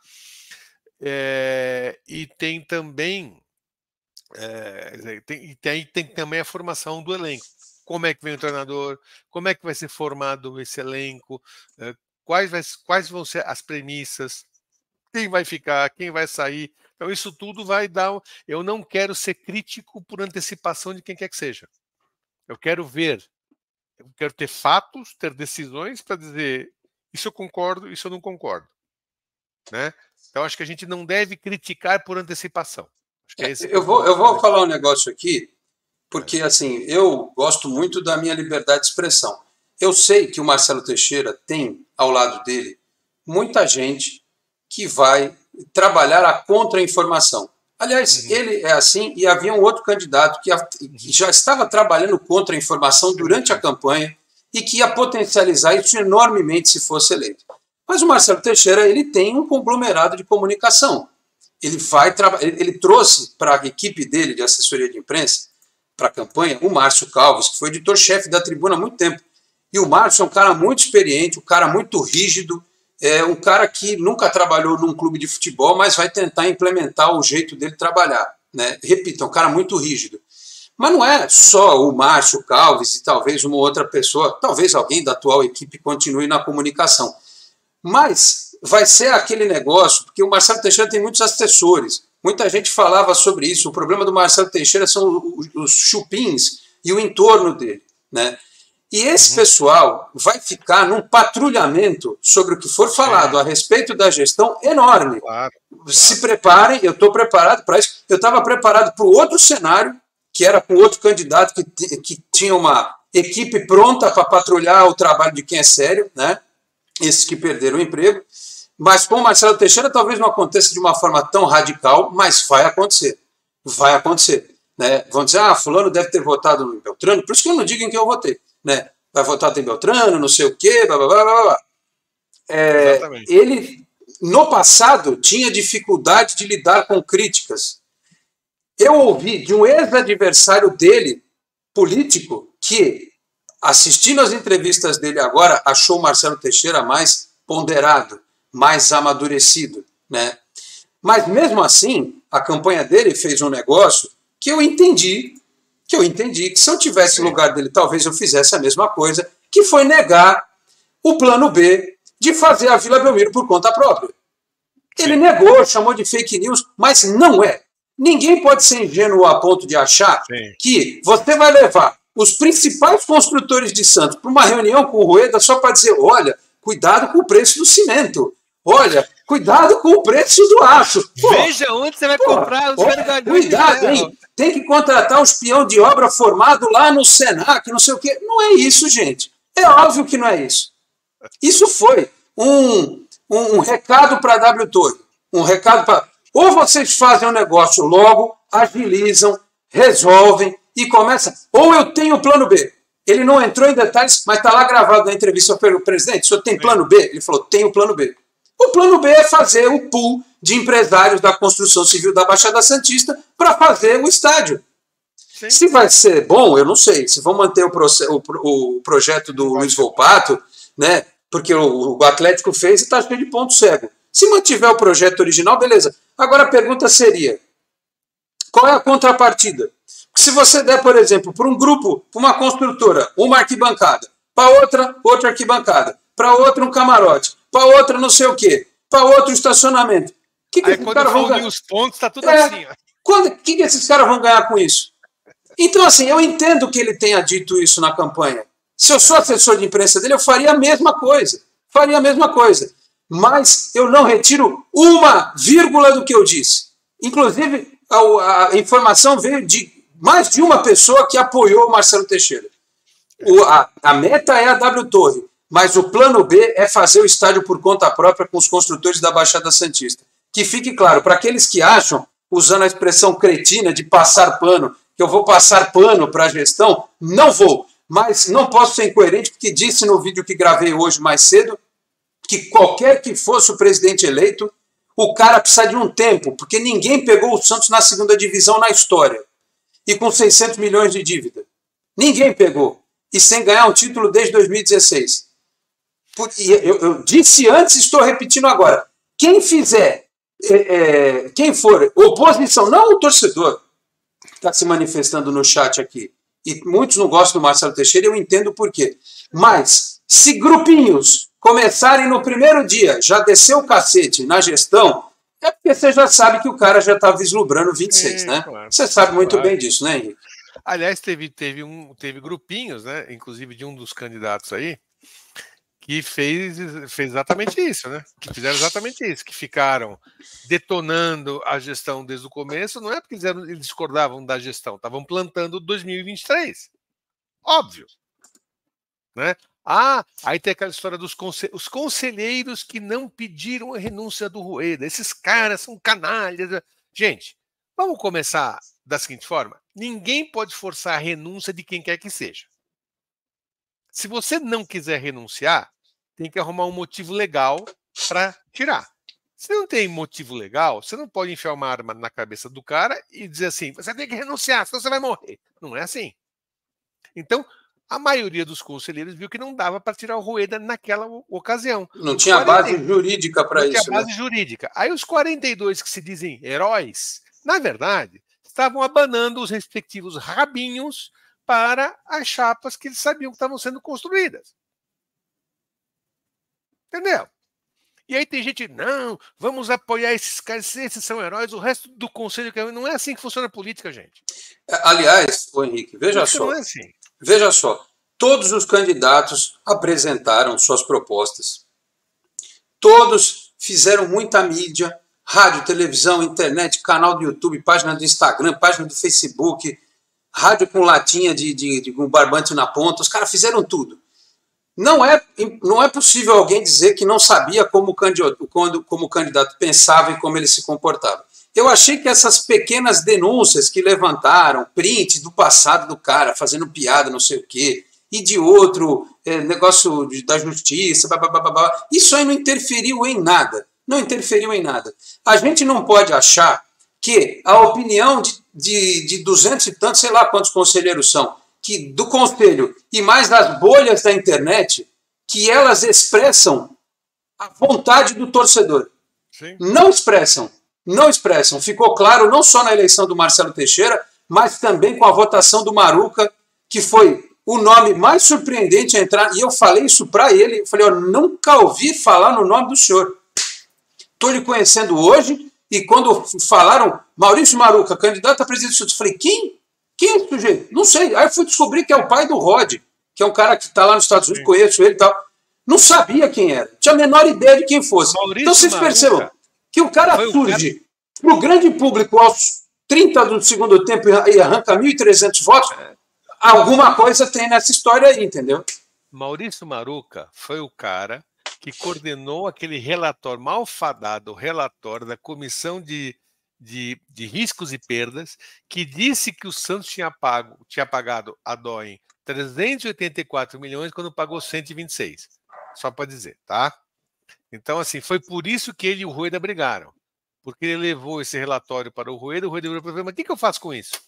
Speaker 2: É, e tem também é, tem, e tem, tem também a formação do elenco. Como é que vem o treinador, como é que vai ser formado esse elenco, é, quais, vai, quais vão ser as premissas, quem vai ficar, quem vai sair. Então isso tudo vai dar... Eu não quero ser crítico por antecipação de quem quer que seja. Eu quero ver, eu quero ter fatos, ter decisões para dizer isso eu concordo, isso eu não concordo, né? Então acho que a gente não deve criticar por antecipação. Acho que é esse
Speaker 1: eu vou, eu vou falar um negócio aqui, porque assim, eu gosto muito da minha liberdade de expressão. Eu sei que o Marcelo Teixeira tem ao lado dele muita gente que vai trabalhar a contra-informação. Aliás, uhum. ele é assim, e havia um outro candidato que, a, que já estava trabalhando contra a informação durante a campanha e que ia potencializar isso enormemente se fosse eleito. Mas o Marcelo Teixeira, ele tem um conglomerado de comunicação. Ele, vai ele, ele trouxe para a equipe dele de assessoria de imprensa, para a campanha, o Márcio Calves, que foi editor-chefe da Tribuna há muito tempo. E o Márcio é um cara muito experiente, um cara muito rígido, é um cara que nunca trabalhou num clube de futebol, mas vai tentar implementar o jeito dele trabalhar, né? Repito, é um cara muito rígido. Mas não é só o Márcio Calves e talvez uma outra pessoa, talvez alguém da atual equipe continue na comunicação. Mas vai ser aquele negócio, porque o Marcelo Teixeira tem muitos assessores. Muita gente falava sobre isso. O problema do Marcelo Teixeira são os chupins e o entorno dele, né? E esse pessoal vai ficar num patrulhamento sobre o que for falado é. a respeito da gestão enorme. Claro, claro. Se preparem, eu estou preparado para isso. Eu estava preparado para o outro cenário, que era com outro candidato que, que tinha uma equipe pronta para patrulhar o trabalho de quem é sério, né? Esses que perderam o emprego. Mas com o Marcelo Teixeira talvez não aconteça de uma forma tão radical, mas vai acontecer. Vai acontecer. Né? Vão dizer, ah, fulano deve ter votado no Beltrano, por isso que eu não digo em quem eu votei. Né? Vai votar em Beltrano, não sei o quê, blá, blá, blá, blá. É, ele, no passado, tinha dificuldade de lidar com críticas. Eu ouvi de um ex-adversário dele, político, que, assistindo às entrevistas dele agora, achou o Marcelo Teixeira mais ponderado, mais amadurecido, né? Mas, mesmo assim, a campanha dele fez um negócio que eu entendi, que eu entendi que se eu tivesse no lugar dele, talvez eu fizesse a mesma coisa, que foi negar o plano B de fazer a Vila Belmiro por conta própria. Ele negou, chamou de fake news, mas não é. Ninguém pode ser ingênuo a ponto de achar Sim. que você vai levar os principais construtores de Santos para uma reunião com o Rueda só para dizer, olha, cuidado com o preço do cimento. Olha, cuidado com o preço do aço.
Speaker 2: Pô, Veja onde você vai pô, comprar os
Speaker 1: gargalhões. Cuidado, hein? Tem que contratar um espião de obra formado lá no Senac, não sei o quê. Não é isso, gente. É óbvio que não é isso. Isso foi um, um, um recado para a W Torre. Um recado para... Ou vocês fazem um negócio logo, agilizam, resolvem e começam. Ou eu tenho o plano B. Ele não entrou em detalhes, mas está lá gravado na entrevista pelo presidente. O senhor tem plano B? Ele falou, tenho plano B. O plano B é fazer o pool de empresários da construção civil da Baixada Santista para fazer o estádio. Sim. Se vai ser bom, eu não sei. Se vão manter o, o, o projeto do Luiz Volpato, né? Porque o, o Atlético fez e está cheio de ponto cego. Se mantiver o projeto original, beleza. Agora a pergunta seria, qual é a contrapartida? Se você der, por exemplo, para um grupo, para uma construtora, uma arquibancada, para outra, outra arquibancada, para outra um camarote, para outra não sei o quê, para outro estacionamento. que, que
Speaker 2: Aí
Speaker 1: esses
Speaker 2: quando
Speaker 1: caras vão
Speaker 2: for
Speaker 1: ganhar?
Speaker 2: os pontos, tá tudo
Speaker 1: É,
Speaker 2: assim, ó.
Speaker 1: Quando, o que, que esses caras vão ganhar com isso? Então, assim, eu entendo que ele tenha dito isso na campanha. Se eu sou assessor de imprensa dele, eu faria a mesma coisa. Faria a mesma coisa. Mas eu não retiro uma vírgula do que eu disse. Inclusive, a, a informação veio de mais de uma pessoa que apoiou o Marcelo Teixeira. O, a, a meta é a W Torre, mas o plano B é fazer o estádio por conta própria com os construtores da Baixada Santista. Que fique claro, para aqueles que acham, usando a expressão cretina de passar pano, que eu vou passar pano para a gestão, não vou. Mas não posso ser incoerente, porque disse no vídeo que gravei hoje mais cedo, que qualquer que fosse o presidente eleito, o cara precisa de um tempo, porque ninguém pegou o Santos na segunda divisão na história. E com seiscentos milhões de dívida. Ninguém pegou. E sem ganhar um título desde dois mil e dezesseis. E eu, eu disse antes e estou repetindo agora. Quem fizer, é, é, quem for oposição, não o torcedor que está se manifestando no chat aqui, e muitos não gostam do Marcelo Teixeira, eu entendo por quê. Mas, se grupinhos começarem no primeiro dia, já descer o cacete na gestão, é porque você já sabe que o cara já está vislumbrando vinte e seis, é, né? Claro. Você sabe muito claro. bem disso, né, Henrique?
Speaker 2: Aliás, teve, teve, um, teve grupinhos, né? Inclusive de um dos candidatos aí, que fez, fez exatamente isso, né? Que fizeram exatamente isso, que ficaram detonando a gestão desde o começo, não é porque eles, eram, eles discordavam da gestão, estavam plantando dois mil e vinte e três. Óbvio. Né? Ah, aí tem aquela história dos consel os conselheiros que não pediram a renúncia do Rueda. Esses caras são canalhas. Gente, vamos começar da seguinte forma. Ninguém pode forçar a renúncia de quem quer que seja. Se você não quiser renunciar, tem que arrumar um motivo legal para tirar. Se não tem motivo legal, você não pode enfiar uma arma na cabeça do cara e dizer assim, você tem que renunciar, senão você vai morrer. Não é assim. Então, a maioria dos conselheiros viu que não dava para tirar o Rueda naquela ocasião.
Speaker 1: Não tinha quarenta... base jurídica para isso.
Speaker 2: Não tinha base
Speaker 1: né?
Speaker 2: jurídica. Aí os quarenta e dois que se dizem heróis, na verdade, estavam abanando os respectivos rabinhos para as chapas que eles sabiam que estavam sendo construídas. Entendeu? E aí tem gente, não, vamos apoiar esses caras, esses são heróis, o resto do conselho, não é assim que funciona a política, gente.
Speaker 1: Aliás, ô Henrique, veja só.
Speaker 2: Não é assim.
Speaker 1: Veja só, todos os candidatos apresentaram suas propostas. Todos fizeram muita mídia, rádio, televisão, internet, canal do YouTube, página do Instagram, página do Facebook, rádio com latinha de, de, de um barbante na ponta, os caras fizeram tudo. Não é, não é possível alguém dizer que não sabia como o, candidato, como o candidato pensava e como ele se comportava. Eu achei que essas pequenas denúncias que levantaram, print do passado do cara, fazendo piada, não sei o quê, e de outro é, negócio de, da justiça, blá, blá, blá, blá, isso aí não interferiu em nada. Não interferiu em nada. A gente não pode achar que a opinião de, de, de duzentos e tantos, sei lá quantos conselheiros são, que do conselho e mais das bolhas da internet, que elas expressam a vontade do torcedor. Sim. Não expressam. Não expressam. Ficou claro não só na eleição do Marcelo Teixeira, mas também com a votação do Maruca, que foi o nome mais surpreendente a entrar. E eu falei isso para ele. Eu falei, eu nunca ouvi falar no nome do senhor. Estou lhe conhecendo hoje. E quando falaram Maurício Maruca, candidato a presidente do Santos, eu falei, quem? Quem é esse sujeito? Não sei. Aí eu fui descobrir que é o pai do Rod, que é um cara que está lá nos Estados Unidos, conheço ele e tal. Não sabia quem era. Tinha a menor ideia de quem fosse. Maurício então vocês Maruca. Percebam que o cara Foi surge cara... para o grande público aos trinta do segundo tempo e arranca mil e trezentos votos. É. Alguma coisa tem nessa história aí, entendeu?
Speaker 2: Maurício Maruca foi o cara que coordenou aquele relatório, malfadado relatório da Comissão de, de, de Riscos e Perdas, que disse que o Santos tinha, pago, tinha pagado a D O E trezentos e oitenta e quatro milhões quando pagou cento e vinte e seis. Só para dizer, tá? Então, assim, foi por isso que ele e o Rueda brigaram. Porque ele levou esse relatório para o Rueda, o Rueda falou, mas o que, que eu faço com isso?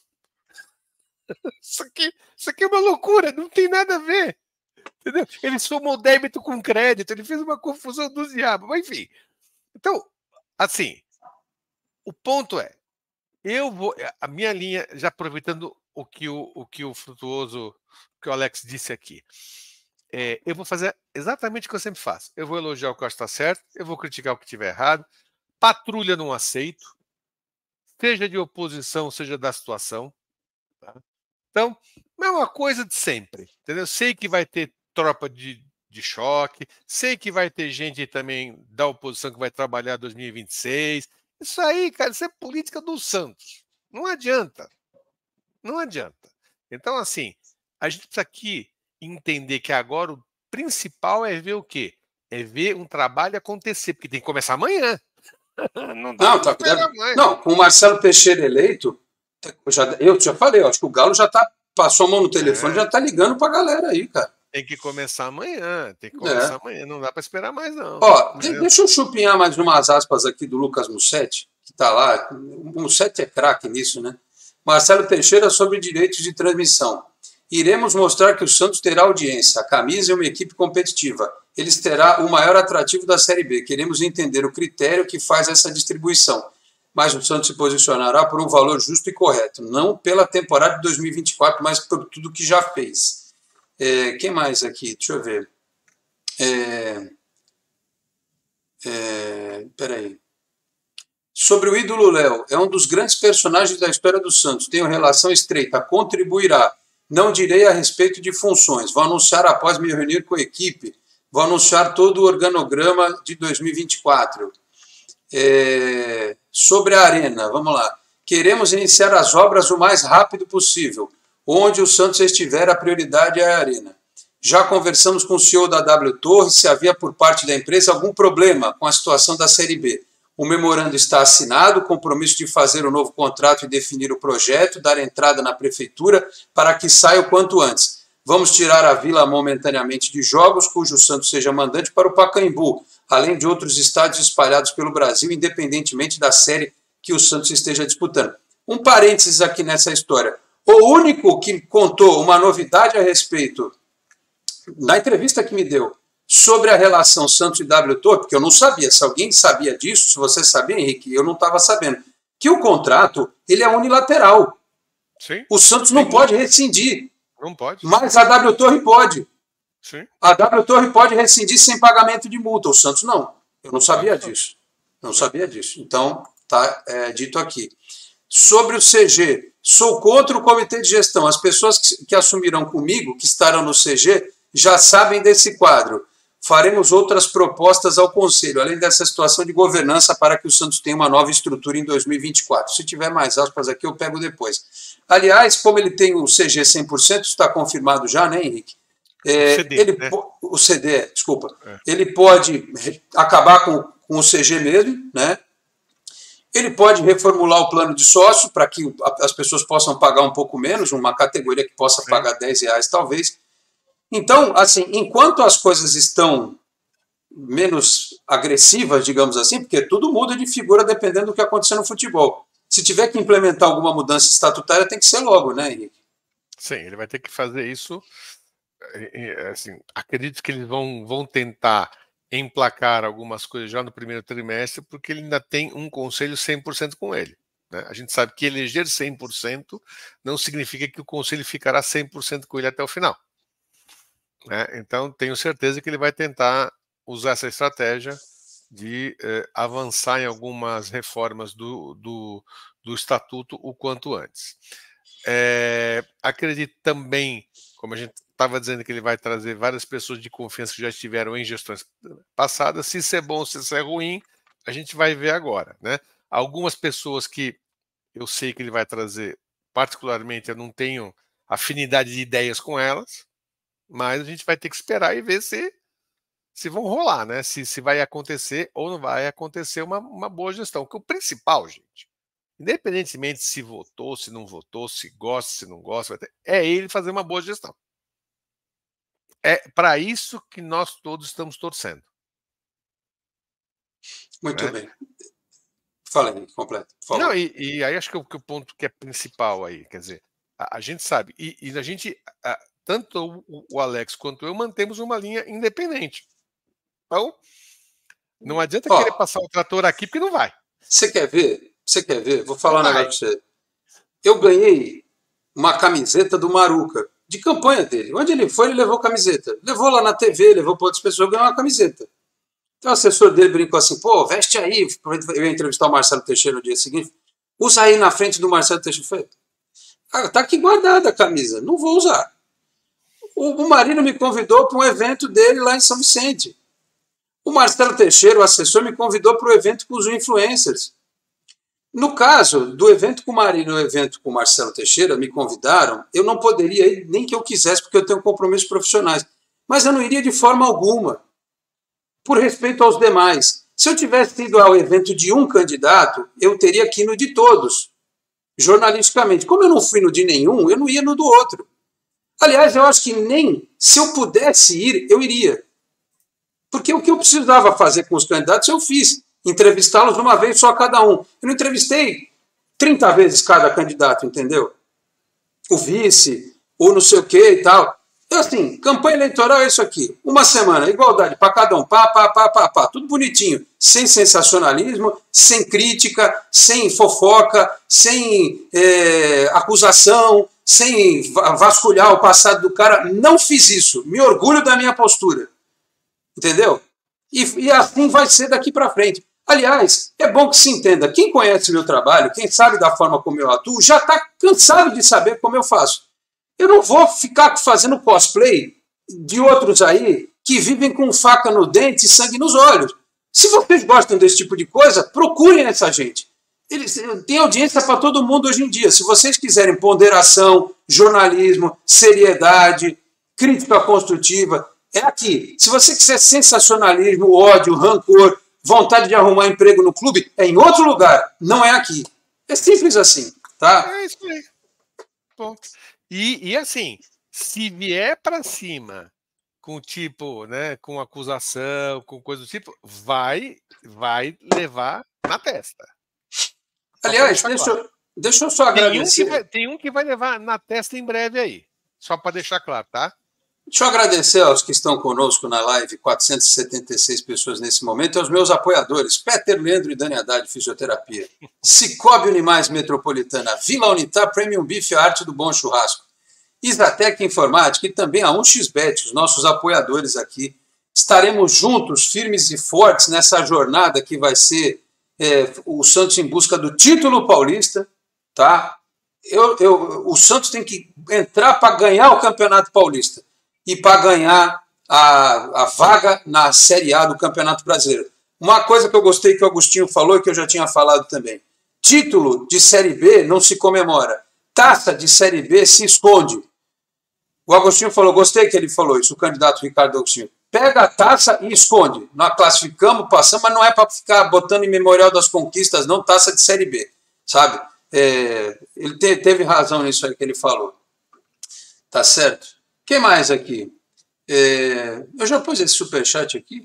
Speaker 2: Isso aqui, isso aqui é uma loucura, não tem nada a ver. Entendeu? Ele somou débito com crédito, ele fez uma confusão dos diabos, mas enfim. Então, assim, o ponto é, eu vou, a minha linha, já aproveitando o que o, o, que o Frutuoso, que o Alex disse aqui, é, eu vou fazer exatamente o que eu sempre faço. Eu vou elogiar o que eu acho que está certo, eu vou criticar o que estiver errado, patrulha não aceito, seja de oposição, seja da situação. Tá? Então, mesma coisa de sempre. Entendeu? Sei que vai ter tropa de, de choque, sei que vai ter gente também da oposição que vai trabalhar dois mil e vinte e seis. Isso aí, cara, isso é política do Santos. Não adianta. Não adianta. Então, assim, a gente precisa aqui entender que agora o principal é ver o quê? É ver um trabalho acontecer, porque tem que começar amanhã. Não dá
Speaker 1: Não,
Speaker 2: pra
Speaker 1: tá,
Speaker 2: esperar mais.
Speaker 1: não, com o Marcelo Teixeira eleito, eu já, eu já falei, eu acho que o Galo já tá, passou a mão no telefone,
Speaker 2: É.
Speaker 1: já tá ligando pra galera aí, cara.
Speaker 2: Tem que começar amanhã, tem que começar é. amanhã, não dá para esperar mais não.
Speaker 1: Ó, de, deixa eu chupinhar mais umas aspas aqui do Lucas Mussetti, que tá lá, o Mussetti é craque nisso, né? Marcelo Teixeira sobre direitos de transmissão. Iremos mostrar que o Santos terá audiência, a camisa é uma equipe competitiva. Eles terão o maior atrativo da Série B. Queremos entender o critério que faz essa distribuição. Mas o Santos se posicionará por um valor justo e correto, não pela temporada de dois mil e vinte e quatro, mas por tudo que já fez. É, quem mais aqui? Deixa eu ver. É, é, peraí. Sobre o ídolo Léo, é um dos grandes personagens da história do Santos. Tenho relação estreita, contribuirá. Não direi a respeito de funções. Vou anunciar após me reunir com a equipe. Vou anunciar todo o organograma de dois mil e vinte e quatro. É, sobre a Arena, vamos lá. Queremos iniciar as obras o mais rápido possível. Onde o Santos estiver, a prioridade é a Arena. Já conversamos com o C E O da W Torre se havia por parte da empresa algum problema com a situação da Série B. O memorando está assinado, o compromisso de fazer o novo contrato e definir o projeto, dar entrada na prefeitura para que saia o quanto antes. Vamos tirar a Vila momentaneamente de jogos, cujo Santos seja mandante para o Pacaembu, além de outros estádios espalhados pelo Brasil, independentemente da série que o Santos esteja disputando. Um parênteses aqui nessa história. O único que contou uma novidade a respeito, na entrevista que me deu, sobre a relação Santos e W Torre, porque eu não sabia, se alguém sabia disso, se você sabia, Henrique, eu não estava sabendo, que o contrato ele é unilateral.
Speaker 2: Sim.
Speaker 1: O Santos não Sim. pode rescindir.
Speaker 2: Não pode.
Speaker 1: Mas a W Torre pode.
Speaker 2: Sim.
Speaker 1: A W Torre pode rescindir sem pagamento de multa, o Santos não. Eu não sabia
Speaker 2: não.
Speaker 1: disso. Não sabia disso. Então, está é, dito aqui. Sobre o C G, sou contra o comitê de gestão. As pessoas que, que assumirão comigo, que estarão no C G, já sabem desse quadro. Faremos outras propostas ao Conselho, além dessa situação de governança para que o Santos tenha uma nova estrutura em dois mil e vinte e quatro. Se tiver mais aspas aqui, eu pego depois. Aliás, como ele tem o C G cem por cento, está confirmado já, né, Henrique? É, o C D, ele, né? O C D, desculpa. É. Ele pode acabar com, com o C G mesmo, né? Ele pode reformular o plano de sócio para que as pessoas possam pagar um pouco menos, uma categoria que possa Sim. pagar dez reais, talvez. Então, assim, enquanto as coisas estão menos agressivas, digamos assim, porque tudo muda de figura dependendo do que acontecer no futebol. Se tiver que implementar alguma mudança estatutária, tem que ser logo, né, Henrique?
Speaker 2: Sim, ele vai ter que fazer isso. Assim, acredito que eles vão, vão tentar emplacar algumas coisas já no primeiro trimestre, porque ele ainda tem um conselho cem por cento com ele. Né? A gente sabe que eleger cem por cento não significa que o conselho ficará cem por cento com ele até o final. É, então, tenho certeza que ele vai tentar usar essa estratégia de eh, avançar em algumas reformas do, do, do estatuto o quanto antes. É, acredito também, como a gente estava dizendo, que ele vai trazer várias pessoas de confiança que já estiveram em gestões passadas. Se isso é bom, se isso é ruim, a gente vai ver agora. Né? Algumas pessoas que eu sei que ele vai trazer, particularmente, eu não tenho afinidade de ideias com elas, mas a gente vai ter que esperar e ver se, se vão rolar, né? Se, se vai acontecer ou não vai acontecer uma, uma boa gestão. Porque o principal, gente, independentemente se votou, se não votou, se gosta, se não gosta, é ele fazer uma boa gestão. É para isso que nós todos estamos torcendo.
Speaker 1: Muito
Speaker 2: né?
Speaker 1: bem. Fala aí, completo. Fala.
Speaker 2: Não, e, e aí acho que o, que o ponto que é principal aí, quer dizer, a, a gente sabe, e, e a gente... A, tanto o, o Alex quanto eu mantemos uma linha independente. Então, não adianta Ó, querer passar o trator aqui, porque não vai.
Speaker 1: Você quer ver? Você quer ver? Vou falar um negócio pra você. Eu ganhei uma camiseta do Maruca, de campanha dele. Onde ele foi, ele levou camiseta. Levou lá na T V, levou para outras pessoas, ganhou uma camiseta. Então o assessor dele brincou assim, pô, veste aí, eu ia entrevistar o Marcelo Teixeira no dia seguinte, usa aí na frente do Marcelo Teixeira. Eu falei, ah, tá aqui guardada a camisa, não vou usar. O, o Marino me convidou para um evento dele lá em São Vicente. O Marcelo Teixeira, o assessor, me convidou para o evento com os influencers. No caso do evento com o Marino e o evento com o Marcelo Teixeira, me convidaram, eu não poderia ir nem que eu quisesse, porque eu tenho compromissos profissionais. Mas eu não iria de forma alguma, por respeito aos demais. Se eu tivesse ido ao evento de um candidato, eu teria que ir no de todos, jornalisticamente. Como eu não fui no de nenhum, eu não ia no do outro. Aliás, eu acho que nem se eu pudesse ir, eu iria. Porque o que eu precisava fazer com os candidatos, eu fiz. Entrevistá-los uma vez só cada um. Eu não entrevistei trinta vezes cada candidato, entendeu? O vice, ou não sei o que e tal. Então, assim, campanha eleitoral é isso aqui. Uma semana, igualdade para cada um. Pá, pá, pá, pá, pá. Tudo bonitinho. Sem sensacionalismo, sem crítica, sem fofoca, sem é, acusação, sem vasculhar o passado do cara. Não fiz isso. Me orgulho da minha postura. Entendeu? E, e assim vai ser daqui para frente. Aliás, é bom que se entenda. Quem conhece meu trabalho, quem sabe da forma como eu atuo, já está cansado de saber como eu faço. Eu não vou ficar fazendo cosplay de outros aí que vivem com faca no dente e sangue nos olhos. Se vocês gostam desse tipo de coisa, procurem essa gente. Eles têm audiência para todo mundo hoje em dia. Se vocês quiserem ponderação, jornalismo, seriedade, crítica construtiva, é aqui. Se você quiser sensacionalismo, ódio, rancor, vontade de arrumar emprego no clube, é em outro lugar, não é aqui. É simples assim, tá?
Speaker 2: É isso aí. Ponto. E, e assim, se vier para cima com tipo, né, com acusação, com coisa do tipo, vai, vai levar na testa.
Speaker 1: Aliás, deixa, claro. eu, deixa eu só agradecer.
Speaker 2: Tem um, vai, tem um que vai levar na testa em breve aí, só para deixar claro, tá?
Speaker 1: Deixa eu agradecer aos que estão conosco na live, quatrocentas e setenta e seis pessoas nesse momento, e aos meus apoiadores, Peter, Leandro e Dani Haddad, Fisioterapia, Cicobi Unimais Metropolitana, Vila Unitar, Premium Beef, a arte do bom churrasco, Isatec Informática e também a um x bet, os nossos apoiadores aqui. Estaremos juntos, firmes e fortes nessa jornada que vai ser é, o Santos em busca do título paulista, tá? Eu, eu, o Santos tem que entrar para ganhar o Campeonato Paulista e para ganhar a, a vaga na Série A do Campeonato Brasileiro. Uma coisa que eu gostei que o Agostinho falou e que eu já tinha falado também. Título de Série B não se comemora. Taça de Série B se esconde. O Agostinho falou, gostei que ele falou isso, o candidato Ricardo Agostinho. Pega a taça e esconde. Nós classificamos, passamos, mas não é para ficar botando em memorial das conquistas, não, taça de Série B, sabe? É, ele te, teve razão nisso aí que ele falou. Tá certo? Quem mais aqui? É, eu já pus esse superchat aqui.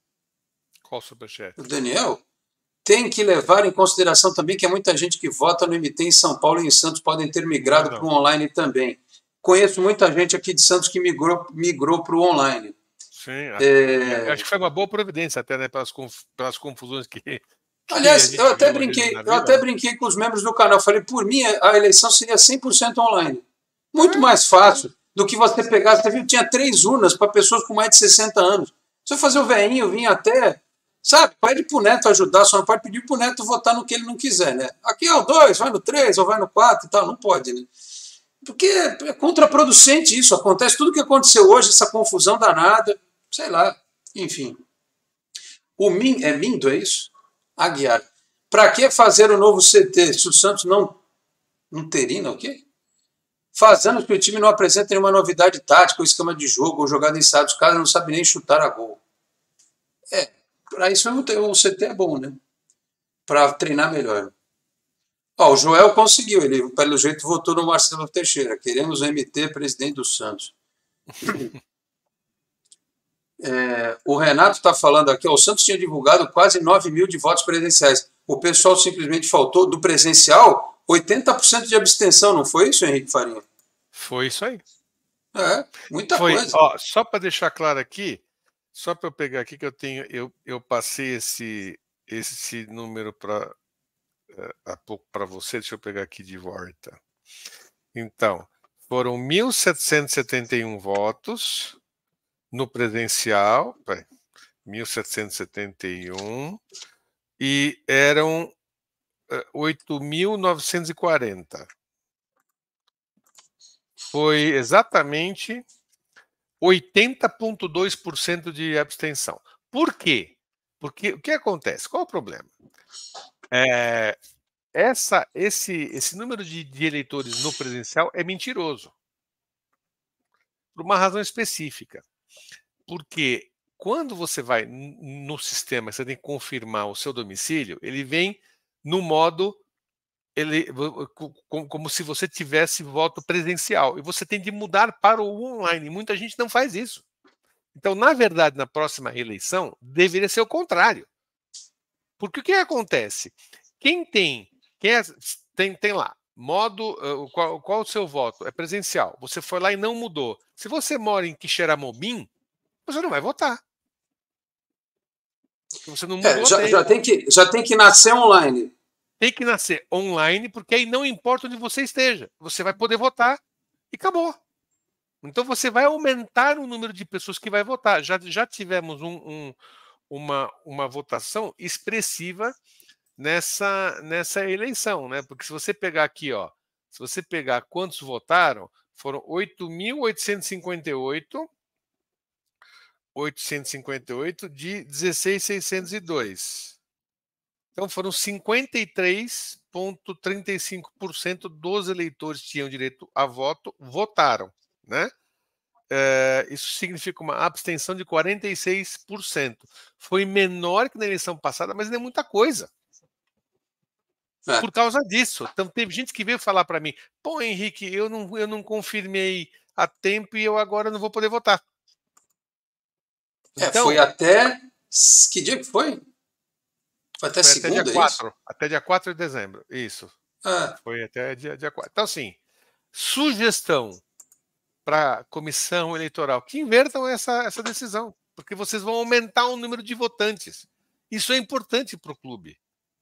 Speaker 2: Qual superchat?
Speaker 1: O Daniel. Tem que levar em consideração também que há muita gente que vota no M T em São Paulo e em Santos podem ter migrado para o online também. Conheço muita gente aqui de Santos que migrou, migrou para o online.
Speaker 2: Sim, é... acho que foi uma boa providência até, né, pelas, pelas confusões que... que
Speaker 1: Aliás, eu até, brinquei, eu até brinquei com os membros do canal. Falei, por mim, a eleição seria cem por cento online. Muito é. mais fácil do que você pegar. Você viu, tinha três urnas para pessoas com mais de sessenta anos. Você fazer o velhinho vir até... Sabe, pede pro neto ajudar, só não pode pedir pro neto votar no que ele não quiser, né? Aqui é o dois, vai no três, ou vai no quatro e tal. Não pode, né? Porque é contraproducente isso. Acontece tudo o que aconteceu hoje, essa confusão danada. Sei lá, enfim. O Min, é Mindo, é isso? Aguiar. Para que fazer o novo C T se o Santos não, não terina o quê? Faz anos que o time não apresenta nenhuma novidade tática, ou esquema de jogo, ou jogada em sábado, os caras não sabem nem chutar a gol. É, para isso o C T é bom, né? Para treinar melhor. Ó, o Joel conseguiu, ele pelo jeito votou no Marcelo Teixeira. Queremos o M T presidente do Santos. É, o Renato está falando aqui, ó, o Santos tinha divulgado quase nove mil de votos presenciais. O pessoal simplesmente faltou do presencial oitenta por cento de abstenção, não foi isso, Henrique Farinha?
Speaker 2: Foi isso aí.
Speaker 1: É, muita
Speaker 2: foi,
Speaker 1: coisa.
Speaker 2: Ó, só para deixar claro aqui, só para eu pegar aqui que eu tenho, eu, eu passei esse, esse número para há pouco para você, deixa eu pegar aqui de volta. Então, foram mil setecentos e setenta e um votos no presencial, mil setecentos e setenta e um, e eram uh, oito mil novecentos e quarenta. Foi exatamente oitenta vírgula dois por cento de abstenção. Por quê? Porque o que acontece? Qual é o problema? É, essa, esse, esse número de, de eleitores no presencial é mentiroso. Por uma razão específica. Porque quando você vai no sistema, você tem que confirmar o seu domicílio, ele vem no modo ele, como se você tivesse voto presencial. E você tem de mudar para o online. Muita gente não faz isso. Então, na verdade, na próxima eleição, deveria ser o contrário. Porque o que acontece? Quem tem, quem é, tem, tem lá, modo, uh, qual, qual o seu voto? É presencial. Você foi lá e não mudou. Se você mora em Quixeramobim, você não vai votar. Você não mudou.
Speaker 1: É, já, já, tem que, já tem que nascer online.
Speaker 2: Tem que nascer online, porque aí não importa onde você esteja. Você vai poder votar e acabou. Então você vai aumentar o número de pessoas que vai votar. Já, já tivemos um, um, uma, uma votação expressiva nessa, nessa eleição, né? Porque se você pegar aqui, ó, se você pegar quantos votaram, foram oito mil oitocentos e cinquenta e oito, oitocentos e cinquenta e oito de dezesseis mil seiscentos e dois. Então foram cinquenta e três vírgula trinta e cinco por cento dos eleitores que tinham direito a voto votaram, né? É, isso significa uma abstenção de quarenta e seis por cento. Foi menor que na eleição passada, mas não é muita coisa. É. Por causa disso. Então teve gente que veio falar para mim: pô, Henrique, eu não, eu não confirmei a tempo e eu agora não vou poder votar.
Speaker 1: É, então, foi até... Que dia que foi? Foi até foi segunda,
Speaker 2: até dia quatro, é isso? Até dia quatro de dezembro, isso.
Speaker 1: Ah.
Speaker 2: Foi até dia, dia quatro. Então, assim, sugestão para a comissão eleitoral que invertam essa, essa decisão, porque vocês vão aumentar o número de votantes. Isso é importante para o clube.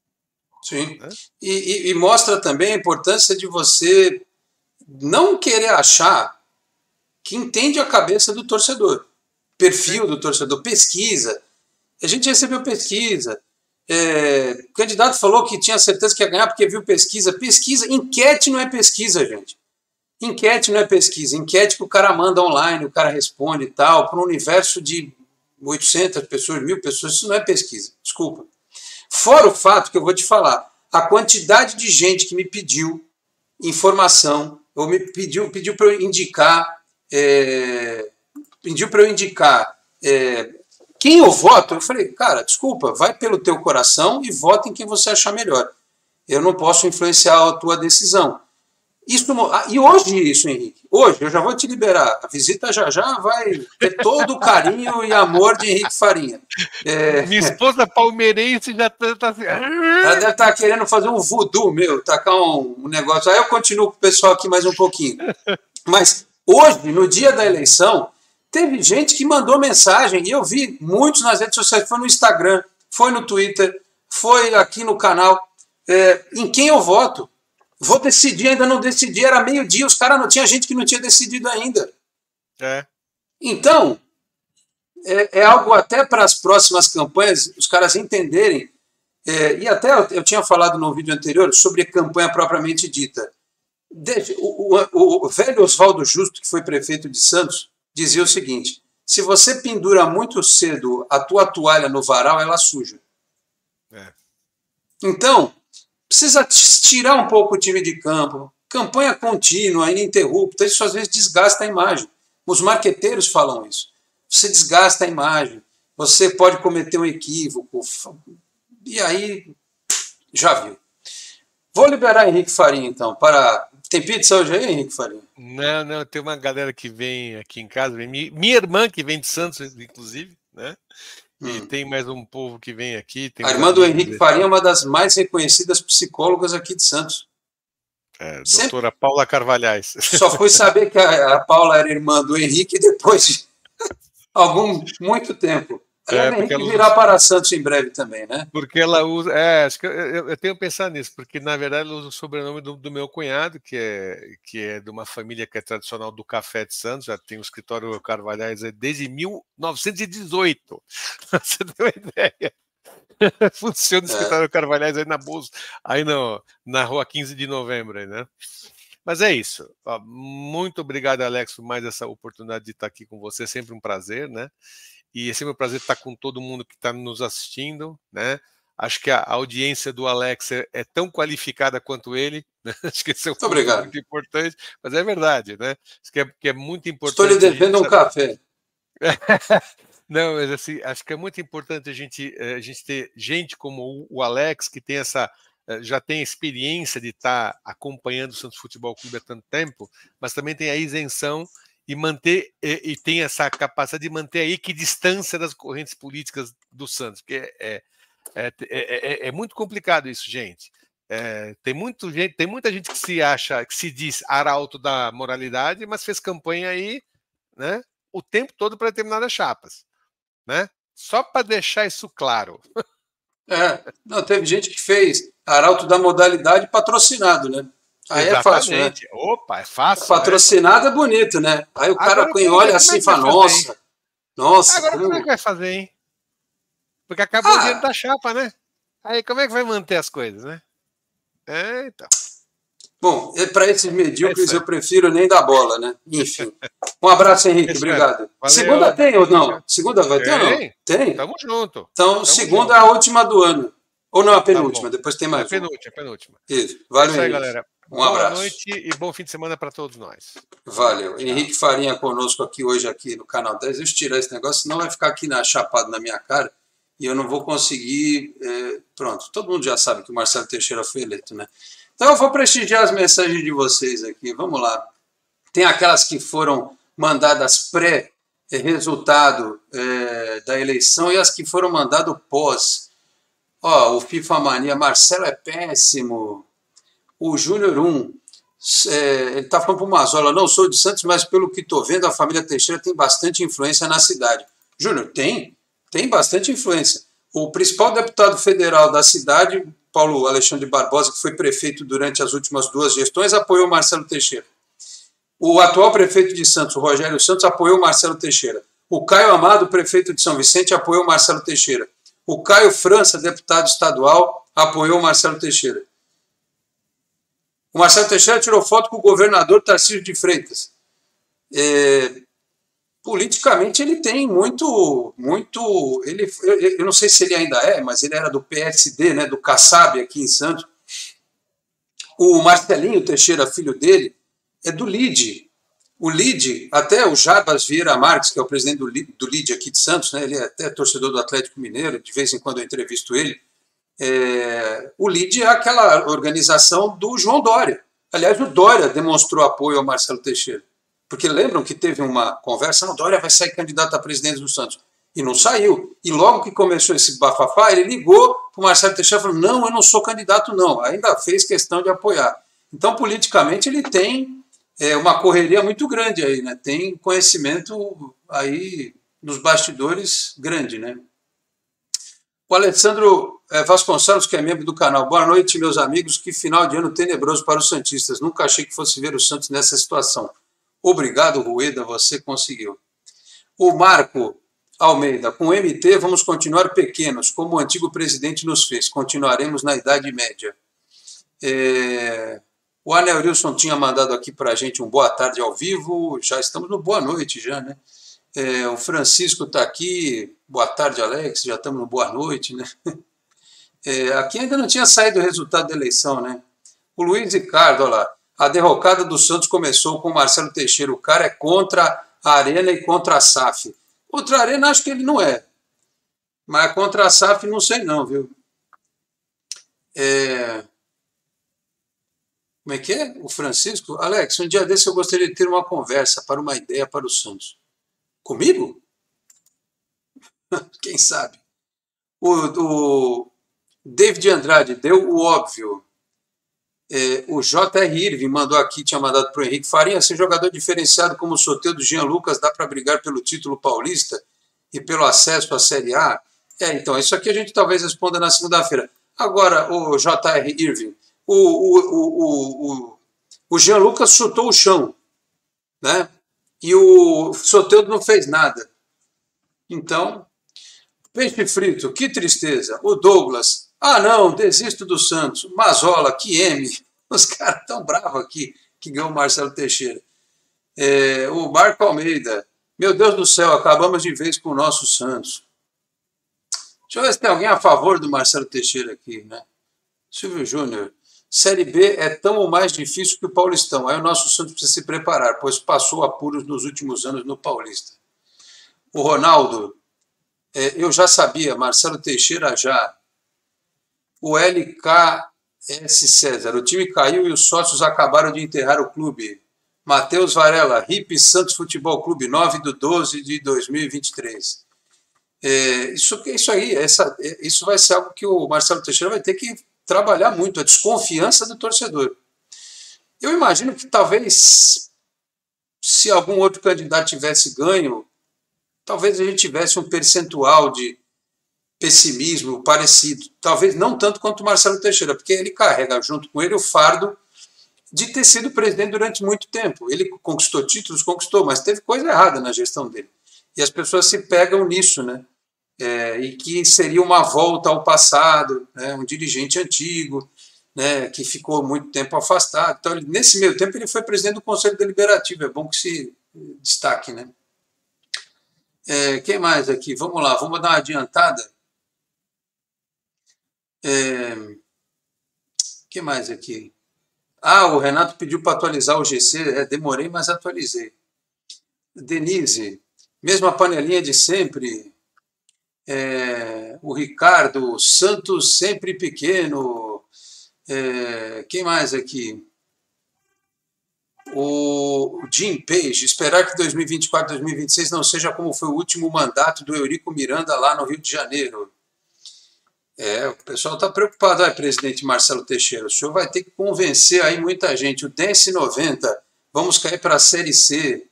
Speaker 1: Sim. Né? E, e, e mostra também a importância de você não querer achar que entende a cabeça do torcedor, perfil Sim. do torcedor, pesquisa. A gente recebeu pesquisa. É, o candidato falou que tinha certeza que ia ganhar porque viu pesquisa. Pesquisa, enquete não é pesquisa, gente. Enquete não é pesquisa. Enquete que o cara manda online, o cara responde e tal, para um universo de oitocentas pessoas, mil pessoas, isso não é pesquisa. Desculpa. Fora o fato que eu vou te falar, a quantidade de gente que me pediu informação, ou me pediu, pediu para eu indicar, é, pediu para eu indicar é, quem eu voto, eu falei, cara, desculpa, vai pelo teu coração e vota em quem você achar melhor. Eu não posso influenciar a tua decisão. Isso, e hoje isso, Henrique, hoje, eu já vou te liberar, a visita já já vai ter todo o carinho e amor de Henrique Farinha.
Speaker 2: É... Minha esposa palmeirense já está assim...
Speaker 1: Ela deve estar querendo fazer um voodoo, meu, tacar um, um negócio. Aí eu continuo com o pessoal aqui mais um pouquinho. Mas hoje, no dia da eleição, teve gente que mandou mensagem, e eu vi muitos nas redes sociais, foi no Instagram, foi no Twitter, foi aqui no canal, é, em quem eu voto. Vou decidir, ainda não decidi, era meio-dia, os caras não tinha gente que não tinha decidido ainda.
Speaker 2: É.
Speaker 1: Então, é, é algo até para as próximas campanhas, os caras entenderem, é, e até eu, eu tinha falado no vídeo anterior sobre a campanha propriamente dita. De, o, o, o velho Oswaldo Justo, que foi prefeito de Santos, dizia o seguinte: se você pendura muito cedo a tua toalha no varal, ela suja.
Speaker 2: É.
Speaker 1: Então, precisa tirar um pouco o time de campo. Campanha contínua, ininterrupta, isso às vezes desgasta a imagem. Os marqueteiros falam isso. Você desgasta a imagem, você pode cometer um equívoco. E aí, já viu. Vou liberar Henrique Farinha, então, para... Tem pizza hoje aí, Henrique Farinha?
Speaker 2: Não, não, tem uma galera que vem aqui em casa, minha irmã que vem de Santos, inclusive, né? E hum. tem mais um povo que vem aqui. Tem
Speaker 1: a irmã do Henrique dele. Farinha é uma das mais reconhecidas psicólogas aqui de Santos.
Speaker 2: É, doutora Sempre... Paula Carvalhais.
Speaker 1: Só fui saber que a, a Paula era irmã do Henrique depois de algum, muito tempo. Aliás,
Speaker 2: É, porque
Speaker 1: Henrique
Speaker 2: ela
Speaker 1: virá
Speaker 2: usa,
Speaker 1: para Santos em breve também, né?
Speaker 2: porque ela usa, é, acho que eu, eu- eu tenho pensado nisso, porque na verdade ela usa o sobrenome do, do meu cunhado, que é, que é de uma família que é tradicional do Café de Santos, já tem o escritório Carvalhais aí desde mil novecentos e dezoito. Pra você ter uma ideia. Funciona o
Speaker 1: É.
Speaker 2: escritório Carvalhais aí na Bolsa, aí no, na rua quinze de novembro, aí, né? Mas é isso. Ó, muito obrigado, Alex, por mais essa oportunidade de estar aqui com você. Sempre um prazer, né? E é sempre um prazer estar com todo mundo que está nos assistindo, né? Acho que a audiência do Alex é, é tão qualificada quanto ele, né? Acho que esse é um
Speaker 1: Muito
Speaker 2: ponto
Speaker 1: obrigado.
Speaker 2: muito importante, mas é verdade, né? Acho que é, que é muito
Speaker 1: Estou lhe
Speaker 2: importante a gente
Speaker 1: devendo um
Speaker 2: saber.
Speaker 1: café.
Speaker 2: Não, mas assim, acho que é muito importante a gente, eh, a gente ter gente como o- o Alex, que tem essa, eh, já tem experiência de estar acompanhando o Santos Futebol Clube há tanto tempo, mas também tem a isenção e manter e, e tem essa capacidade de manter a equidistância das correntes políticas do Santos, porque é, é, é, é, é muito complicado isso, gente. É, tem, muito gente, tem muita gente que se acha, que se diz arauto da moralidade, mas fez campanha aí, né, o tempo todo para determinadas chapas, né? Só para deixar isso claro.
Speaker 1: É, não, teve gente que fez arauto da modalidade patrocinado, né? Aí é fácil, né?
Speaker 2: Exatamente. Opa, é fácil, né?
Speaker 1: Patrocinado é bonito, né? Aí o cara
Speaker 2: Agora eu quero ver
Speaker 1: olha
Speaker 2: como é
Speaker 1: assim e
Speaker 2: que vai
Speaker 1: fala,
Speaker 2: fazer, hein?
Speaker 1: nossa, nossa,
Speaker 2: Agora como é que
Speaker 1: como...
Speaker 2: vai fazer, hein? Porque acabou o dinheiro
Speaker 1: Ah,
Speaker 2: da chapa, né? Aí como é que vai manter as coisas, né? É, então.
Speaker 1: bom, para esses
Speaker 2: É
Speaker 1: medíocres
Speaker 2: isso
Speaker 1: eu
Speaker 2: aí.
Speaker 1: prefiro nem dar bola, né? Enfim. Um abraço, Henrique,
Speaker 2: Isso mesmo.
Speaker 1: obrigado. Segunda
Speaker 2: Valeu.
Speaker 1: tem ou não?
Speaker 2: Obrigado.
Speaker 1: Segunda vai ter ou não?
Speaker 2: Tem.
Speaker 1: Tem?
Speaker 2: Tamo junto.
Speaker 1: Então,
Speaker 2: Tamo
Speaker 1: segunda é
Speaker 2: junto.
Speaker 1: a última do ano. Ou não, a
Speaker 2: Tá
Speaker 1: penúltima,
Speaker 2: bom.
Speaker 1: depois tem
Speaker 2: É
Speaker 1: mais uma.
Speaker 2: penúltima, penúltima.
Speaker 1: Isso.
Speaker 2: É
Speaker 1: Valeu,
Speaker 2: isso aí,
Speaker 1: Henrique.
Speaker 2: galera.
Speaker 1: Um
Speaker 2: Boa
Speaker 1: abraço.
Speaker 2: noite e bom fim de semana para todos nós.
Speaker 1: Valeu.
Speaker 2: Tchau.
Speaker 1: Henrique Farinha conosco aqui hoje aqui no canal dez. Deixa eu tirar esse negócio, senão vai ficar aqui na, chapado na minha cara e eu não vou conseguir. É, pronto, todo mundo já sabe que o Marcelo Teixeira foi eleito, né? Então eu vou prestigiar as mensagens de vocês aqui. Vamos lá. Tem aquelas que foram mandadas pré-resultado é, da eleição e as que foram mandadas pós. Ó, o FIFA Mania, Marcelo é péssimo. O Júnior um. É, ele está falando para o Mazola, não sou de Santos, mas pelo que estou vendo, a família Teixeira tem bastante influência na cidade. Júnior, tem, tem bastante influência. O principal deputado federal da cidade, Paulo Alexandre Barbosa, que foi prefeito durante as últimas duas gestões, apoiou Marcelo Teixeira. O atual prefeito de Santos, o Rogério Santos, apoiou Marcelo Teixeira. O Caio Amado, prefeito de São Vicente, apoiou Marcelo Teixeira. O Caio França, deputado estadual, apoiou Marcelo Teixeira. O Marcelo Teixeira tirou foto com o governador Tarcísio de Freitas. É, politicamente ele tem muito, muito, ele, eu, eu não sei se ele ainda é, mas ele era do P S D, né, do Kassab aqui em Santos. O Marcelinho Teixeira, filho dele, é do L I D. O L I D, até o Jarbas Vieira Marques, que é o presidente do L I D aqui de Santos, né, ele é até torcedor do Atlético Mineiro, de vez em quando eu entrevisto ele. É, o L I D é aquela organização do João Dória. Aliás, o Dória demonstrou apoio ao Marcelo Teixeira. Porque lembram que teve uma conversa, não, Dória vai sair candidato a presidente do Santos. E não saiu. E logo que começou esse bafafá, ele ligou para o Marcelo Teixeira e falou, não, eu não sou candidato não. Ainda fez questão de apoiar. Então, politicamente, ele tem é, uma correria muito grande aí, né? Tem conhecimento aí nos bastidores grande, né? O Alessandro Vasconcelos, que é membro do canal. Boa noite, meus amigos. Que final de ano tenebroso para os santistas. Nunca achei que fosse ver o Santos nessa situação. Obrigado, Rueda, você conseguiu. O Marco Almeida. Com o M T, vamos continuar pequenos, como o antigo presidente nos fez. Continuaremos na Idade Média. É... O Anel Wilson tinha mandado aqui para a gente um boa tarde ao vivo. Já estamos no boa noite, já, né? É, o Francisco está aqui. Boa tarde, Alex. Já estamos no boa noite, né? É, aqui ainda não tinha saído o resultado da eleição, né? O Luiz Ricardo, olha lá. A derrocada do Santos começou com o Marcelo Teixeira. O cara é contra a Arena e contra a S A F. Contra a Arena acho que ele não é. Mas contra a S A F não sei não, viu? É... Como é que é? O Francisco? Alex, um dia desse eu gostaria de ter uma conversa para uma ideia para o Santos. Comigo? Quem sabe? O, o David Andrade deu o óbvio. É, o J R Irving mandou aqui, tinha mandado para o Henrique Farinha, ser jogador diferenciado como o Soteldo, Jean Lucas, dá para brigar pelo título paulista? e pelo acesso à Série A? É, então, isso aqui a gente talvez responda na segunda-feira. Agora, o J R. Irving, o, o, o, o, o Jean Lucas chutou o chão, né? E o Soteldo não fez nada. Então, peixe frito, que tristeza. O Douglas, ah não, desisto do Santos. Mazola, que M. Os caras tão bravos aqui que ganhou o Marcelo Teixeira. É, o Marco Almeida, meu Deus do céu, acabamos de vez com o nosso Santos. Deixa eu ver se tem alguém a favor do Marcelo Teixeira aqui, né? Silvio Júnior, Série B é tão ou mais difícil que o Paulistão. Aí o nosso Santos precisa se preparar, pois passou apuros nos últimos anos no Paulista. O Ronaldo, é, eu já sabia, Marcelo Teixeira já. O L K S César, o time caiu e os sócios acabaram de enterrar o clube. Matheus Varela, R I P Santos Futebol Clube, nove de doze de dois mil e vinte e três. É, isso, isso aí, essa, isso vai ser algo que o Marcelo Teixeira vai ter que trabalhar muito, a desconfiança do torcedor. Eu imagino que talvez, se algum outro candidato tivesse ganho, talvez a gente tivesse um percentual de pessimismo parecido. Talvez não tanto quanto o Marcelo Teixeira, porque ele carrega junto com ele o fardo de ter sido presidente durante muito tempo. Ele conquistou títulos, conquistou, mas teve coisa errada na gestão dele. E as pessoas se pegam nisso, né? É, e que seria uma volta ao passado, né? Um dirigente antigo, né? Que ficou muito tempo afastado. Então, ele, nesse meio tempo, ele foi presidente do Conselho Deliberativo. É bom que se destaque, né? É, quem mais aqui? Vamos lá, vamos dar uma adiantada. É, quem mais aqui? Ah, o Renato pediu para atualizar o G C. É, demorei, mas atualizei. Denise, mesma panelinha de sempre. É, o Ricardo, Santos sempre pequeno. É, quem mais aqui? O Jim Page, esperar que dois mil e vinte e quatro, dois mil e vinte e seis não seja como foi o último mandato do Eurico Miranda lá no Rio de Janeiro. É, o pessoal está preocupado. Ah, presidente Marcelo Teixeira, o senhor vai ter que convencer aí muita gente. O Dense noventa, vamos cair para a Série C.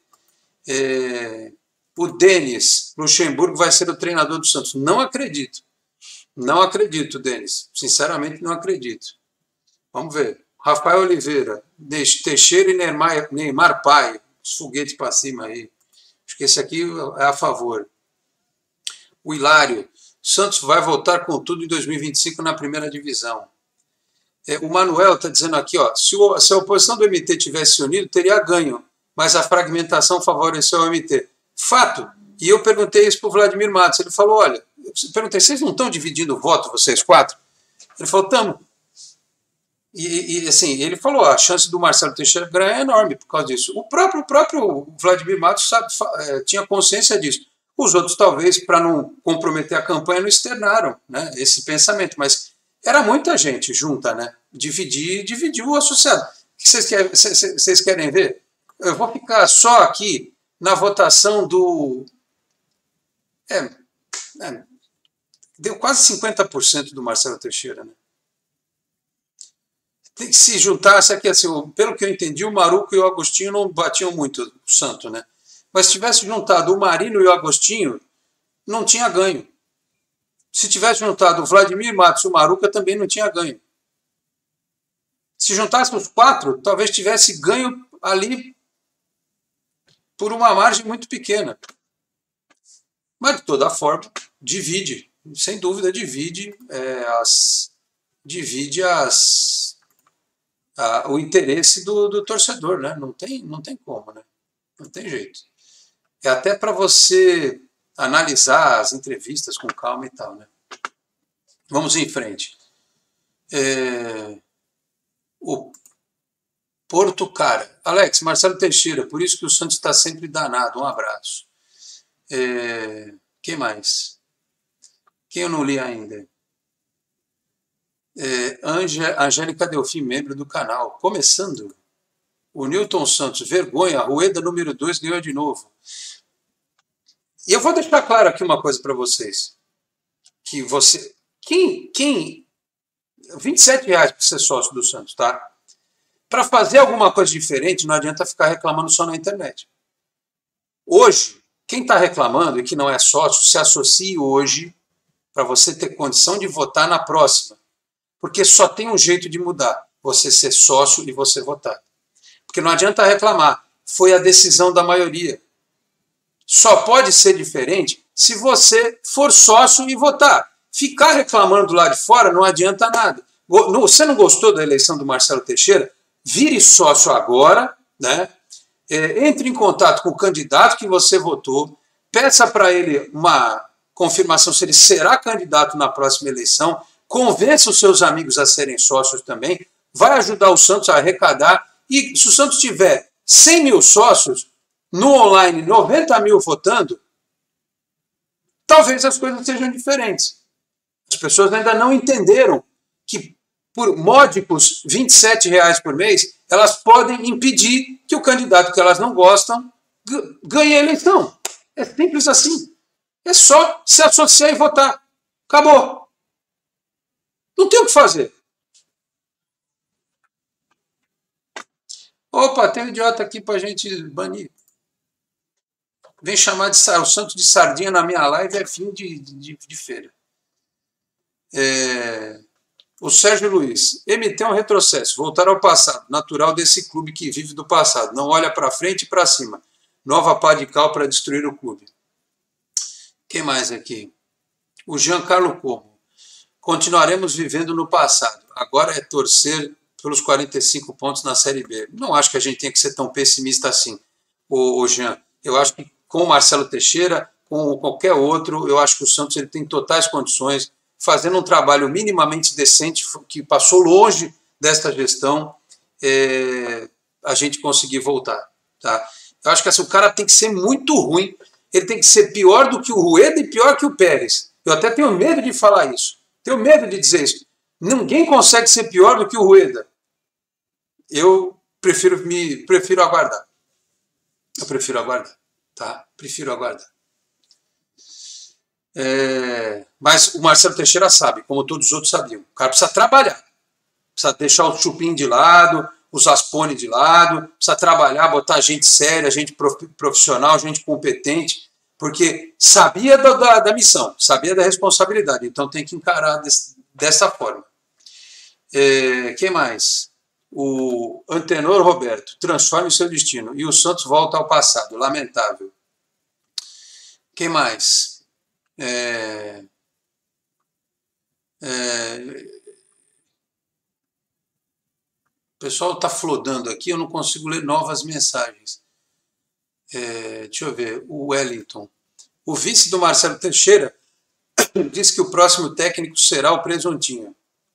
Speaker 1: É, o Denis Luxemburgo vai ser o treinador do Santos. Não acredito. Não acredito, Denis. Sinceramente, não acredito. Vamos ver. Rafael Oliveira, Teixeira e Neymar, Neymar pai. Os foguetes para cima aí. Acho que esse aqui é a favor. O Hilário, Santos vai voltar com tudo em dois mil e vinte e cinco na primeira divisão. É, o Manuel está dizendo aqui, ó, se, o, se a oposição do M T tivesse se unido, teria ganho, mas a fragmentação favoreceu o M T. Fato. E eu perguntei isso para o Vladimir Matos. Ele falou, olha, eu perguntei, vocês não estão dividindo o voto, vocês quatro? Ele falou, estamos. E, e assim, ele falou, a chance do Marcelo Teixeira ganhar é enorme por causa disso. O próprio, o próprio Vladimir Matos sabe, tinha consciência disso. Os outros, talvez, para não comprometer a campanha, não externaram, né, esse pensamento. Mas era muita gente junta, né? Dividir, dividiu o associado. O que vocês querem, vocês querem ver? Eu vou ficar só aqui na votação do... É, é, deu quase cinquenta por cento do Marcelo Teixeira, né? Tem que se juntar, aqui, assim, pelo que eu entendi, o Maruco e o Agostinho não batiam muito o santo, né? Mas se tivesse juntado o Marino e o Agostinho, não tinha ganho. Se tivesse juntado o Vladimir Matos e o Maruca, também não tinha ganho. Se juntasse os quatro, talvez tivesse ganho ali por uma margem muito pequena. Mas, de toda forma, divide. Sem dúvida, divide, é, as, divide as, a, o interesse do, do torcedor, né? Não tem, não tem como, né? Não tem jeito. É até para você analisar as entrevistas com calma e tal, né? Vamos em frente. É, o Porto Cara. Alex, Marcelo Teixeira, por isso que o Santos está sempre danado. Um abraço. É, quem mais? Quem eu não li ainda? É, Angélica Delfim, membro do canal. Começando. O Newton Santos, vergonha, Rueda número dois ganhou de novo. E eu vou deixar claro aqui uma coisa para vocês. Que você... Quem... quem vinte e sete reais para ser sócio do Santos, tá? Para fazer alguma coisa diferente, não adianta ficar reclamando só na internet. Hoje, Quem está reclamando e que não é sócio, se associe hoje para você ter condição de votar na próxima. Porque só tem um jeito de mudar, você ser sócio e você votar. Porque não adianta reclamar, foi a decisão da maioria. Só pode ser diferente se você for sócio e votar. Ficar reclamando lá de fora não adianta nada. Você não gostou da eleição do Marcelo Teixeira? Vire sócio agora, né? É, entre em contato com o candidato que você votou, peça para ele uma confirmação se ele será candidato na próxima eleição, convença os seus amigos a serem sócios também, vai ajudar o Santos a arrecadar, e se o Santos tiver cem mil sócios, no online noventa mil votando, talvez as coisas sejam diferentes. As pessoas ainda não entenderam que por módicos vinte e sete reais por mês, elas podem impedir que o candidato que elas não gostam ganhe a eleição. É simples assim. É só se associar e votar. Acabou. Não tem o que fazer. Opa, tem um idiota aqui pra gente banir. Vem chamar de o Santos de sardinha na minha live, é fim de, de, de feira. É... O Sérgio Luiz, M T é um retrocesso, voltar ao passado, natural desse clube que vive do passado, não olha para frente e para cima. Nova pá de cal para destruir o clube. Quem mais aqui? O Giancarlo Como. Continuaremos vivendo no passado. Agora é torcer pelos quarenta e cinco pontos na Série B. Não acho que a gente tenha que ser tão pessimista assim, o, o Jean. Eu acho que com o Marcelo Teixeira, com qualquer outro, eu acho que o Santos ele tem totais condições, fazendo um trabalho minimamente decente, que passou longe desta gestão, é, a gente conseguir voltar. Tá? Eu acho que assim, o cara tem que ser muito ruim, ele tem que ser pior do que o Rueda e pior que o Pérez. Eu até tenho medo de falar isso, tenho medo de dizer isso. Ninguém consegue ser pior do que o Rueda. Eu prefiro, me, prefiro aguardar. Eu prefiro aguardar. Tá? Prefiro aguardar. É, mas o Marcelo Teixeira sabe, como todos os outros sabiam. O cara precisa trabalhar. Precisa deixar o Chupim de lado, os Aspone de lado, precisa trabalhar, botar gente séria, gente profissional, gente competente, porque sabia da, da, da missão, sabia da responsabilidade, então tem que encarar desse, dessa forma. É, quem mais? O Antenor Roberto, transforme o seu destino, e o Santos volta ao passado, lamentável. Quem mais? É, é, o pessoal está flodando aqui, eu não consigo ler novas mensagens. É, deixa eu ver, o Wellington. O vice do Marcelo Teixeira disse que o próximo técnico será o Presuntinho.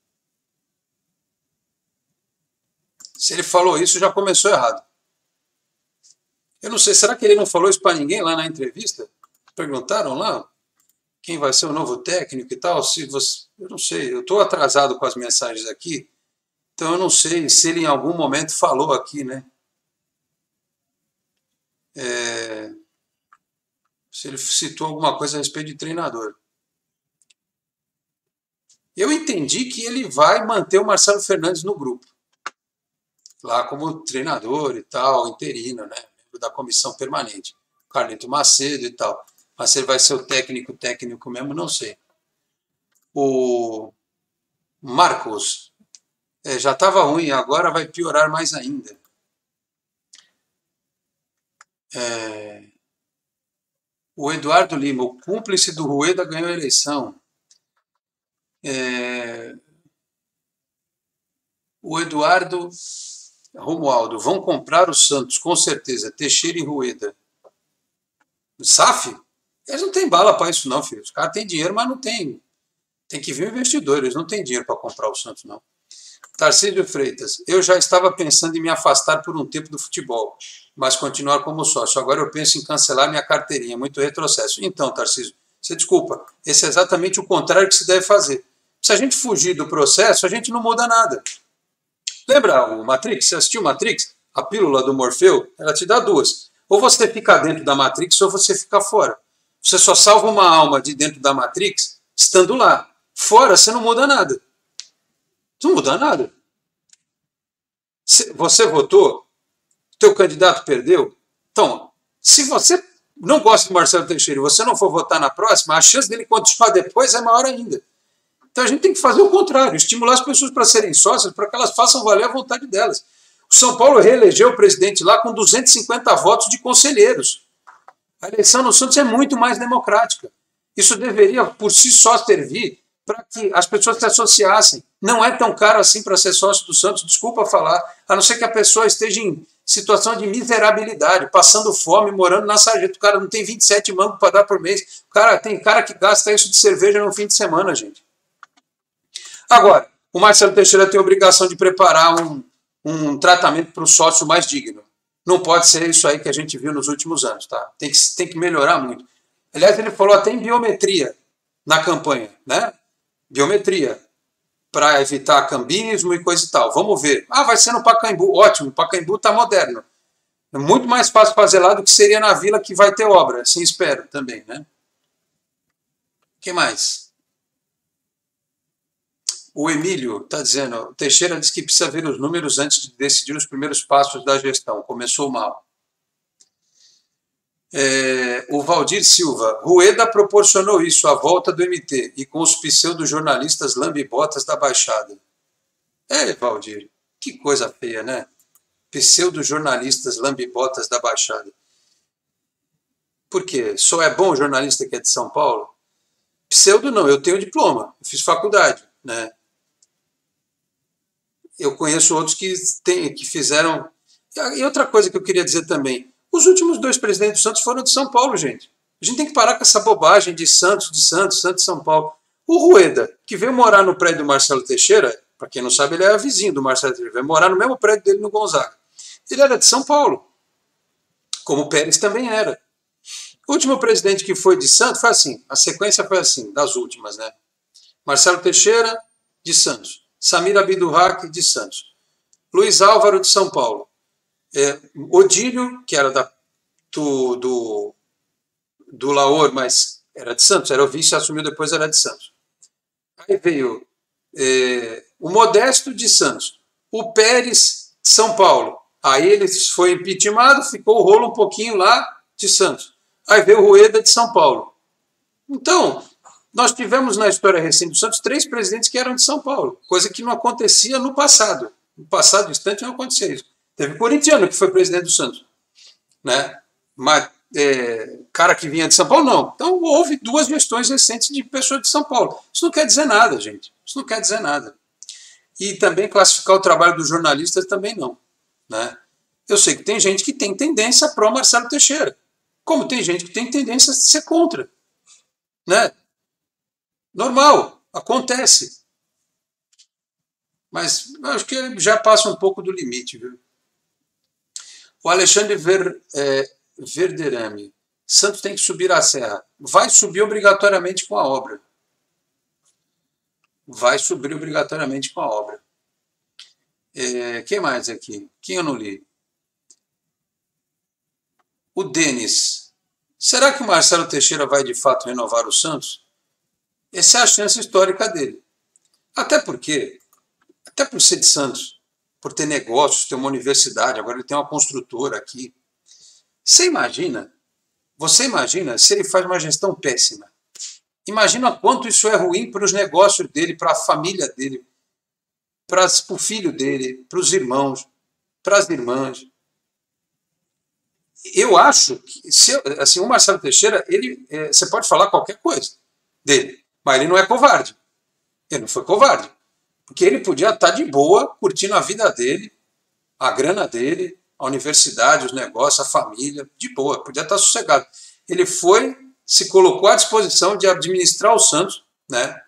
Speaker 1: Se ele falou isso, já começou errado. Eu não sei, será que ele não falou isso para ninguém lá na entrevista? Perguntaram lá quem vai ser o novo técnico e tal? Se você, eu não sei, eu estou atrasado com as mensagens aqui, então eu não sei se ele em algum momento falou aqui, né? É, se ele citou alguma coisa a respeito de treinador. Eu entendi que ele vai manter o Marcelo Fernandes no grupo, lá como treinador e tal, interino, né? Da comissão permanente. Carlito Macedo e tal. Mas se ele vai ser o técnico, técnico mesmo, não sei. O Marcos, é, já estava ruim, agora vai piorar mais ainda. É, o Eduardo Lima, o cúmplice do Rueda ganhou a eleição. É, o Eduardo Romualdo, vão comprar o Santos, com certeza, Teixeira e Rueda. S A F? Eles não têm bala para isso não, filho. Os caras têm dinheiro, mas não tem. Tem que vir um investidor, eles não têm dinheiro para comprar o Santos, não. Tarcísio Freitas, eu já estava pensando em me afastar por um tempo do futebol, mas continuar como sócio. Agora eu penso em cancelar minha carteirinha, muito retrocesso. Então, Tarcísio, você desculpa, esse é exatamente o contrário que se deve fazer. Se a gente fugir do processo, a gente não muda nada. Lembra o Matrix? Você assistiu Matrix? A pílula do Morfeu, ela te dá duas. Ou você fica dentro da Matrix, ou você fica fora. Você só salva uma alma de dentro da Matrix estando lá. Fora, você não muda nada. Não muda nada. Você votou, teu candidato perdeu. Então, se você não gosta do Marcelo Teixeira e você não for votar na próxima, a chance dele continuar depois é maior ainda. Então a gente tem que fazer o contrário, estimular as pessoas para serem sócias, para que elas façam valer a vontade delas. O São Paulo reelegeu o presidente lá com duzentos e cinquenta votos de conselheiros. A eleição no Santos é muito mais democrática. Isso deveria, por si só, servir para que as pessoas se associassem. Não é tão caro assim para ser sócio do Santos, desculpa falar, a não ser que a pessoa esteja em situação de miserabilidade, passando fome, morando na sarjeta. O cara não tem vinte e sete mangos para dar por mês. O cara, tem cara que gasta isso de cerveja no fim de semana, gente. Agora, o Marcelo Teixeira tem a obrigação de preparar um, um tratamento para o sócio mais digno. Não pode ser isso aí que a gente viu nos últimos anos, tá? Tem que, tem que melhorar muito. Aliás, ele falou até em biometria na campanha, né? Biometria, para evitar cambismo e coisa e tal. Vamos ver. Ah, vai ser no Pacaembu. Ótimo, o Pacaembu está moderno. É muito mais fácil fazer lá do que seria na Vila, que vai ter obra. Assim espero também, né? O que mais? O Emílio está dizendo, o Teixeira diz que precisa ver os números antes de decidir os primeiros passos da gestão. Começou mal. É, o Valdir Silva, Rueda proporcionou isso, a volta do M T, e com os pseudo-jornalistas lambibotas da Baixada. É, Valdir, que coisa feia, né? Pseudo-jornalistas lambibotas da Baixada. Por quê? Só é bom jornalista que é de São Paulo? Pseudo não, eu tenho diploma, eu fiz faculdade, né? Eu conheço outros que, tem, que fizeram... E outra coisa que eu queria dizer também, os últimos dois presidentes do Santos foram de São Paulo, gente. A gente tem que parar com essa bobagem de Santos, de Santos, Santos, São Paulo. O Rueda, que veio morar no prédio do Marcelo Teixeira, para quem não sabe, ele era vizinho do Marcelo Teixeira, veio morar no mesmo prédio dele no Gonzaga. Ele era de São Paulo, como o Pérez também era. O último presidente que foi de Santos foi assim, a sequência foi assim, das últimas, né? Marcelo Teixeira, de Santos. Samir Abdurrak, de Santos. Luiz Álvaro, de São Paulo. É, Odílio, que era da, do, do, do Laor, mas era de Santos, era o vice, assumiu depois, era de Santos. Aí veio é, o Modesto, de Santos. O Pérez, de São Paulo. Aí ele foi impeachmentado, ficou o rolo um pouquinho lá, de Santos. Aí veio o Rueda, de São Paulo. Então, nós tivemos na história recente do Santos três presidentes que eram de São Paulo, coisa que não acontecia no passado. No passado distante não acontecia isso. Teve corintiano que foi presidente do Santos, né? Mas é, cara que vinha de São Paulo, não. Então houve duas gestões recentes de pessoas de São Paulo. Isso não quer dizer nada, gente. Isso não quer dizer nada. E também classificar o trabalho dos jornalistas também não, né? Eu sei que tem gente que tem tendência pró Marcelo Teixeira, como tem gente que tem tendência a ser contra, né? Normal, acontece. Mas eu acho que ele já passa um pouco do limite, viu? O Alexandre Ver, é, Verderame. Santos tem que subir a serra. Vai subir obrigatoriamente com a obra. Vai subir obrigatoriamente com a obra. É, quem mais aqui? Quem eu não li? O Denis. Será que o Marcelo Teixeira vai de fato renovar o Santos? Essa é a chance histórica dele. Até porque, até por ser de Santos, por ter negócios, ter uma universidade, agora ele tem uma construtora aqui. Você imagina, você imagina se ele faz uma gestão péssima. Imagina quanto isso é ruim para os negócios dele, para a família dele, para o filho dele, para os irmãos, para as irmãs. Eu acho que se, assim, o Marcelo Teixeira, ele, é, você pode falar qualquer coisa dele, mas ele não é covarde. Ele não foi covarde. Porque ele podia estar de boa, curtindo a vida dele, a grana dele, a universidade, os negócios, a família, de boa, podia estar sossegado. Ele foi, se colocou à disposição de administrar o Santos, né?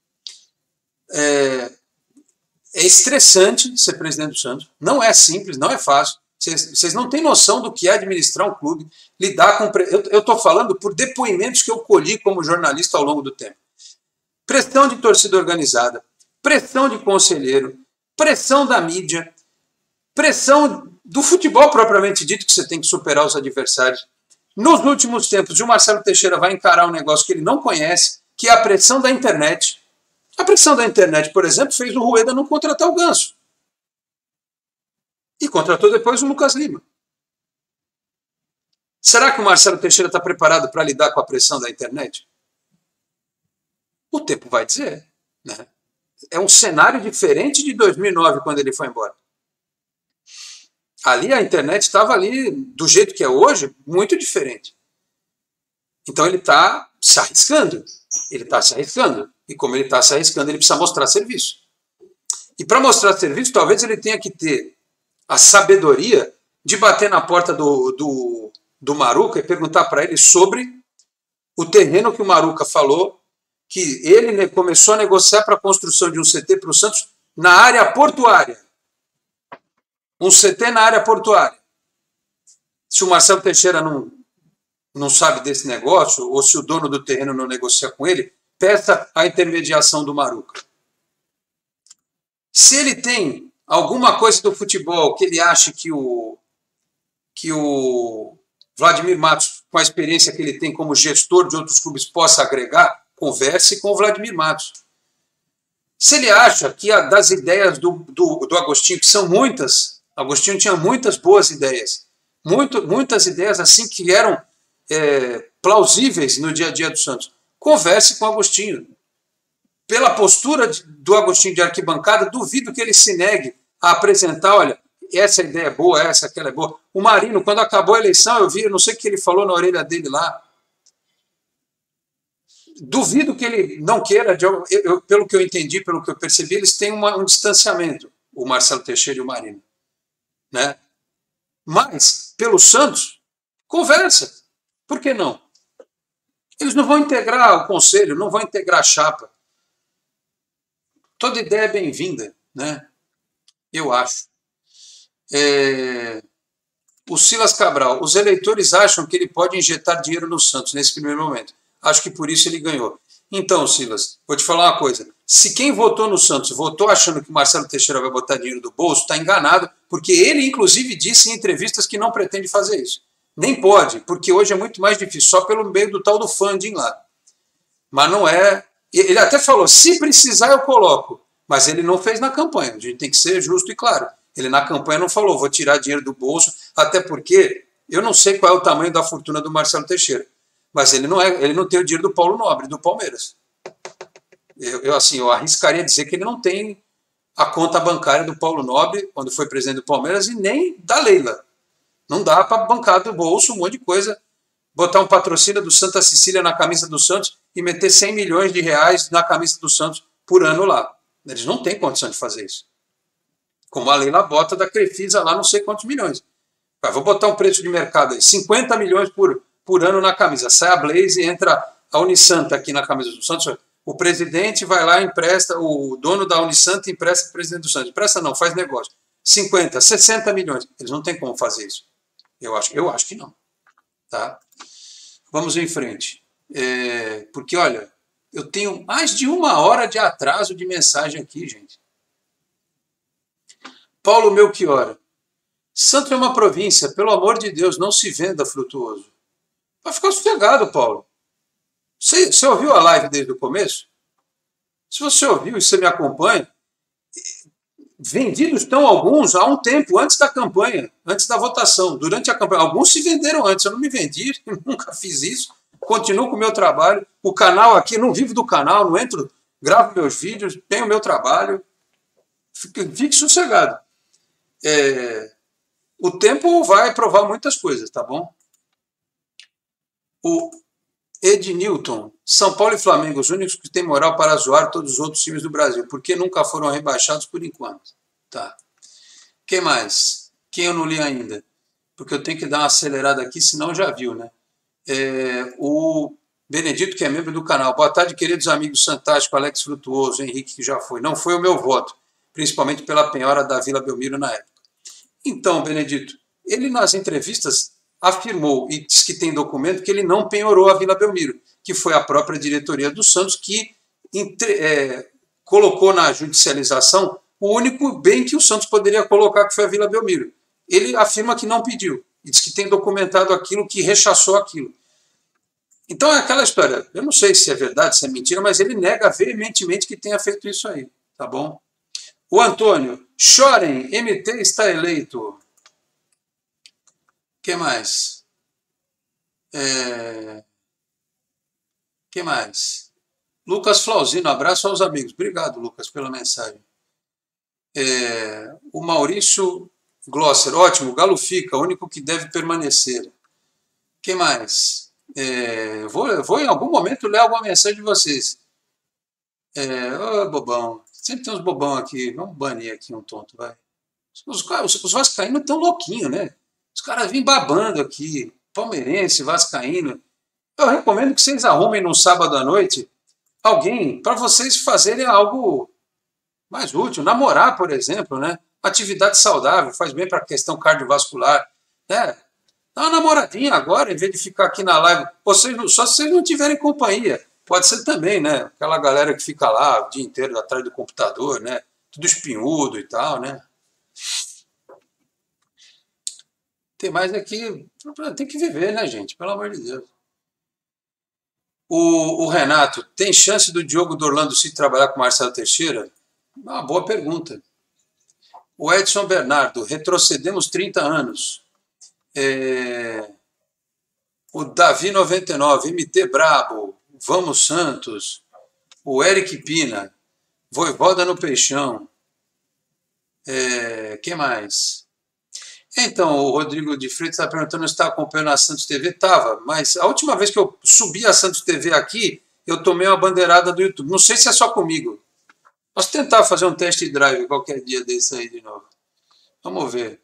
Speaker 1: É, é estressante ser presidente do Santos, não é simples, não é fácil. Vocês não têm noção do que é administrar um clube, lidar com... Eu estou falando por depoimentos que eu colhi como jornalista ao longo do tempo. Pressão de torcida organizada, pressão de conselheiro, pressão da mídia, pressão do futebol propriamente dito, que você tem que superar os adversários. Nos últimos tempos, o Marcelo Teixeira vai encarar um negócio que ele não conhece, que é a pressão da internet. A pressão da internet, por exemplo, fez o Rueda não contratar o Ganso. E contratou depois o Lucas Lima. Será que o Marcelo Teixeira está preparado para lidar com a pressão da internet? O tempo vai dizer, né? É um cenário diferente de dois mil e nove, quando ele foi embora. Ali a internet estava ali, do jeito que é hoje, muito diferente. Então ele está se arriscando. Ele está se arriscando. E como ele está se arriscando, ele precisa mostrar serviço. E para mostrar serviço, talvez ele tenha que ter a sabedoria de bater na porta do, do, do Maruca e perguntar para ele sobre o terreno que o Maruca falou, que ele começou a negociar para a construção de um C T para o Santos na área portuária. Um C T na área portuária. Se o Marcelo Teixeira não, não sabe desse negócio, ou se o dono do terreno não negocia com ele, peça a intermediação do Maruca. Se ele tem alguma coisa do futebol que ele acha que o, que o Vladimir Matos, com a experiência que ele tem como gestor de outros clubes, possa agregar, converse com o Vladimir Matos. Se ele acha que a, das ideias do, do, do Agostinho, que são muitas, Agostinho tinha muitas boas ideias, muito, muitas ideias assim que eram é, plausíveis no dia a dia do Santos, converse com o Agostinho. Pela postura de, do Agostinho de arquibancada, duvido que ele se negue a apresentar, olha, essa ideia é boa, essa, aquela é boa. O Marino, quando acabou a eleição, eu vi, eu não sei o que ele falou na orelha dele lá. Duvido que ele não queira, eu, eu, pelo que eu entendi, pelo que eu percebi, eles têm uma, um distanciamento, o Marcelo Teixeira e o Marino. Né? Mas, pelo Santos, conversa. Por que não? Eles não vão integrar o conselho, não vão integrar a chapa. Toda ideia é bem-vinda, né? Eu acho. É... O Silas Cabral, os eleitores acham que ele pode injetar dinheiro no Santos nesse primeiro momento. Acho que por isso ele ganhou. Então, Silas, vou te falar uma coisa. Se quem votou no Santos votou achando que o Marcelo Teixeira vai botar dinheiro do bolso, está enganado, porque ele, inclusive, disse em entrevistas que não pretende fazer isso. Nem pode, porque hoje é muito mais difícil, só pelo meio do tal do funding lá. Mas não é... Ele até falou, se precisar eu coloco. Mas ele não fez na campanha. A gente tem que ser justo e claro. Ele na campanha não falou, vou tirar dinheiro do bolso, até porque eu não sei qual é o tamanho da fortuna do Marcelo Teixeira. Mas ele não, é, ele não tem o dinheiro do Paulo Nobre, do Palmeiras. Eu, eu, assim, eu arriscaria dizer que ele não tem a conta bancária do Paulo Nobre, quando foi presidente do Palmeiras, e nem da Leila. Não dá para bancar do bolso um monte de coisa, botar um patrocínio do Santa Cecília na camisa do Santos e meter cem milhões de reais na camisa do Santos por ano lá. Eles não têm condição de fazer isso. Como a Leila bota da Crefisa lá não sei quantos milhões. Vai, vou botar um preço de mercado aí, cinquenta milhões por, por ano na camisa. Sai a Blaze e entra a Unisanta aqui na camisa do Santos. O presidente vai lá e empresta, o dono da Unisanta empresta para o presidente do Santos. Empresta não, faz negócio. cinquenta, sessenta milhões. Eles não têm como fazer isso. Eu acho, eu acho que não. Tá? Vamos em frente. É, porque, olha, eu tenho mais de uma hora de atraso de mensagem aqui, gente. Paulo Melchiora. Santos é uma província, pelo amor de Deus, não se venda Frutuoso. Vai ficar sossegado, Paulo. Você, você ouviu a live desde o começo? Se você ouviu e você me acompanha, vendidos estão alguns há um tempo, antes da campanha, antes da votação, durante a campanha. Alguns se venderam antes, eu não me vendi, nunca fiz isso. Continuo com o meu trabalho. O canal aqui, não vivo do canal, não entro, gravo meus vídeos, tenho o meu trabalho. Fique, fique sossegado. É, o tempo vai provar muitas coisas, tá bom? O Ed Newton, São Paulo e Flamengo, os únicos que têm moral para zoar todos os outros times do Brasil, porque nunca foram rebaixados por enquanto. Tá. Quem mais? Quem eu não li ainda? Porque eu tenho que dar uma acelerada aqui, senão já viu, né? É, o Benedito, que é membro do canal. Boa tarde, queridos amigos Fantástico, Alex Frutuoso, Henrique, que já foi. Não foi o meu voto, principalmente pela penhora da Vila Belmiro na época. Então, Benedito, ele nas entrevistas afirmou e diz que tem documento que ele não penhorou a Vila Belmiro, que foi a própria diretoria do Santos que entre, é, colocou na judicialização o único bem que o Santos poderia colocar, que foi a Vila Belmiro. Ele afirma que não pediu e diz que tem documentado aquilo, que rechaçou aquilo. Então é aquela história, eu não sei se é verdade, se é mentira, mas ele nega veementemente que tenha feito isso aí, tá bom? O Antônio, chorem, M T está eleito. O que mais? É... que mais? Lucas Flauzino, abraço aos amigos. Obrigado, Lucas, pela mensagem. É... o Maurício Glosser, ótimo, o Galo fica, o único que deve permanecer. Que mais? É... vou, vou em algum momento ler alguma mensagem de vocês. É... Ô, bobão, sempre tem uns bobão aqui. Vamos banir aqui um tonto, vai. Os, os, os vascaínos estão louquinhos, né? Os caras vêm babando aqui. Palmeirense, vascaíno. Eu recomendo que vocês arrumem no sábado à noite alguém para vocês fazerem algo mais útil. Namorar, por exemplo, né? Atividade saudável, faz bem para a questão cardiovascular. Né? Dá uma namoradinha agora, em vez de ficar aqui na live. Vocês, só se vocês não tiverem companhia. Pode ser também, né? Aquela galera que fica lá o dia inteiro atrás do computador, né? Tudo espinhudo e tal, né? Tem mais aqui. Tem que viver, né, gente? Pelo amor de Deus. O, o Renato, tem chance do Diogo do Orlando City trabalhar com o Marcelo Teixeira? Uma boa pergunta. O Edson Bernardo, retrocedemos trinta anos. É... O Davi noventa e nove, M T Brabo, Vamos Santos. O Eric Pina, Voivoda no Peixão. É... Quem mais? Então, o Rodrigo de Freitas está perguntando se está acompanhando a Santos T V. Estava, mas a última vez que eu subi a Santos T V aqui, eu tomei uma bandeirada do YouTube. Não sei se é só comigo. Posso tentar fazer um test drive qualquer dia desse aí de novo. Vamos ver.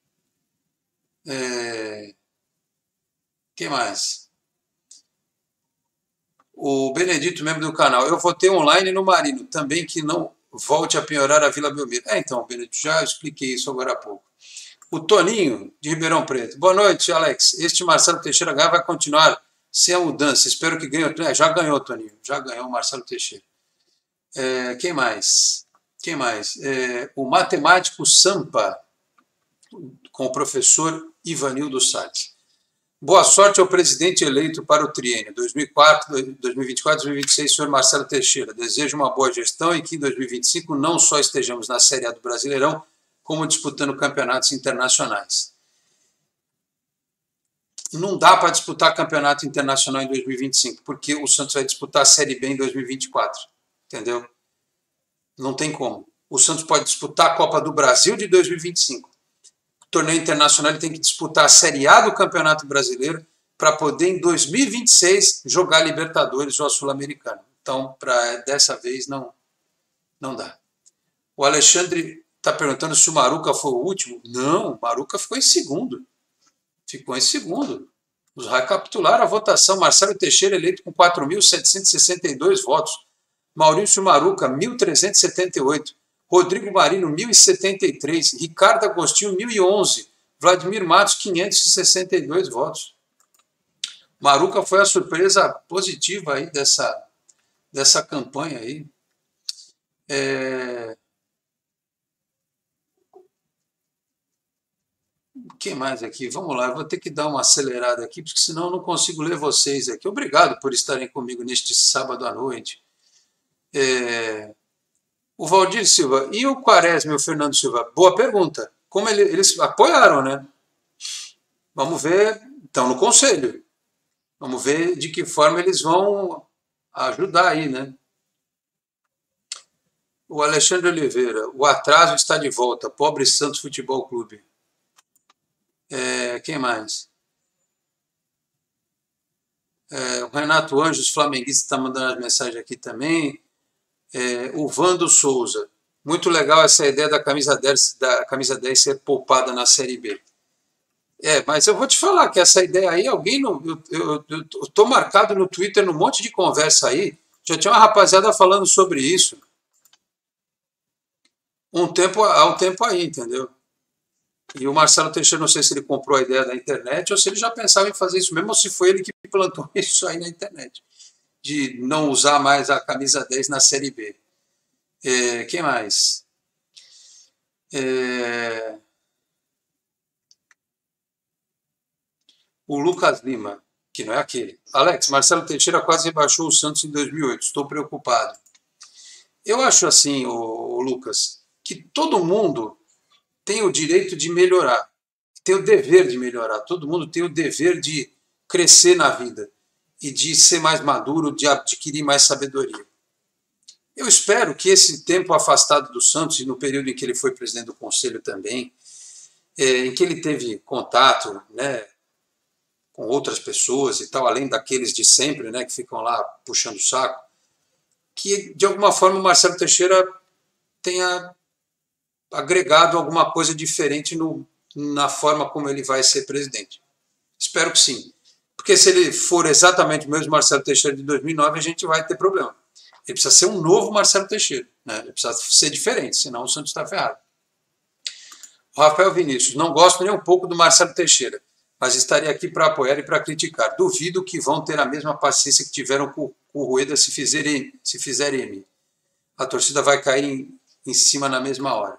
Speaker 1: É... Quem mais? O Benedito, membro do canal. Eu votei online no Marino. Também que não volte a piorar a Vila Belmiro. É, então, Benedito, já expliquei isso agora há pouco. O Toninho, de Ribeirão Preto. Boa noite, Alex. Este Marcelo Teixeira Gaia vai continuar sem a mudança. Espero que ganhe. É, já ganhou, Toninho. Já ganhou o Marcelo Teixeira. É, quem mais? Quem mais? É, o matemático Sampa, com o professor Ivanildo Salles. Boa sorte ao presidente eleito para o triênio dois mil e quatro, dois mil e vinte e quatro, dois mil e vinte e seis, senhor Marcelo Teixeira. Desejo uma boa gestão e que em dois mil e vinte e cinco não só estejamos na Série A do Brasileirão, como disputando campeonatos internacionais. Não dá para disputar campeonato internacional em dois mil e vinte e cinco, porque o Santos vai disputar a Série B em dois mil e vinte e quatro. Entendeu? Não tem como. O Santos pode disputar a Copa do Brasil de dois mil e vinte e cinco. O torneio internacional ele tem que disputar a Série A do Campeonato Brasileiro para poder, em dois mil e vinte e seis, jogar a Libertadores ou a Sul-Americana. Então, pra, dessa vez, não, não dá. O Alexandre está perguntando se o Maruca foi o último. Não, o Maruca ficou em segundo. Ficou em segundo. Os recapitularam a votação. Marcelo Teixeira eleito com quatro mil setecentos e sessenta e dois votos. Maurício Maruca, mil trezentos e setenta e oito. Rodrigo Marino, mil e setenta e três. Ricardo Agostinho, mil e onze. Vladimir Matos, quinhentos e sessenta e dois votos. Maruca foi a surpresa positiva aí dessa, dessa campanha aí. É... O que mais aqui? Vamos lá, eu vou ter que dar uma acelerada aqui, porque senão eu não consigo ler vocês aqui. Obrigado por estarem comigo neste sábado à noite. É... O Valdir Silva, e o Quaresma e o Fernando Silva? Boa pergunta. Como ele, eles apoiaram, né? Vamos ver, estão no conselho. Vamos ver de que forma eles vão ajudar aí, né? O Alexandre Oliveira, o atraso está de volta. Pobre Santos Futebol Clube. É, quem mais? É, o Renato Anjos, flamenguista, está mandando as mensagens aqui também. É, o Vando Souza. Muito legal essa ideia da camisa dez, da camisa dez ser poupada na Série B. É, mas eu vou te falar que essa ideia aí, alguém no, eu estou marcado no Twitter num monte de conversa aí, já tinha uma rapaziada falando sobre isso um tempo, há um tempo aí, entendeu? E o Marcelo Teixeira, não sei se ele comprou a ideia da internet ou se ele já pensava em fazer isso mesmo, ou se foi ele que plantou isso aí na internet, de não usar mais a camisa dez na Série B. É, quem mais? É... O Lucas Lima, que não é aquele. Alex, Marcelo Teixeira quase rebaixou o Santos em dois mil e oito. Estou preocupado. Eu acho assim, o, o Lucas, que todo mundo tem o direito de melhorar, tem o dever de melhorar. Todo mundo tem o dever de crescer na vida e de ser mais maduro, de adquirir mais sabedoria. Eu espero que esse tempo afastado do Santos, e no período em que ele foi presidente do Conselho também, é, em que ele teve contato, né, com outras pessoas e tal, além daqueles de sempre, né, que ficam lá puxando o saco, que de alguma forma o Marcelo Teixeira tenha agregado alguma coisa diferente no, na forma como ele vai ser presidente. Espero que sim. Porque se ele for exatamente o mesmo Marcelo Teixeira de dois mil e nove, a gente vai ter problema. Ele precisa ser um novo Marcelo Teixeira, né? Ele precisa ser diferente, senão o Santos está ferrado. O Rafael Vinícius, não gosto nem um pouco do Marcelo Teixeira, mas estaria aqui para apoiar e para criticar. Duvido que vão ter a mesma paciência que tiveram com, com o Rueda se fizerem, se fizerem M. A torcida vai cair em, em cima na mesma hora.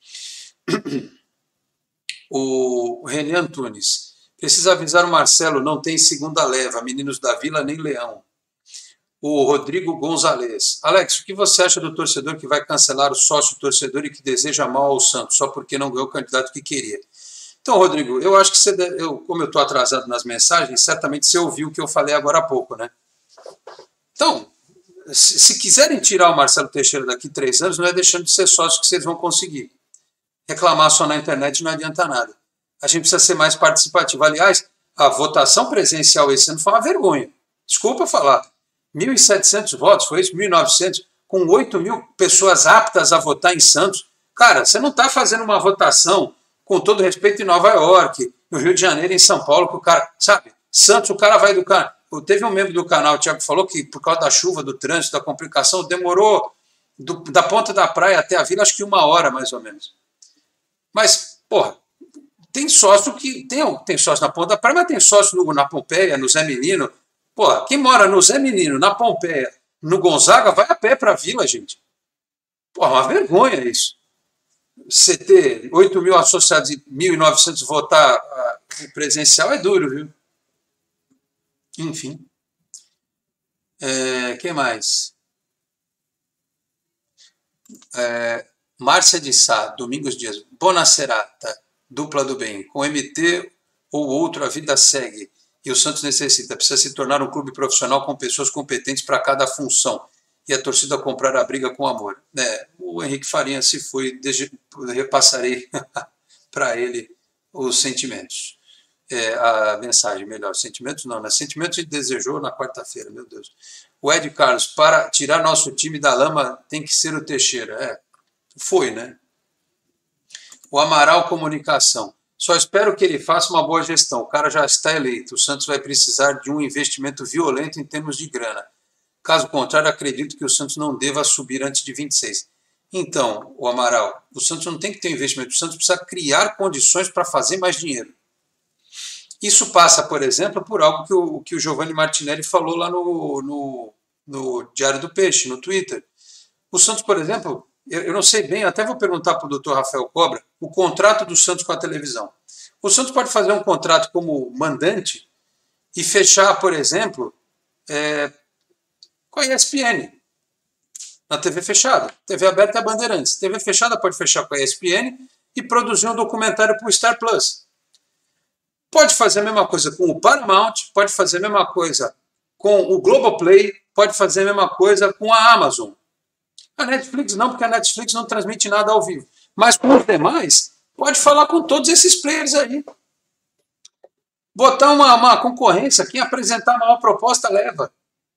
Speaker 1: O René Antunes, precisa avisar o Marcelo, não tem segunda leva, meninos da Vila nem Leão. O Rodrigo Gonzalez. Alex, o que você acha do torcedor que vai cancelar o sócio torcedor e que deseja mal ao Santos, só porque não ganhou o candidato que queria? Então, Rodrigo, eu acho que você, eu, como eu estou atrasado nas mensagens, certamente você ouviu o que eu falei agora há pouco, né? Então, se, se quiserem tirar o Marcelo Teixeira daqui a três anos, não é deixando de ser sócio que vocês vão conseguir. Reclamar só na internet não adianta nada. A gente precisa ser mais participativo. Aliás, a votação presencial esse ano foi uma vergonha. Desculpa falar. mil e setecentos votos, foi isso? mil e novecentos, com oito mil pessoas aptas a votar em Santos. Cara, você não está fazendo uma votação, com todo respeito, em Nova York, no Rio de Janeiro, em São Paulo, que o cara, sabe, Santos, o cara vai do canal. Teve um membro do canal, o Thiago, falou que por causa da chuva, do trânsito, da complicação, demorou do, da ponta da praia até a vila, acho que uma hora mais ou menos. Mas, porra, tem sócio que. Tem, tem sócio na ponta da praia, mas tem sócio no, na Pompeia, no Zé Menino. Porra, quem mora no Zé Menino, na Pompeia, no Gonzaga, vai a pé para a vila, gente. Porra, uma vergonha isso. Você ter oito mil associados e mil e novecentos votar uh, presencial é duro, viu? Enfim. É, quem mais? É, Márcia de Sá, Domingos Dias. Bonacerata, dupla do bem. Com M T ou outro, a vida segue. E o Santos necessita, precisa se tornar um clube profissional com pessoas competentes para cada função. E a torcida comprar a briga com amor. É, o Henrique Farinha se foi, repassarei para ele os sentimentos. É, a mensagem, melhor, sentimentos não, né? Sentimentos ele desejou na quarta-feira, meu Deus. O Ed Carlos, para tirar nosso time da lama tem que ser o Teixeira. É, foi, né? O Amaral Comunicação. Só espero que ele faça uma boa gestão. O cara já está eleito. O Santos vai precisar de um investimento violento em termos de grana. Caso contrário, acredito que o Santos não deva subir antes de vinte e seis. Então, o Amaral, o Santos não tem que ter investimento. O Santos precisa criar condições para fazer mais dinheiro. Isso passa, por exemplo, por algo que o, que o Giovanni Martinelli falou lá no, no, no Diário do Peixe, no Twitter. O Santos, por exemplo, eu, eu não sei bem, até vou perguntar para o doutor Rafael Cobra, o contrato do Santos com a televisão. O Santos pode fazer um contrato como mandante e fechar, por exemplo, é, com a E S P N, na T V fechada. T V aberta é a Bandeirantes. T V fechada pode fechar com a E S P N e produzir um documentário para o Star Plus. Pode fazer a mesma coisa com o Paramount, pode fazer a mesma coisa com o Globoplay, pode fazer a mesma coisa com a Amazon. A Netflix não, porque a Netflix não transmite nada ao vivo. Mas com os demais, pode falar com todos esses players aí. Botar uma, uma concorrência, quem apresentar a maior proposta leva.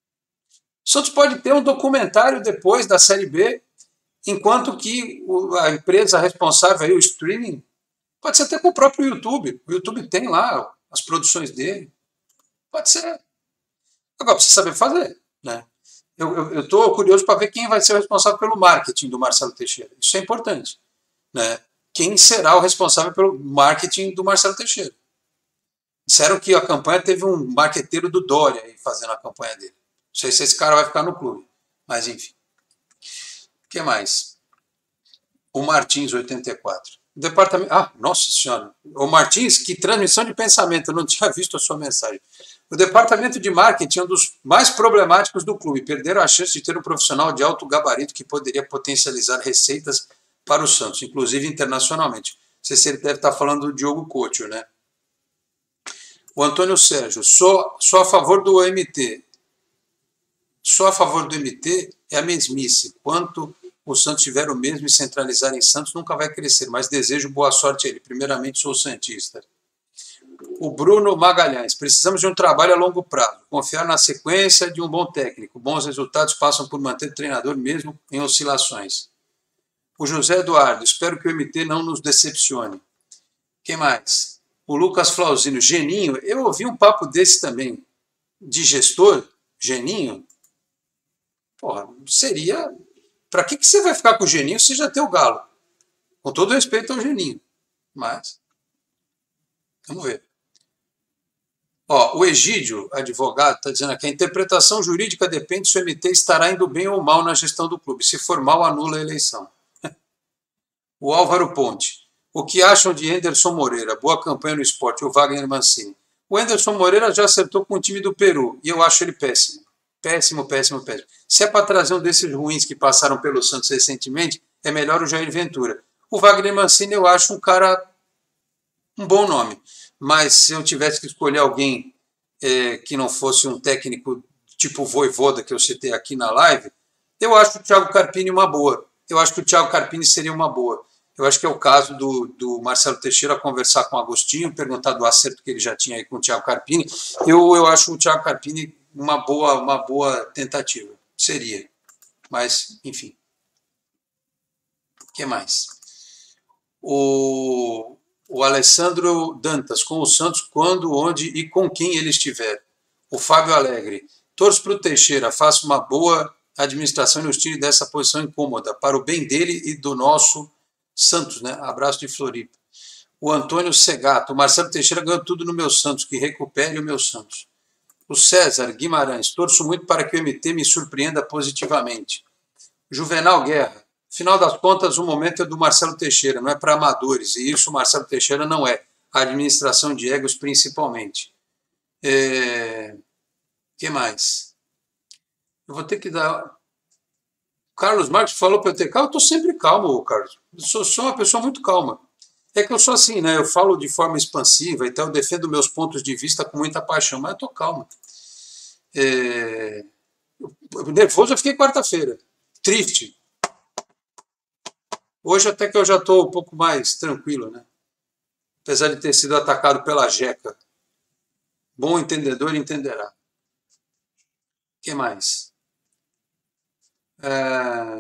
Speaker 1: O Santos pode ter um documentário depois da Série B, enquanto que a empresa responsável, aí, o streaming, pode ser até com o próprio YouTube. O YouTube tem lá as produções dele. Pode ser. Agora, precisa saber fazer, né? Eu estou curioso para ver quem vai ser o responsável pelo marketing do Marcelo Teixeira. Isso é importante, né? Quem será o responsável pelo marketing do Marcelo Teixeira? Disseram que a campanha teve um marqueteiro do Dória aí fazendo a campanha dele. Não sei se esse cara vai ficar no clube, mas enfim. O que mais? O Martins, oitenta e quatro. O departamento... Ah, nossa senhora. O Martins, que transmissão de pensamento. Eu não tinha visto a sua mensagem. O departamento de marketing é um dos mais problemáticos do clube. Perderam a chance de ter um profissional de alto gabarito que poderia potencializar receitas para o Santos, inclusive internacionalmente. Não sei se ele deve estar falando do Diogo Coutinho, né? O Antônio Sérgio, sou, sou a favor do M T. Só a favor do M T é a mesmice. Quanto o Santos tiver o mesmo e centralizar em Santos, nunca vai crescer, mas desejo boa sorte a ele. Primeiramente, sou santista. O Bruno Magalhães, precisamos de um trabalho a longo prazo, confiar na sequência de um bom técnico. Bons resultados passam por manter o treinador mesmo em oscilações. O José Eduardo, espero que o M T não nos decepcione. Quem mais? O Lucas Flauzino, Geninho, eu ouvi um papo desse também, de gestor, Geninho. Porra, seria... Para que, que você vai ficar com o Geninho se já tem o Galo? Com todo respeito ao Geninho. Mas, vamos ver. Ó, o Egídio, advogado, está dizendo aqui, a interpretação jurídica depende se o M T estará indo bem ou mal na gestão do clube. Se for mal, anula a eleição. O Álvaro Ponte. O que acham de Anderson Moreira? Boa campanha no esporte. O Wagner Mancini. O Anderson Moreira já acertou com o time do Peru e eu acho ele péssimo. Péssimo, péssimo, péssimo. Se é para trazer um desses ruins que passaram pelo Santos recentemente, é melhor o Jair Ventura. O Wagner Mancini eu acho um cara, um bom nome. Mas se eu tivesse que escolher alguém é, que não fosse um técnico tipo Vojvoda, que eu citei aqui na live, eu acho o Thiago Carpini uma boa. Eu acho que o Thiago Carpini seria uma boa. Eu acho que é o caso do, do Marcelo Teixeira conversar com o Agostinho, perguntar do acerto que ele já tinha aí com o Thiago Carpini. Eu, eu acho o Thiago Carpini uma boa, uma boa tentativa. Seria. Mas, enfim. O que mais? O, o Alessandro Dantas, com o Santos, quando, onde e com quem ele estiver. O Fábio Alegre. Torço para o Teixeira, faça uma boa administração e nos tire dessa posição incômoda, para o bem dele e do nosso Santos, né? Abraço de Floripa. O Antônio Segato, o Marcelo Teixeira ganhou tudo no meu Santos, que recupere o meu Santos. O César Guimarães, torço muito para que o M T me surpreenda positivamente. Juvenal Guerra, final das contas o momento é do Marcelo Teixeira, não é para amadores, e isso o Marcelo Teixeira não é, a administração de egos principalmente. É... que mais? Eu vou ter que dar... Carlos Marques falou para eu ter calma, eu estou sempre calmo, Carlos. Eu sou, sou uma pessoa muito calma. É que eu sou assim, né? Eu falo de forma expansiva, então eu defendo meus pontos de vista com muita paixão, mas eu estou calmo. É... Nervoso eu fiquei quarta-feira. Triste. Hoje até que eu já estou um pouco mais tranquilo, né? Apesar de ter sido atacado pela jeca. Bom entendedor entenderá. O que mais? É...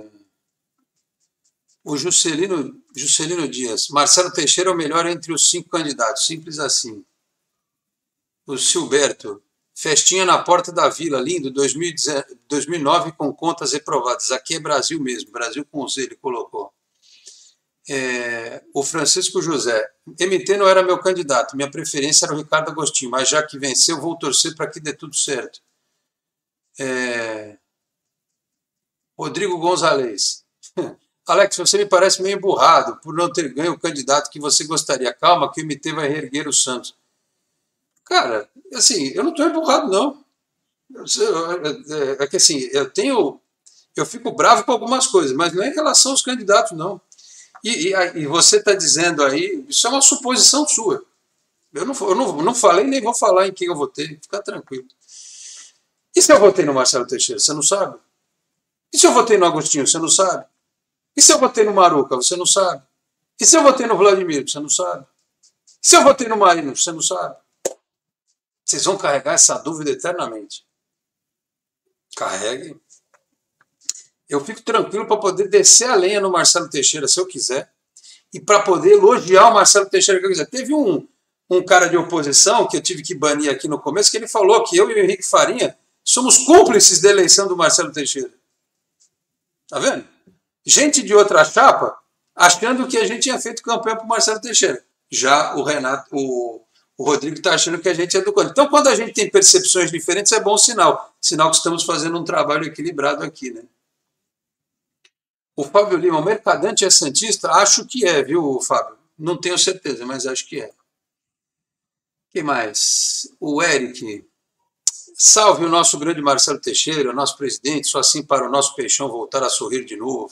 Speaker 1: O Juscelino, Juscelino Dias. Marcelo Teixeira é o melhor entre os cinco candidatos. Simples assim. O Silberto. Festinha na porta da Vila. Lindo. dois mil e nove com contas reprovadas. Aqui é Brasil mesmo. Brasil com Z, ele colocou. É... O Francisco José. M T não era meu candidato. Minha preferência era o Ricardo Agostinho. Mas já que venceu, vou torcer para que dê tudo certo. É... Rodrigo Gonzalez. Alex, você me parece meio emburrado por não ter ganho o candidato que você gostaria. Calma que o M T vai reerguer o Santos. Cara, assim, eu não estou emburrado, não. É que assim, eu tenho... Eu fico bravo com algumas coisas, mas não é em relação aos candidatos, não. E, e, e você está dizendo aí, isso é uma suposição sua. Eu, não, eu não, não falei nem vou falar em quem eu votei. Fica tranquilo. E se eu votei no Marcelo Teixeira? Você não sabe? E se eu votei no Agostinho? Você não sabe? E se eu votei no Maruca? Você não sabe? E se eu votei no Vladimir? Você não sabe? E se eu votei no Marino? Você não sabe? Vocês vão carregar essa dúvida eternamente. Carreguem. Eu fico tranquilo para poder descer a lenha no Marcelo Teixeira, se eu quiser, e para poder elogiar o Marcelo Teixeira, que eu quiser. Teve um, um cara de oposição, que eu tive que banir aqui no começo, que ele falou que eu e o Henrique Farinha somos cúmplices da eleição do Marcelo Teixeira. Tá vendo? Gente de outra chapa achando que a gente tinha feito campanha para o Marcelo Teixeira. Já o Renato, o, o Rodrigo está achando que a gente é do contra. Então, quando a gente tem percepções diferentes, é bom sinal. Sinal que estamos fazendo um trabalho equilibrado aqui, né? O Fábio Lima, o Mercadante é santista? Acho que é, viu, Fábio? Não tenho certeza, mas acho que é. O que mais? O Eric. Salve o nosso grande Marcelo Teixeira, o nosso presidente, só assim para o nosso peixão voltar a sorrir de novo.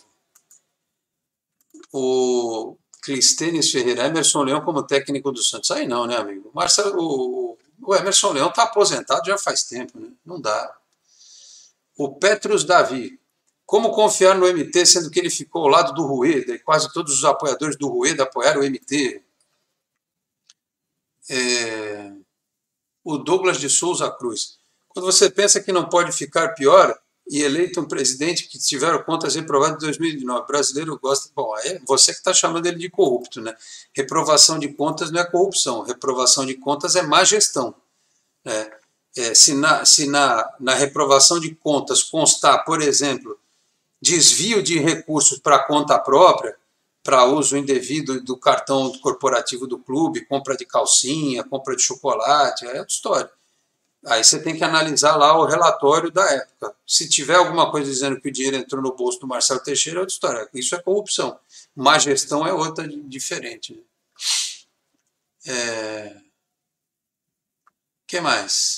Speaker 1: O Clistênis Ferreira, Emerson Leão como técnico do Santos. Aí não, né, amigo? Marcelo, o O Emerson Leão está aposentado já faz tempo, né? Não dá. O Petrus Davi. Como confiar no M T, sendo que ele ficou ao lado do Rueda e quase todos os apoiadores do Rueda apoiaram o M T? É... O Douglas de Souza Cruz. Quando você pensa que não pode ficar pior e eleito um presidente que tiveram contas reprovadas em dois mil e nove, o brasileiro gosta... Bom, é você que está chamando ele de corrupto, né? Reprovação de contas não é corrupção, reprovação de contas é má gestão, né? É, se na, se na, na reprovação de contas constar, por exemplo, desvio de recursos para conta própria, para uso indevido do cartão corporativo do clube, compra de calcinha, compra de chocolate, é outra história. Aí você tem que analisar lá o relatório da época. Se tiver alguma coisa dizendo que o dinheiro entrou no bolso do Marcelo Teixeira, é outra história. Isso é corrupção. Má gestão é outra diferente. O né? é... que mais?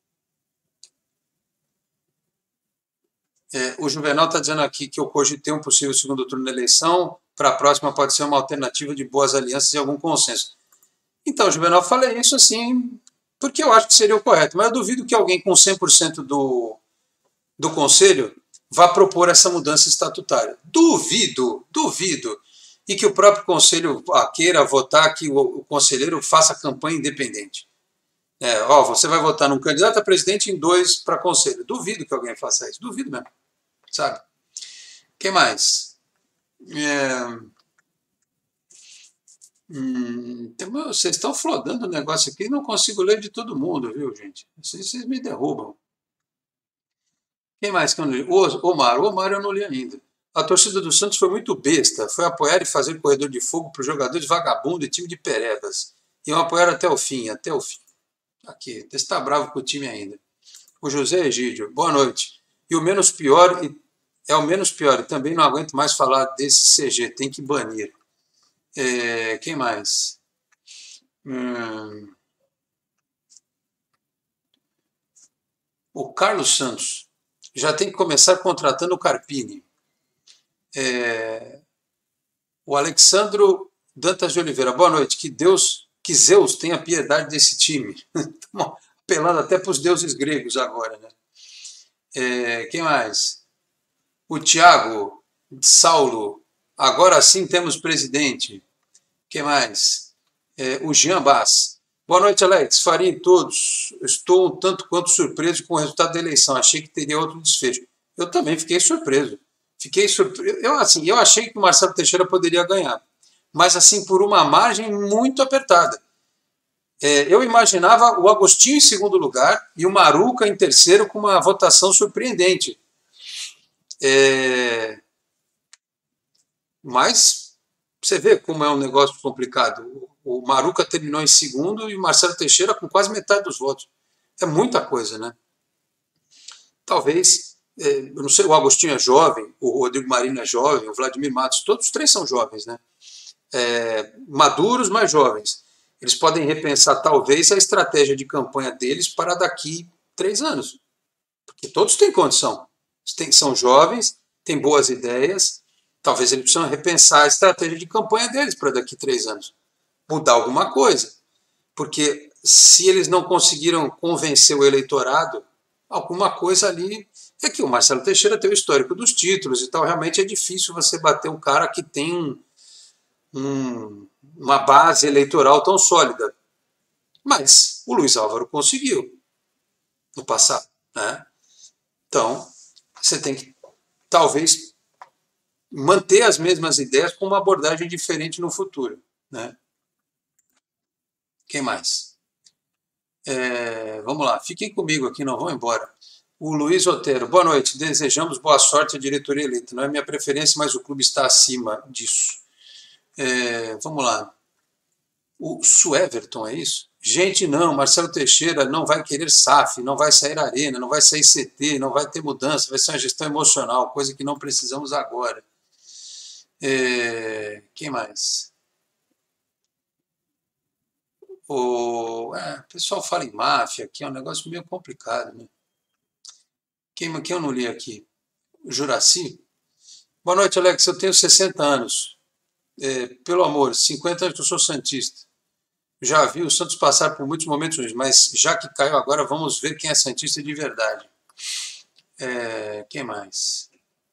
Speaker 1: É, o Juvenal está dizendo aqui que eu cogitei um possível segundo turno da eleição, para a próxima pode ser uma alternativa de boas alianças e algum consenso. Então, Juvenal, falei isso assim, porque eu acho que seria o correto, mas eu duvido que alguém com cem por cento do, do Conselho vá propor essa mudança estatutária. Duvido, duvido. E que o próprio Conselho ah, queira votar que o, o conselheiro faça campanha independente. É, ó, você vai votar num candidato a presidente e em dois para conselho. Duvido que alguém faça isso. Duvido mesmo. Sabe? Quem mais? É... Hum, tem... Vocês estão flodando o negócio aqui e não consigo ler de todo mundo, viu, gente? Vocês, vocês me derrubam. Quem mais que eu não li? O Omar. O Omar eu não li ainda. A torcida do Santos foi muito besta. Foi apoiar e fazer corredor de fogo para os jogadores vagabundo e time de perebas. Iam apoiar até o fim, até o fim. Aqui, você está bravo com o time ainda. O José Egídio, boa noite. E o menos pior, é o menos pior, e também não aguento mais falar desse C G, tem que banir. É, quem mais? Hum, o Carlos Santos, já tem que começar contratando o Carpini. É, o Alexandro Dantas de Oliveira, boa noite, que Deus... Que Zeus tenha piedade desse time. Estamos apelando até para os deuses gregos agora, né? É, quem mais? O Tiago Saulo. Agora sim temos presidente. Quem mais? É, o Jean Bass. Boa noite, Alex. Faria em todos. Estou um tanto quanto surpreso com o resultado da eleição. Achei que teria outro desfecho. Eu também fiquei surpreso. Fiquei surpreso. Eu, assim, eu achei que o Marcelo Teixeira poderia ganhar, mas assim por uma margem muito apertada. É, eu imaginava o Agostinho em segundo lugar e o Maruca em terceiro com uma votação surpreendente. É, mas você vê como é um negócio complicado. O Maruca terminou em segundo e o Marcelo Teixeira com quase metade dos votos. É muita coisa, né? Talvez, é, eu não sei, o Agostinho é jovem, o Rodrigo Marinho é jovem, o Vladimir Matos, todos os três são jovens, né? É, maduros, mas jovens. Eles podem repensar, talvez, a estratégia de campanha deles para daqui três anos. Porque todos têm condição. Têm, são jovens, têm boas ideias. Talvez eles precisam repensar a estratégia de campanha deles para daqui três anos. Mudar alguma coisa. Porque se eles não conseguiram convencer o eleitorado, alguma coisa ali... É que o Marcelo Teixeira tem o histórico dos títulos e tal. Realmente é difícil você bater um cara que tem um... um uma base eleitoral tão sólida. Mas o Luiz Álvaro conseguiu no passado, né? Então, você tem que, talvez, manter as mesmas ideias com uma abordagem diferente no futuro, né? Quem mais? É, vamos lá, fiquem comigo aqui, não vão embora. O Luiz Otero, boa noite, desejamos boa sorte à diretoria eleita. Não é minha preferência, mas o clube está acima disso. É, vamos lá. O Sueverton, é isso? Gente, não, Marcelo Teixeira não vai querer S A F, não vai sair Arena, não vai sair C T, não vai ter mudança, vai ser uma gestão emocional, coisa que não precisamos agora. É, quem mais? O, é, o pessoal fala em máfia aqui, é um negócio meio complicado, né? Quem, quem eu não li aqui? O Juraci? Boa noite, Alex, eu tenho sessenta anos. É, pelo amor, cinquenta anos que eu sou santista. Já vi o Santos passar por muitos momentos ruins, mas já que caiu agora, vamos ver quem é santista de verdade. É, quem mais?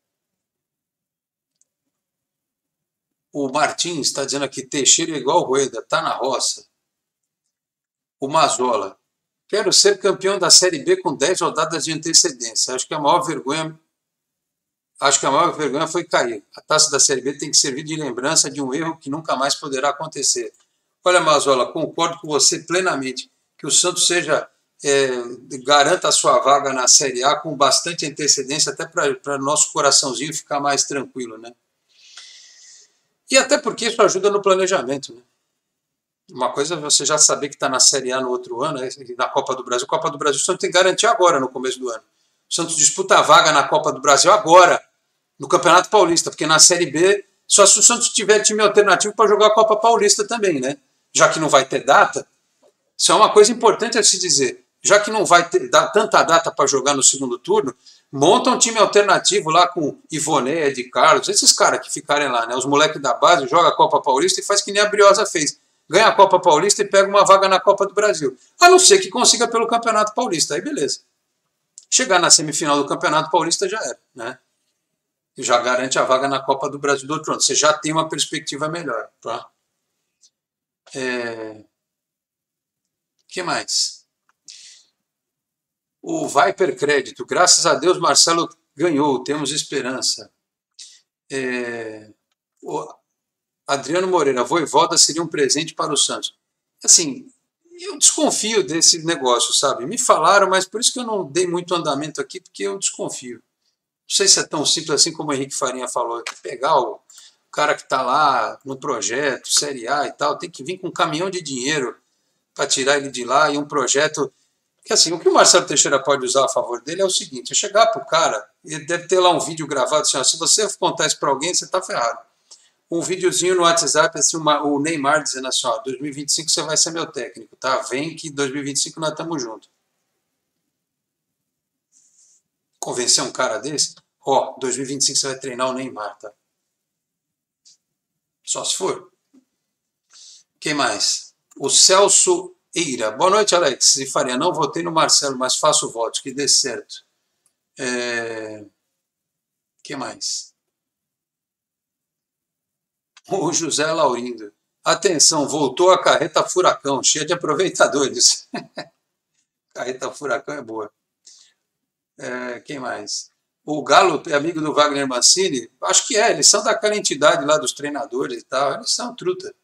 Speaker 1: O Martins está dizendo aqui, Teixeira é igual o Rueda, tá na roça. O Mazola, quero ser campeão da Série B com dez rodadas de antecedência. Acho que a maior vergonha, acho que a maior vergonha foi cair. A taça da Série B tem que servir de lembrança de um erro que nunca mais poderá acontecer. Olha, Mazola, concordo com você plenamente, que o Santos seja, é, garanta a sua vaga na Série A com bastante antecedência, até para nosso coraçãozinho ficar mais tranquilo, né? E até porque isso ajuda no planejamento, né? Uma coisa é você já saber que está na Série A no outro ano, na Copa do Brasil. A Copa do Brasil o Santos tem que garantir agora, no começo do ano. O Santos disputa a vaga na Copa do Brasil agora, no Campeonato Paulista, porque na Série B, só se o Santos tiver time alternativo para jogar a Copa Paulista também, né? Já que não vai ter data, isso é uma coisa importante a se dizer. Já que não vai ter tanta data para jogar no segundo turno, monta um time alternativo lá com Ivonê, Ed Carlos, esses caras que ficarem lá, né? Os moleques da base, joga a Copa Paulista e faz que nem a Briosa fez. Ganha a Copa Paulista e pega uma vaga na Copa do Brasil. A não ser que consiga pelo Campeonato Paulista. Aí beleza. Chegar na semifinal do Campeonato Paulista já era, né? E já garante a vaga na Copa do Brasil do outro ano. Você já tem uma perspectiva melhor, tá? É... que mais? O Viper Crédito. Graças a Deus, Marcelo ganhou. Temos esperança. É... O... Adriano Moreira, Vojvoda seria um presente para o Santos. Assim, eu desconfio desse negócio, sabe? Me falaram, mas por isso que eu não dei muito andamento aqui, porque eu desconfio. Não sei se é tão simples assim como o Henrique Farinha falou. Pegar o cara que está lá no projeto, Série A e tal, tem que vir com um caminhão de dinheiro para tirar ele de lá e um projeto... Porque assim, o que o Marcelo Teixeira pode usar a favor dele é o seguinte, é chegar para o cara, ele deve ter lá um vídeo gravado assim, ó, se você contar isso para alguém, você está ferrado. Um videozinho no WhatsApp, assim, uma, o Neymar dizendo assim, ó, dois mil e vinte e cinco você vai ser meu técnico, tá? Vem que dois mil e vinte e cinco nós estamos juntos. Convencer um cara desse, ó, dois mil e vinte e cinco você vai treinar o Neymar, tá? Só se for. Quem mais? O Celso Eira. Boa noite, Alex e Faria. Não votei no Marcelo, mas faço votos, que dê certo. É... Quem mais? O José Laurindo. Atenção, voltou a carreta furacão, cheia de aproveitadores. Carreta furacão é boa. É, quem mais? O Galo é amigo do Wagner Mancini? Acho que é, eles são daquela entidade lá dos treinadores e tal, eles são truta.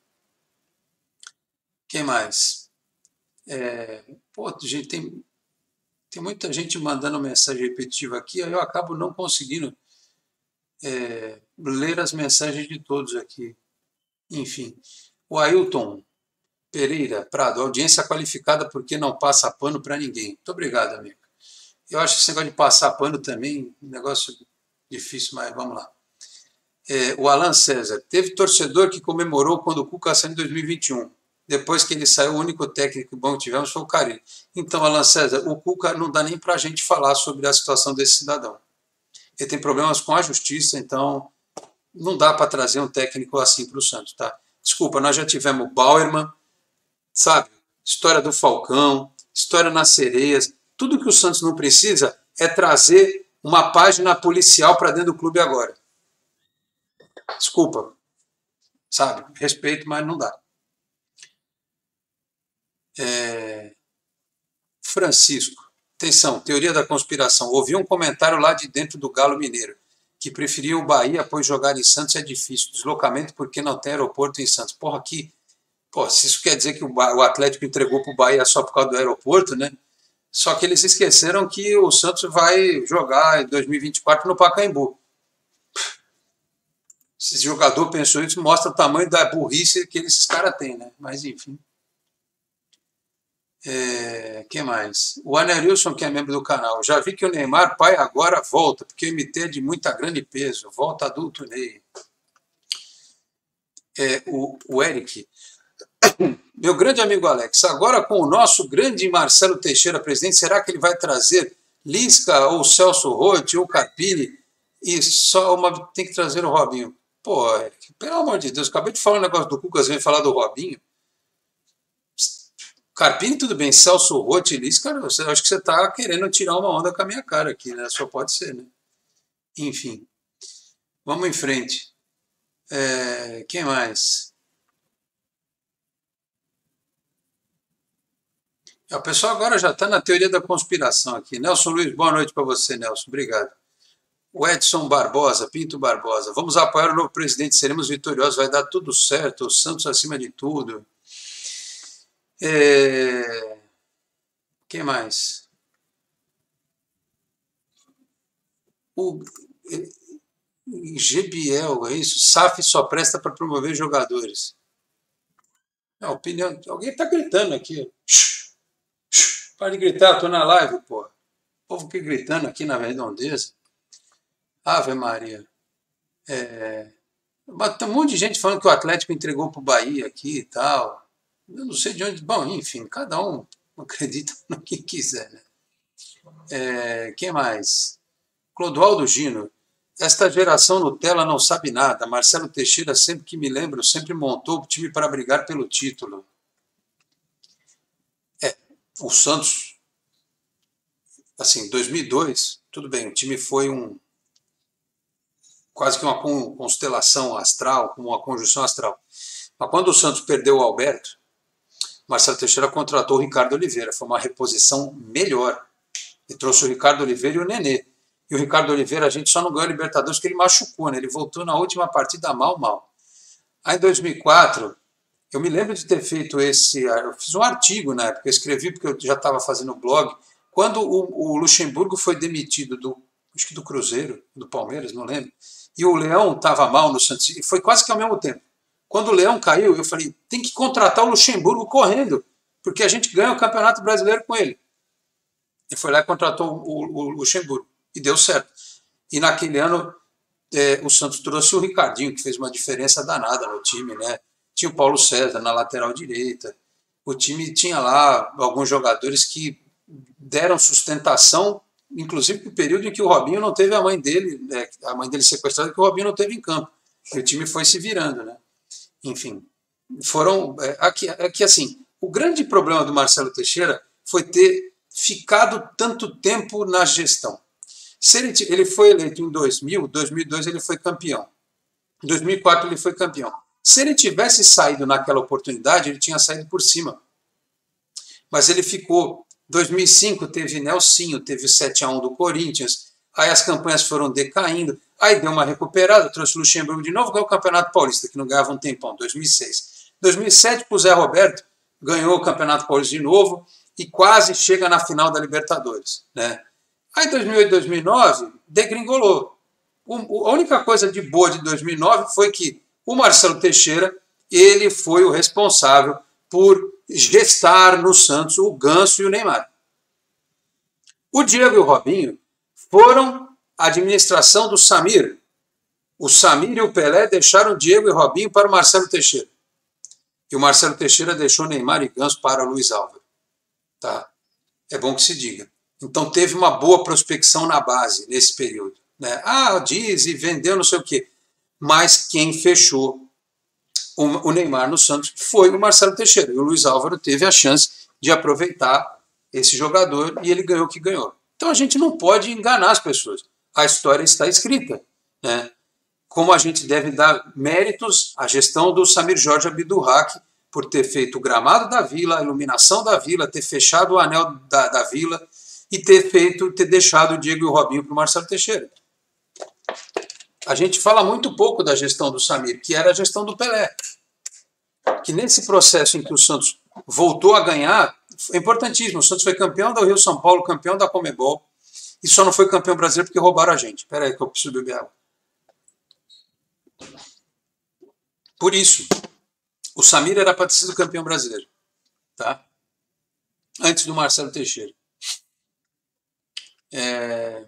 Speaker 1: Quem mais? É, pô, gente, tem, tem muita gente mandando mensagem repetitiva aqui, aí eu acabo não conseguindo é, ler as mensagens de todos aqui. Enfim, o Ailton Pereira Prado, audiência qualificada porque não passa pano para ninguém. Muito obrigado, amigo. Eu acho que esse negócio de passar pano também é um negócio difícil, mas vamos lá. É, o Alan César, teve torcedor que comemorou quando o Cuca saiu em dois mil e vinte e um. Depois que ele saiu, o único técnico bom que tivemos foi o Carille. Então, Alan César, o Cuca não dá nem para a gente falar sobre a situação desse cidadão. Ele tem problemas com a justiça, então não dá para trazer um técnico assim para o Santos, tá? Desculpa, nós já tivemos o Bauerman, sabe? História do Falcão, história nas Sereias. Tudo que o Santos não precisa é trazer uma página policial para dentro do clube agora. Desculpa, sabe? Respeito, mas não dá. É... Francisco, atenção, teoria da conspiração. Ouvi um comentário lá de dentro do Galo Mineiro, que preferia o Bahia, pois jogar em Santos é difícil. Deslocamento porque não tem aeroporto em Santos. Porra, aqui, porra, se isso quer dizer que o Atlético entregou para o Bahia só por causa do aeroporto, né? Só que eles esqueceram que o Santos vai jogar em dois mil e vinte e quatro no Pacaembu. Esse jogador pensou isso, mostra o tamanho da burrice que esses caras têm, né? Mas enfim. É, que mais? O Anerilson, que é membro do canal. Já vi que o Neymar, pai, agora volta, porque o M T é de muita grana e peso. Volta adulto, Ney. É, o, o Eric. Meu grande amigo Alex, agora com o nosso grande Marcelo Teixeira presidente, será que ele vai trazer Lisca ou Celso Roth ou Carpini e só uma tem que trazer o Robinho? Pô, Eric, pelo amor de Deus, acabei de falar um negócio do Cucas, vem falar do Robinho. Carpini, tudo bem. Celso Roth, Liz, cara, eu acho que você está querendo tirar uma onda com a minha cara aqui, né? Só pode ser, né? Enfim. Vamos em frente. É, quem mais? O pessoal agora já está na teoria da conspiração aqui. Nelson Luiz, boa noite para você, Nelson. Obrigado. O Edson Barbosa, Pinto Barbosa. Vamos apoiar o novo presidente, seremos vitoriosos, vai dar tudo certo, o Santos acima de tudo. É... Quem mais? O Gebiel, é isso? S A F só presta para promover jogadores. A opinião... Alguém está gritando aqui. Shhh, shhh, para de gritar, estou na live, pô. O povo que gritando aqui na Redondeza. Ave Maria. É... Tem um monte de gente falando que o Atlético entregou para o Bahia aqui e tal. Eu não sei de onde... Bom, enfim, cada um acredita no que quiser, né? É... Quem mais? Clodoaldo Gino. Esta geração Nutella não sabe nada. Marcelo Teixeira, sempre que me lembro, sempre montou o time para brigar pelo título. É, o Santos, assim, dois mil e dois, tudo bem, o time foi um quase que uma constelação astral, como uma conjunção astral. Mas quando o Santos perdeu o Alberto, Marcelo Teixeira contratou o Ricardo Oliveira. Foi uma reposição melhor. Ele trouxe o Ricardo Oliveira e o Nenê. E o Ricardo Oliveira, a gente só não ganhou a Libertadores porque ele machucou, né? Ele voltou na última partida mal, mal. Aí em dois mil e quatro, eu me lembro de ter feito esse... Eu fiz um artigo na época, eu escrevi porque eu já estava fazendo blog. Quando o, o Luxemburgo foi demitido do, acho que do Cruzeiro, do Palmeiras, não lembro, e o Leão estava mal no Santos, e foi quase que ao mesmo tempo. Quando o Leão caiu, eu falei, tem que contratar o Luxemburgo correndo, porque a gente ganha o Campeonato Brasileiro com ele. Ele foi lá e contratou o, o Luxemburgo. E deu certo. E naquele ano é, o Santos trouxe o Ricardinho, que fez uma diferença danada no time, né? Tinha o Paulo César na lateral direita. O time tinha lá alguns jogadores que deram sustentação, inclusive no período em que o Robinho não teve a mãe dele, né? A mãe dele sequestrada, que o Robinho não teve em campo. E o time foi se virando, né? Enfim, foram... É, aqui, aqui, assim, o grande problema do Marcelo Teixeira foi ter ficado tanto tempo na gestão. Se ele, ele foi eleito em dois mil, dois mil e dois ele foi campeão. Em dois mil e quatro ele foi campeão. Se ele tivesse saído naquela oportunidade, ele tinha saído por cima. Mas ele ficou. Em dois mil e cinco teve Nelsinho, teve sete a um do Corinthians, aí as campanhas foram decaindo, aí deu uma recuperada, trouxe o Luxemburgo de novo, ganhou o Campeonato Paulista, que não ganhava um tempão, dois mil e seis. dois mil e sete, para o Zé Roberto, ganhou o Campeonato Paulista de novo e quase chega na final da Libertadores, né? Aí em dois mil e oito, dois mil e nove, degringolou. O, a única coisa de boa de dois mil e nove foi que o Marcelo Teixeira, ele foi o responsável por gestar no Santos o Ganso e o Neymar. O Diego e o Robinho foram a administração do Samir. O Samir e o Pelé deixaram o Diego e o Robinho para o Marcelo Teixeira. E o Marcelo Teixeira deixou Neymar e Ganso para o Luiz Álvaro. Tá? É bom que se diga. Então teve uma boa prospecção na base nesse período, né? Ah, diz e vendeu não sei o quê. Mas quem fechou o, o Neymar no Santos foi o Marcelo Teixeira. E o Luiz Álvaro teve a chance de aproveitar esse jogador e ele ganhou o que ganhou. Então a gente não pode enganar as pessoas. A história está escrita, né? Como a gente deve dar méritos à gestão do Samir Jorge Abdurrak por ter feito o gramado da Vila, a iluminação da Vila, ter fechado o anel da, da Vila, e ter feito, ter deixado o Diego e o Robinho para o Marcelo Teixeira. A gente fala muito pouco da gestão do Samir, que era a gestão do Pelé. Que nesse processo em que o Santos voltou a ganhar, é importantíssimo. O Santos foi campeão do Rio São Paulo, campeão da Conmebol, e só não foi campeão brasileiro porque roubaram a gente. Espera aí que eu preciso beber água. Por isso, o Samir era para ter sido campeão brasileiro. Tá? Antes do Marcelo Teixeira. É...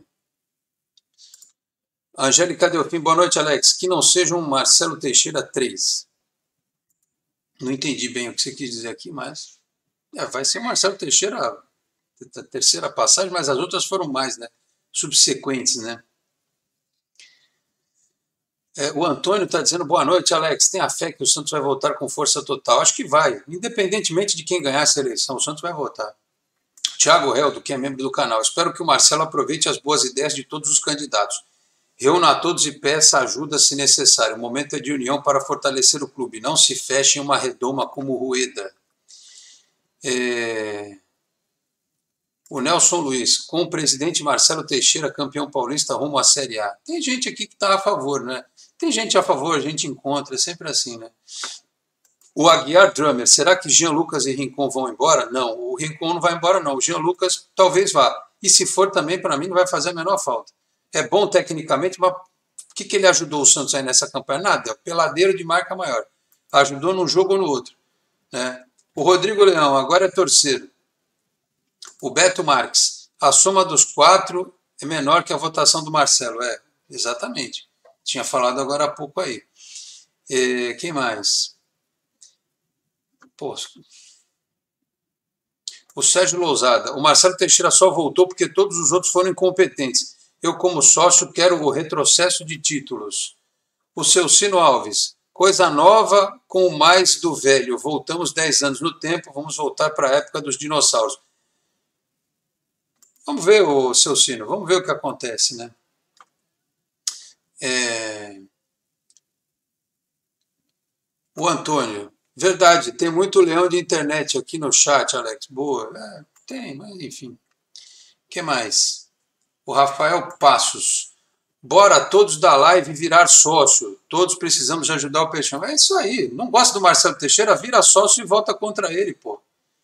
Speaker 1: Angélica Delfim, boa noite, Alex. Que não seja um Marcelo Teixeira três. Não entendi bem o que você quis dizer aqui, mas é, vai ser o Marcelo Teixeira a terceira passagem, mas as outras foram mais, né? Subsequentes, né? É, o Antônio está dizendo boa noite, Alex. Tem a fé que o Santos vai voltar com força total? Acho que vai. Independentemente de quem ganhar essa eleição, o Santos vai votar. Tiago Heldo, que é membro do canal. Espero que o Marcelo aproveite as boas ideias de todos os candidatos. Reúna a todos e peça ajuda se necessário. O momento é de união para fortalecer o clube. Não se feche em uma redoma como Rueda. É... O Nelson Luiz, com o presidente Marcelo Teixeira, campeão paulista, rumo à Série A. Tem gente aqui que está a favor, né? Tem gente a favor, a gente encontra, é sempre assim, né? O Aguiar Drummer, será que Jean Lucas e Rincon vão embora? Não, o Rincon não vai embora não, o Jean Lucas talvez vá. E se for também, para mim, não vai fazer a menor falta. É bom tecnicamente, mas o que, que ele ajudou o Santos aí nessa campanha? Nada, peladeiro de marca maior. Ajudou num jogo ou no outro. Né? O Rodrigo Leão, agora é torcer. O Beto Marques, a soma dos quatro é menor que a votação do Marcelo. É, exatamente. Tinha falado agora há pouco aí. E, quem mais? Pô, o Sérgio Lousada. O Marcelo Teixeira só voltou porque todos os outros foram incompetentes. Eu, como sócio, quero o retrocesso de títulos. O Celcino Alves. Coisa nova com o mais do velho. Voltamos dez anos no tempo, vamos voltar para a época dos dinossauros. Vamos ver, o Celcino, vamos ver o que acontece, né? É... O Antônio. Verdade, tem muito leão de internet aqui no chat, Alex. Boa. É, tem, mas enfim. O que mais? O Rafael Passos. Bora todos da live virar sócio. Todos precisamos ajudar o Peixão. É isso aí. Não gosta do Marcelo Teixeira? Vira sócio e volta contra ele, pô.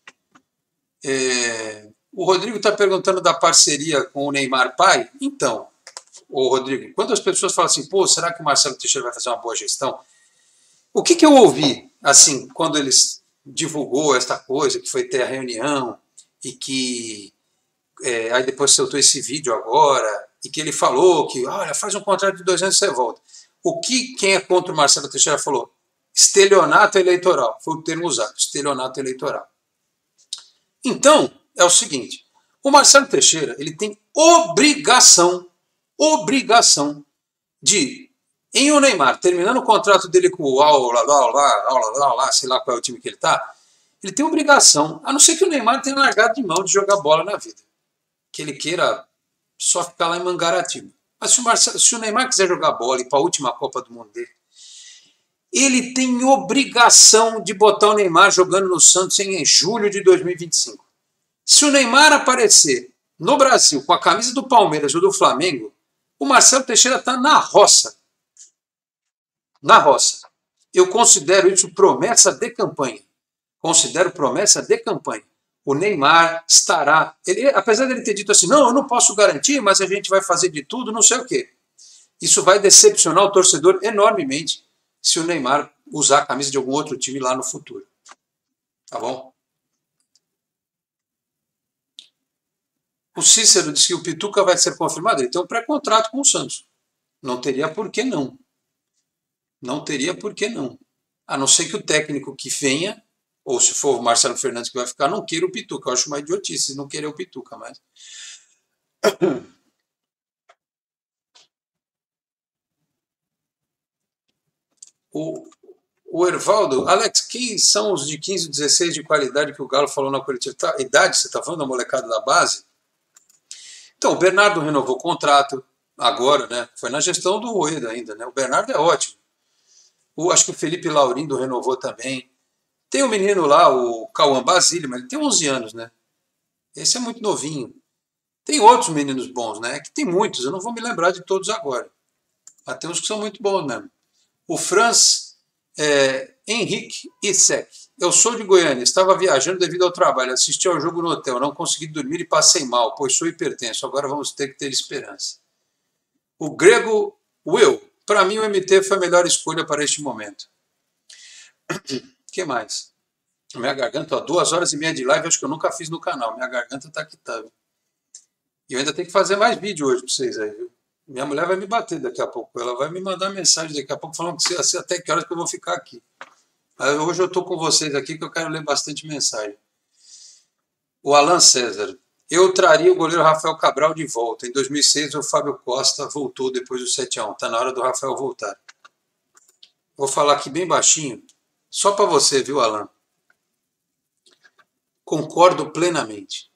Speaker 1: É... O Rodrigo está perguntando da parceria com o Neymar pai. Então, ô Rodrigo, quando as pessoas falam assim, pô, será que o Marcelo Teixeira vai fazer uma boa gestão? O que, que eu ouvi, assim, quando eles divulgou esta coisa, que foi ter a reunião, e que é, aí depois soltou esse vídeo agora, e que ele falou que, olha, faz um contrato de dois anos e você volta. O que quem é contra o Marcelo Teixeira falou? Estelionato eleitoral. Foi o termo usado, estelionato eleitoral. Então, é o seguinte, o Marcelo Teixeira, ele tem obrigação, obrigação de, em o Neymar, terminando o contrato dele com o Aula, Aula, Aula, Aula, sei lá qual é o time que ele está, ele tem obrigação, a não ser que o Neymar tenha largado de mão de jogar bola na vida, que ele queira só ficar lá em Mangaratiba. Mas se o, Marcelo, se o Neymar quiser jogar bola e ir para a última Copa do Mundo dele, ele tem obrigação de botar o Neymar jogando no Santos em julho de dois mil e vinte e cinco. Se o Neymar aparecer no Brasil com a camisa do Palmeiras ou do Flamengo, o Marcelo Teixeira está na roça. Na roça. Eu considero isso promessa de campanha. Considero promessa de campanha. O Neymar estará... Ele, apesar dele ter dito assim, não, eu não posso garantir, mas a gente vai fazer de tudo, não sei o quê. Isso vai decepcionar o torcedor enormemente se o Neymar usar a camisa de algum outro time lá no futuro. Tá bom? O Cícero disse que o Pituca vai ser confirmado. Ele tem um pré-contrato com o Santos. Não teria por que não. Não teria por que não. A não ser que o técnico que venha, ou se for o Marcelo Fernandes que vai ficar, não queira o Pituca. Eu acho uma idiotice não querer o Pituca, mas... O, o Ervaldo, Alex, quem são os de quinze, dezesseis de qualidade que o Galo falou na coletiva? Tá, idade, você está falando da molecada da base? Então, o Bernardo renovou o contrato agora, né? Foi na gestão do Rueda ainda, né? O Bernardo é ótimo. O, acho que o Felipe Laurindo renovou também. Tem um menino lá, o Cauã Basílio, mas ele tem onze anos, né? Esse é muito novinho. Tem outros meninos bons, né? Que tem muitos, eu não vou me lembrar de todos agora. Mas tem uns que são muito bons mesmo. O Franz é, Henrique Isek. Eu sou de Goiânia, estava viajando devido ao trabalho, assisti ao jogo no hotel, não consegui dormir e passei mal, pois sou hipertenso. Agora vamos ter que ter esperança. O Grego Will. Para mim o M T foi a melhor escolha para este momento. O que mais? Minha garganta, ó, duas horas e meia de live, acho que eu nunca fiz no canal. Minha garganta está quitável. E eu ainda tenho que fazer mais vídeo hoje para vocês aí, viu? Minha mulher vai me bater daqui a pouco. Ela vai me mandar mensagem daqui a pouco falando que se, até que horas que eu vou ficar aqui. Mas hoje eu estou com vocês aqui que eu quero ler bastante mensagem. O Alan César. Eu traria o goleiro Rafael Cabral de volta. Em dois mil e seis o Fábio Costa voltou depois do sete a um. Está na hora do Rafael voltar. vou falar aqui bem baixinho, só para você, viu, Alan? Concordo plenamente.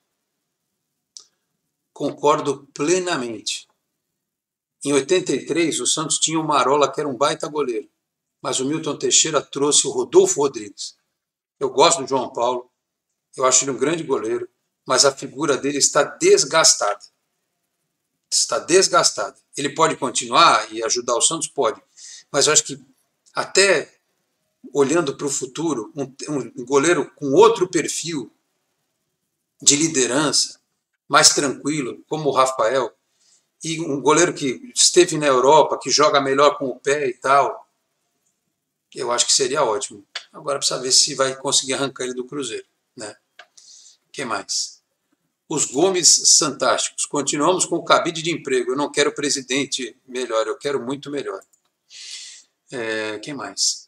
Speaker 1: Concordo plenamente. Em oitenta e três, o Santos tinha o Marola, que era um baita goleiro. Mas o Milton Teixeira trouxe o Rodolfo Rodrigues. Eu gosto do João Paulo, eu acho ele um grande goleiro, mas a figura dele está desgastada. Está desgastada. Ele pode continuar e ajudar o Santos? Pode. Mas eu acho que até olhando para o futuro, um, um goleiro com outro perfil de liderança, mais tranquilo, como o Rafael, e um goleiro que esteve na Europa, que joga melhor com o pé e tal, eu acho que seria ótimo. Agora precisa ver se vai conseguir arrancar ele do Cruzeiro, né? O que mais? Os Gomes Fantásticos. Continuamos com o cabide de emprego. Eu não quero presidente melhor, eu quero muito melhor. É, quem mais?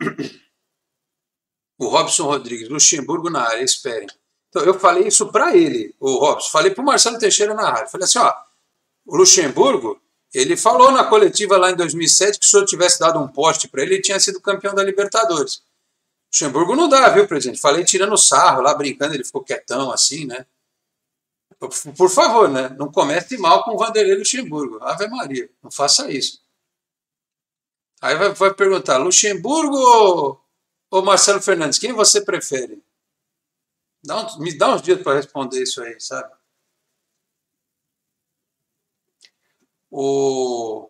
Speaker 1: O Robson Rodrigues. Luxemburgo na área, esperem. Então, eu falei isso para ele, o Robson. Falei para o Marcelo Teixeira na área. Falei assim, ó, o Luxemburgo, ele falou na coletiva lá em dois mil e sete que se eu tivesse dado um poste para ele, ele tinha sido campeão da Libertadores. Luxemburgo não dá, viu, presidente? Falei tirando sarro lá, brincando, ele ficou quietão assim, né? Por favor, né? Não comece mal com o Vanderlei Luxemburgo. Ave Maria, não faça isso. Aí vai, vai perguntar, Luxemburgo ou, ou Marcelo Fernandes, quem você prefere? Dá um, me dá uns dias para responder isso aí, sabe? O,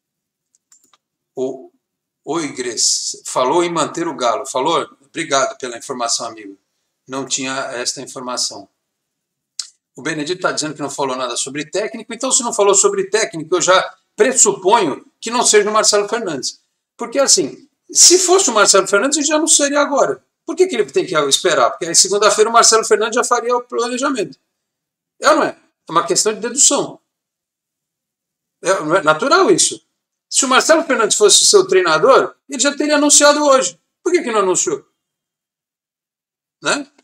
Speaker 1: o, o Igres falou em manter o Galo. Falou? Obrigado pela informação, amigo. Não tinha esta informação. O Benedito está dizendo que não falou nada sobre técnico, então se não falou sobre técnico, eu já pressuponho que não seja o Marcelo Fernandes. Porque assim, se fosse o Marcelo Fernandes, ele já não seria agora. Por que, que ele tem que esperar? Porque aí segunda-feira o Marcelo Fernandes já faria o planejamento. É ou não é? É uma questão de dedução. É, não é natural isso. Se o Marcelo Fernandes fosse o seu treinador, ele já teria anunciado hoje. Por que, que não anunciou? Né?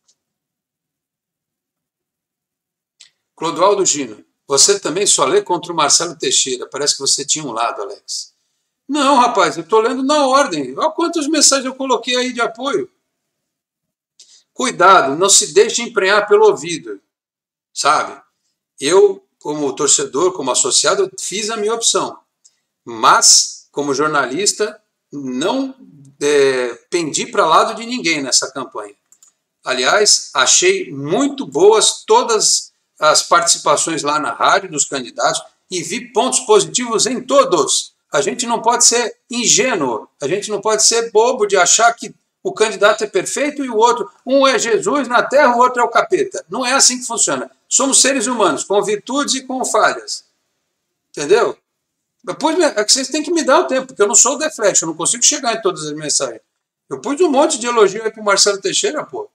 Speaker 1: Clodoaldo Gino, você também só lê contra o Marcelo Teixeira. Parece que você tinha um lado, Alex. Não, rapaz, eu estou lendo na ordem. Olha quantas mensagens eu coloquei aí de apoio. Cuidado, não se deixe emprenhar pelo ouvido. Sabe? Eu, como torcedor, como associado, fiz a minha opção. Mas, como jornalista, não é, pendi para lado de ninguém nessa campanha. Aliás, achei muito boas todas as participações lá na rádio dos candidatos e vi pontos positivos em todos. A gente não pode ser ingênuo, a gente não pode ser bobo de achar que o candidato é perfeito e o outro, um é Jesus na terra, o outro é o capeta. Não é assim que funciona. Somos seres humanos, com virtudes e com falhas. Entendeu? Depois é que vocês têm que me dar o tempo, porque eu não sou o The Flash, eu não consigo chegar em todas as mensagens. Eu pus um monte de elogio aí pro Marcelo Teixeira, pô.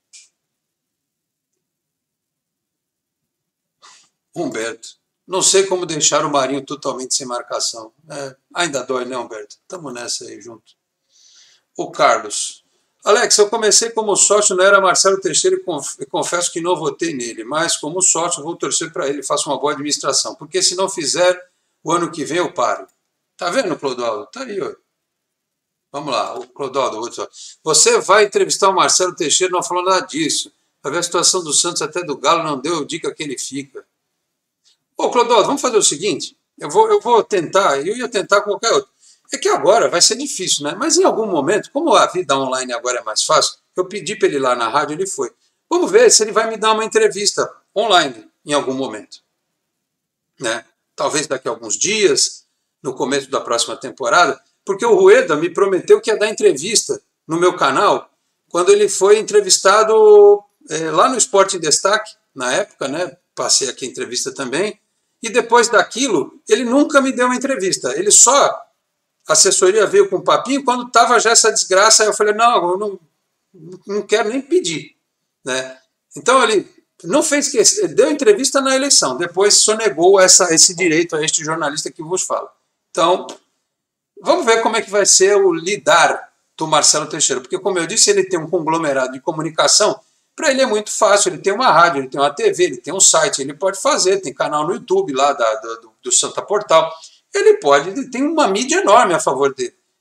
Speaker 1: Humberto, não sei como deixar o Marinho totalmente sem marcação. É, ainda dói, né, Humberto? Estamos nessa aí junto. O Carlos. Alex, eu comecei como sócio, não era Marcelo Teixeira e confesso que não votei nele, mas como sócio vou torcer para ele, faça uma boa administração, porque se não fizer, o ano que vem eu paro. Tá vendo, Clodoaldo? Tá aí, ó. Vamos lá, o Clodoaldo. Você vai entrevistar o Marcelo Teixeira, não falou nada disso. Vai ver a situação do Santos até do Galo, não deu dica que ele fica. Ô, Clodoaldo, vamos fazer o seguinte, eu vou, eu vou tentar, eu ia tentar com qualquer outro. É que agora vai ser difícil, né? Mas em algum momento, como a vida online agora é mais fácil, eu pedi para ele ir lá na rádio, ele foi. Vamos ver se ele vai me dar uma entrevista online em algum momento. Né? Talvez daqui a alguns dias, no começo da próxima temporada, porque o Rueda me prometeu que ia dar entrevista no meu canal quando ele foi entrevistado é, lá no Esporte em Destaque, na época, né? Passei aqui a entrevista também, e depois daquilo, ele nunca me deu uma entrevista. Ele só, a assessoria veio com um papinho, quando estava já essa desgraça, aí eu falei, não, eu não, não quero nem pedir. Né? Então ele não fez que ele deu entrevista na eleição, depois sonegou essa, esse direito a este jornalista que vos fala. Então, vamos ver como é que vai ser o lidar do Marcelo Teixeira, porque como eu disse, ele tem um conglomerado de comunicação. Para ele é muito fácil, ele tem uma rádio, ele tem uma T V, ele tem um site, ele pode fazer, tem canal no YouTube lá da, do, do Santa Portal, ele pode, ele tem uma mídia enorme a favor dele.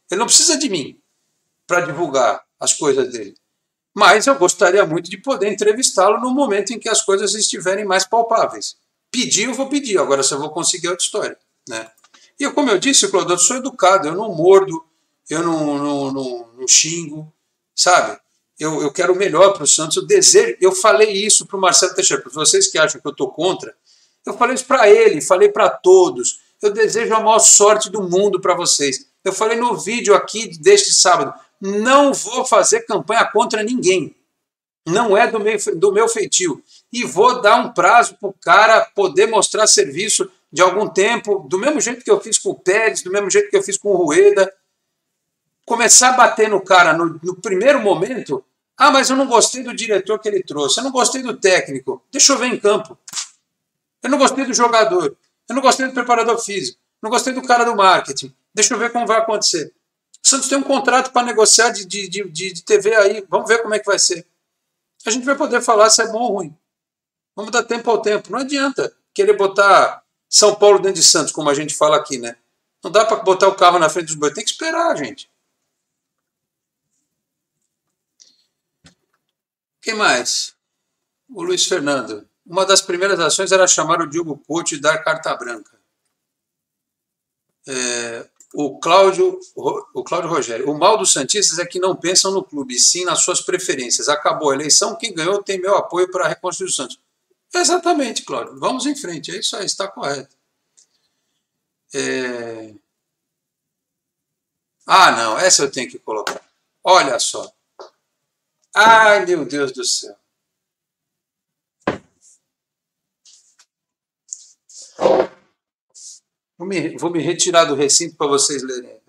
Speaker 1: Ele não precisa de mim para divulgar as coisas dele. Mas eu gostaria muito de poder entrevistá-lo no momento em que as coisas estiverem mais palpáveis. Pedir, eu vou pedir. Agora, se eu vou conseguir, é outra história, né? E eu, como eu disse, Cláudio, eu sou educado, eu não mordo, eu não, não, não, não xingo, sabe? Eu, eu quero o melhor para o Santos, eu desejo. Eu falei isso para o Marcelo Teixeira, para vocês que acham que eu estou contra, eu falei isso para ele, falei para todos. Eu desejo a maior sorte do mundo para vocês. Eu falei no vídeo aqui deste sábado, não vou fazer campanha contra ninguém. Não é do meu, do meu feitio. E vou dar um prazo para o cara poder mostrar serviço de algum tempo, do mesmo jeito que eu fiz com o Pérez, do mesmo jeito que eu fiz com o Rueda. Começar a bater no cara no, no primeiro momento. Ah, mas eu não gostei do diretor que ele trouxe, eu não gostei do técnico. Deixa eu ver em campo. Eu não gostei do jogador, eu não gostei do preparador físico, não gostei do cara do marketing. Deixa eu ver como vai acontecer. O Santos tem um contrato para negociar de, de, de, de T V aí, vamos ver como é que vai ser. A gente vai poder falar se é bom ou ruim. Vamos dar tempo ao tempo. Não adianta querer botar São Paulo dentro de Santos, como a gente fala aqui, né? Não dá para botar o carro na frente dos bois. Tem que esperar, gente. Quem mais? O Luiz Fernando. Uma das primeiras ações era chamar o Diogo Couto e dar carta branca. É, o, Cláudio, o Cláudio Rogério. O mal dos santistas é que não pensam no clube, e sim nas suas preferências. Acabou a eleição, quem ganhou tem meu apoio para reconstruir o Santos. Exatamente, Cláudio. Vamos em frente. É isso aí, está correto. É... Ah, não. Essa eu tenho que colocar. Olha só. Ai, meu Deus do céu. Vou me, vou me retirar do recinto para vocês lerem.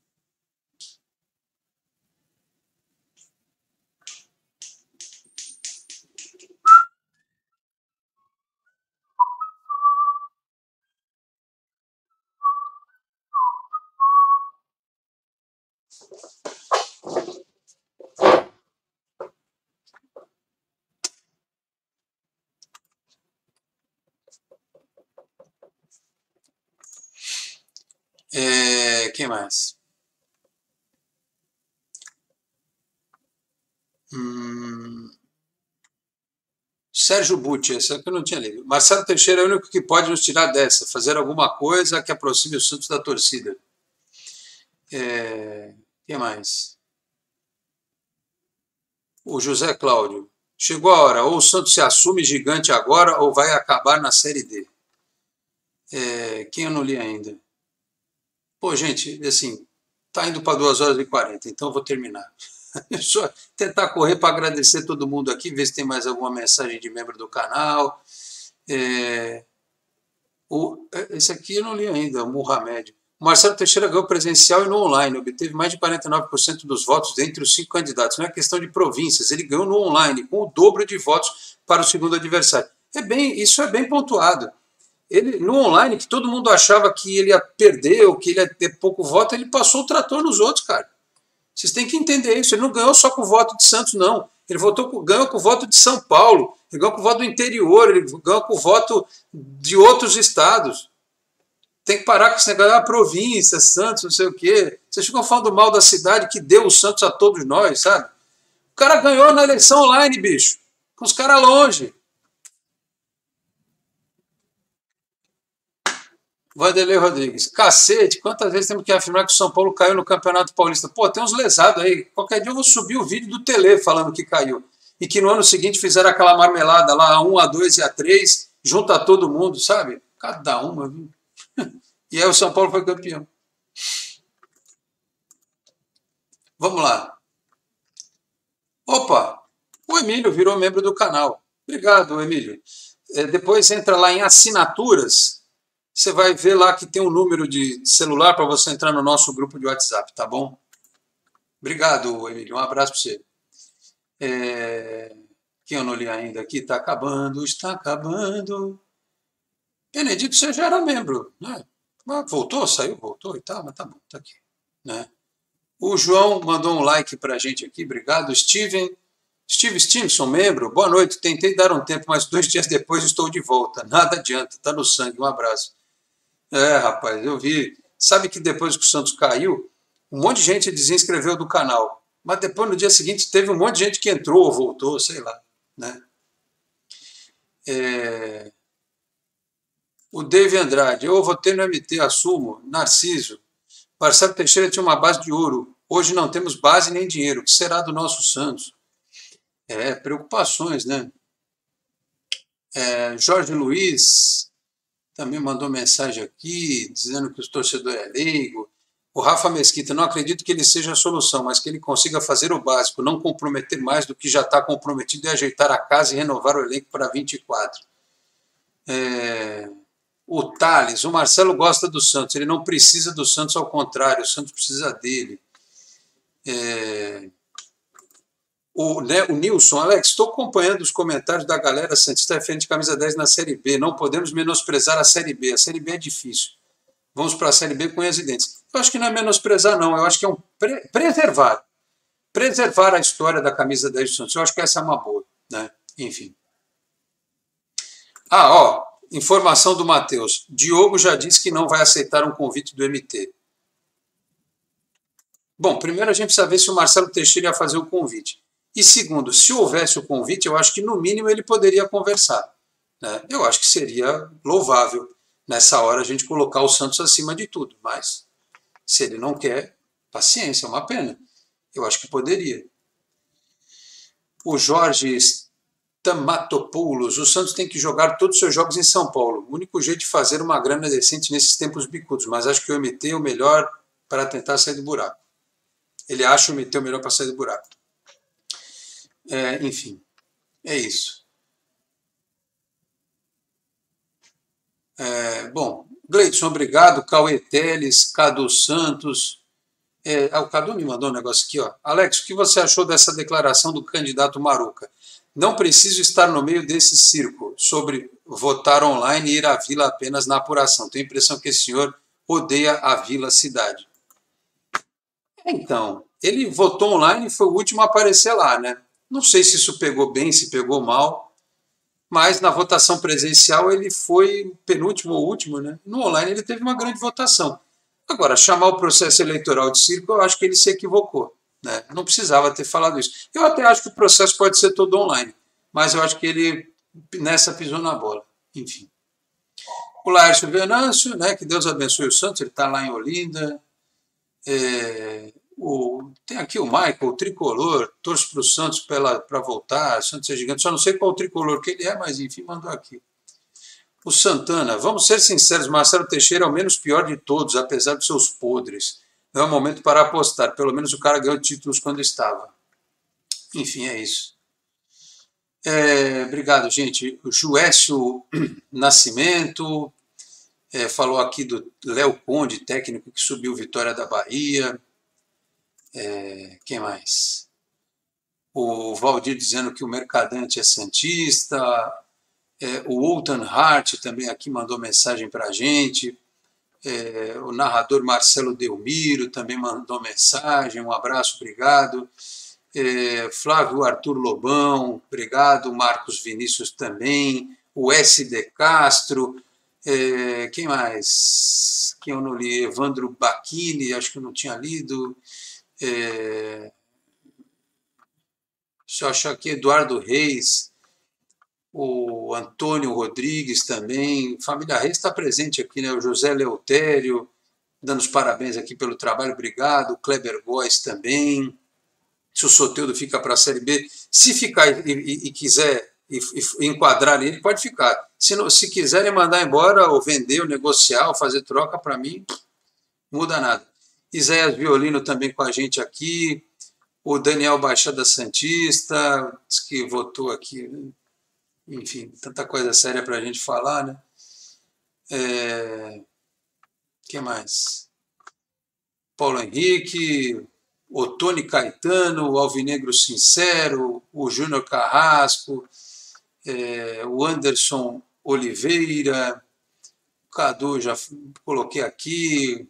Speaker 1: É, quem mais? Hum, Sérgio Butti, essa que eu não tinha lido. Marcelo Teixeira é o único que pode nos tirar dessa, fazer alguma coisa que aproxime o Santos da torcida. É, quem mais? O José Cláudio. Chegou a hora, ou o Santos se assume gigante agora ou vai acabar na Série D. É, quem eu não li ainda? Pô, gente, assim, tá indo para duas horas e quarenta, então eu vou terminar. Só tentar correr para agradecer todo mundo aqui, ver se tem mais alguma mensagem de membro do canal. É, o, esse aqui eu não li ainda, o Mohamed. O Marcelo Teixeira ganhou presencial e no online, obteve mais de quarenta e nove por cento dos votos dentre os cinco candidatos. Não é questão de províncias, ele ganhou no online, com o dobro de votos para o segundo adversário. É bem, isso é bem pontuado. Ele, no online, que todo mundo achava que ele ia perder ou que ele ia ter pouco voto, ele passou o trator nos outros, cara. Vocês têm que entender isso. Ele não ganhou só com o voto de Santos, não. Ele votou com, ganhou com o voto de São Paulo, ele ganhou com o voto do interior, ele ganhou com o voto de outros estados. Tem que parar com esse negócio da província, Santos, não sei o quê. Vocês ficam falando mal da cidade que deu o Santos a todos nós, sabe? O cara ganhou na eleição online, bicho. Com os caras longe. Vanderlei Rodrigues. Cacete, quantas vezes temos que afirmar que o São Paulo caiu no Campeonato Paulista? Pô, tem uns lesados aí. Qualquer dia eu vou subir o vídeo do Tele falando que caiu. E que no ano seguinte fizeram aquela marmelada lá, a um, a dois e a três, junta todo mundo, sabe? Cada uma, viu? E aí o São Paulo foi campeão. Vamos lá. Opa, o Emílio virou membro do canal. Obrigado, Emílio. É, depois entra lá em assinaturas, você vai ver lá que tem um número de celular para você entrar no nosso grupo de WhatsApp, tá bom? Obrigado, Emílio. Um abraço para você. É... Quem eu não li ainda aqui? Está acabando, está acabando. Benedito, você já era membro, né? Voltou, saiu, voltou e tal, mas tá bom, tá aqui, né? O João mandou um like pra gente aqui, obrigado. Steven, Steve Stimson, membro, boa noite, tentei dar um tempo, mas dois dias depois estou de volta, nada adianta, tá no sangue, um abraço. É, rapaz, eu vi, sabe que depois que o Santos caiu, um monte de gente desinscreveu do canal. Mas depois, no dia seguinte, teve um monte de gente que entrou ou voltou, sei lá. Né? É... O Dave Andrade, eu votei no M T, assumo. Narciso, Marcelo Teixeira tinha uma base de ouro. Hoje não temos base nem dinheiro. O que será do nosso Santos? É, preocupações, né? É, Jorge Luiz também mandou mensagem aqui, dizendo que o torcedor é leigo. O Rafa Mesquita, não acredito que ele seja a solução, mas que ele consiga fazer o básico, não comprometer mais do que já está comprometido e ajeitar a casa e renovar o elenco para vinte e quatro. É... O Thales, o Marcelo gosta do Santos, ele não precisa do Santos, ao contrário, o Santos precisa dele. É... O, né, o Nilson, Alex, estou acompanhando os comentários da galera santista referente camisa dez na Série B, não podemos menosprezar a Série B, a Série B é difícil. Vamos para a Série B com unhas e dentes. Eu acho que não é menosprezar, não. Eu acho que é um pre preservar. Preservar a história da camisa dez do Santos. Eu acho que essa é uma boa. Né? Enfim. Ah, ó. Informação do Matheus. Diogo já disse que não vai aceitar um convite do M T. Bom, primeiro a gente precisa ver se o Marcelo Teixeira ia fazer o convite. E segundo, se houvesse o convite, eu acho que no mínimo ele poderia conversar. Né? Eu acho que seria louvável nessa hora a gente colocar o Santos acima de tudo, mas se ele não quer, paciência, é uma pena. Eu acho que poderia. O Jorge Stamatopoulos, o Santos tem que jogar todos os seus jogos em São Paulo. O único jeito de fazer uma grana decente nesses tempos bicudos, mas acho que o M T é o melhor para tentar sair do buraco. Ele acha o M T o melhor para sair do buraco. É, enfim, é isso. É, bom, Gleidson, obrigado. Cauê Teles, Cadu Santos. É, o Cadu me mandou um negócio aqui. Ó. Alex, o que você achou dessa declaração do candidato Maruca? Não preciso estar no meio desse circo sobre votar online e ir à vila apenas na apuração. Tenho a impressão que esse senhor odeia a vila cidade. Então, ele votou online e foi o último a aparecer lá, né? Não sei se isso pegou bem, se pegou mal. Mas na votação presencial ele foi penúltimo ou último, né? No online ele teve uma grande votação. Agora, chamar o processo eleitoral de circo, eu acho que ele se equivocou. Né? Não precisava ter falado isso. Eu até acho que o processo pode ser todo online, mas eu acho que ele nessa pisou na bola. Enfim. O Laércio Venâncio, né? Que Deus abençoe o Santos, ele está lá em Olinda. É... O, tem aqui o Michael, o tricolor, torce para o Santos para voltar, o Santos é gigante, só não sei qual o tricolor que ele é, mas enfim, mandou aqui. O Santana, vamos ser sinceros, Marcelo Teixeira é o menos pior de todos, apesar dos seus podres. Não é o momento para apostar, pelo menos o cara ganhou títulos quando estava. Enfim, é isso. É, obrigado, gente. O Joécio Nascimento, é, falou aqui do Léo Conde, técnico que subiu Vitória da Bahia. É, quem mais? O Valdir dizendo que o Mercadante é santista. É, o Oltan Hart também aqui mandou mensagem para a gente. É, o narrador Marcelo Delmiro também mandou mensagem. Um abraço, obrigado. É, Flávio Arthur Lobão, obrigado. Marcos Vinícius também. O S D Castro. É, quem mais? Quem eu não li? Evandro Bacchini, acho que eu não tinha lido. É, deixa eu achar aqui, Eduardo Reis, o Antônio Rodrigues também, família Reis está presente aqui, né? O José Leotério, dando os parabéns aqui pelo trabalho, obrigado, o Kleber Góes também, se o Soteldo fica para a Série B, se ficar e, e, e quiser e, e enquadrar ele, pode ficar, se, não, se quiserem mandar embora, ou vender, ou negociar, ou fazer troca, para mim, não muda nada. Isaías Violino também com a gente aqui, o Daniel Baixada Santista, que votou aqui, né? Enfim, tanta coisa séria para a gente falar, né? É... que mais? Paulo Henrique, o Tony Caetano, o Alvinegro Sincero, o Júnior Carrasco, é... o Anderson Oliveira, o Cadu já coloquei aqui,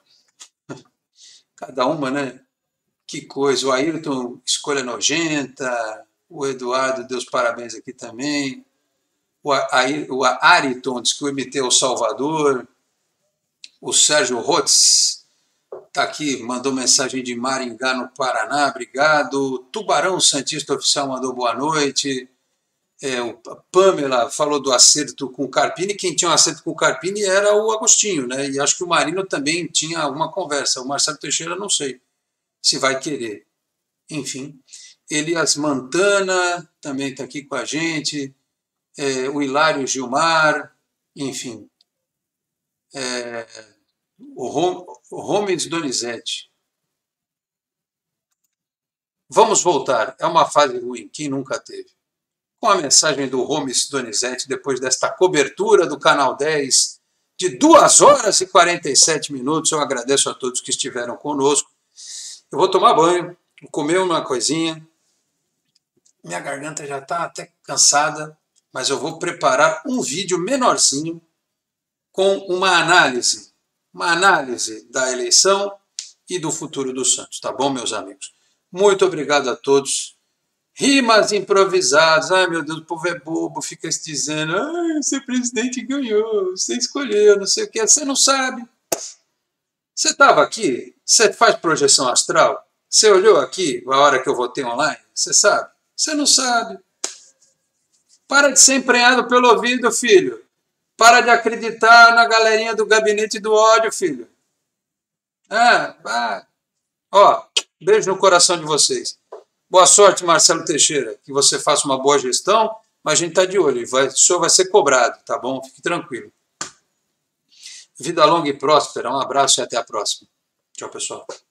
Speaker 1: cada uma, né? Que coisa. O Ayrton, escolha nojenta. O Eduardo deu os parabéns aqui também. O, o Ayrton diz que o M T é o Salvador. O Sérgio Rotz. tá aqui, mandou mensagem de Maringá, no Paraná, obrigado. Tubarão Santista Oficial mandou boa noite. É, o Pamela falou do acerto com o Carpini. Quem tinha um acerto com o Carpini era o Agostinho, né? E acho que o Marino também tinha alguma conversa. O Marcelo Teixeira, não sei se vai querer. Enfim, Elias Mantana também está aqui com a gente. É, o Hilário Gilmar, enfim. É, o, Rom, o Romes Donizete. Vamos voltar. É uma fase ruim. Quem nunca teve? Com a mensagem do Romes Donizete, depois desta cobertura do Canal dez, de duas horas e quarenta e sete minutos. Eu agradeço a todos que estiveram conosco. Eu vou tomar banho, vou comer uma coisinha. Minha garganta já está até cansada, mas eu vou preparar um vídeo menorzinho com uma análise, uma análise da eleição e do futuro do Santos, tá bom, meus amigos? Muito obrigado a todos. Rimas improvisadas. Ai, meu Deus, o povo é bobo, fica se dizendo, ah, seu presidente ganhou, você escolheu, não sei o que, você não sabe. Você estava aqui? Você faz projeção astral? Você olhou aqui a hora que eu votei online? Você sabe? Você não sabe. Para de ser emprenhado pelo ouvido, filho. Para de acreditar na galerinha do gabinete do ódio, filho. Ah, ah. Ó, beijo no coração de vocês. Boa sorte, Marcelo Teixeira. Que você faça uma boa gestão, mas a gente está de olho. Vai, o senhor vai ser cobrado, tá bom? Fique tranquilo. Vida longa e próspera. Um abraço e até a próxima. Tchau, pessoal.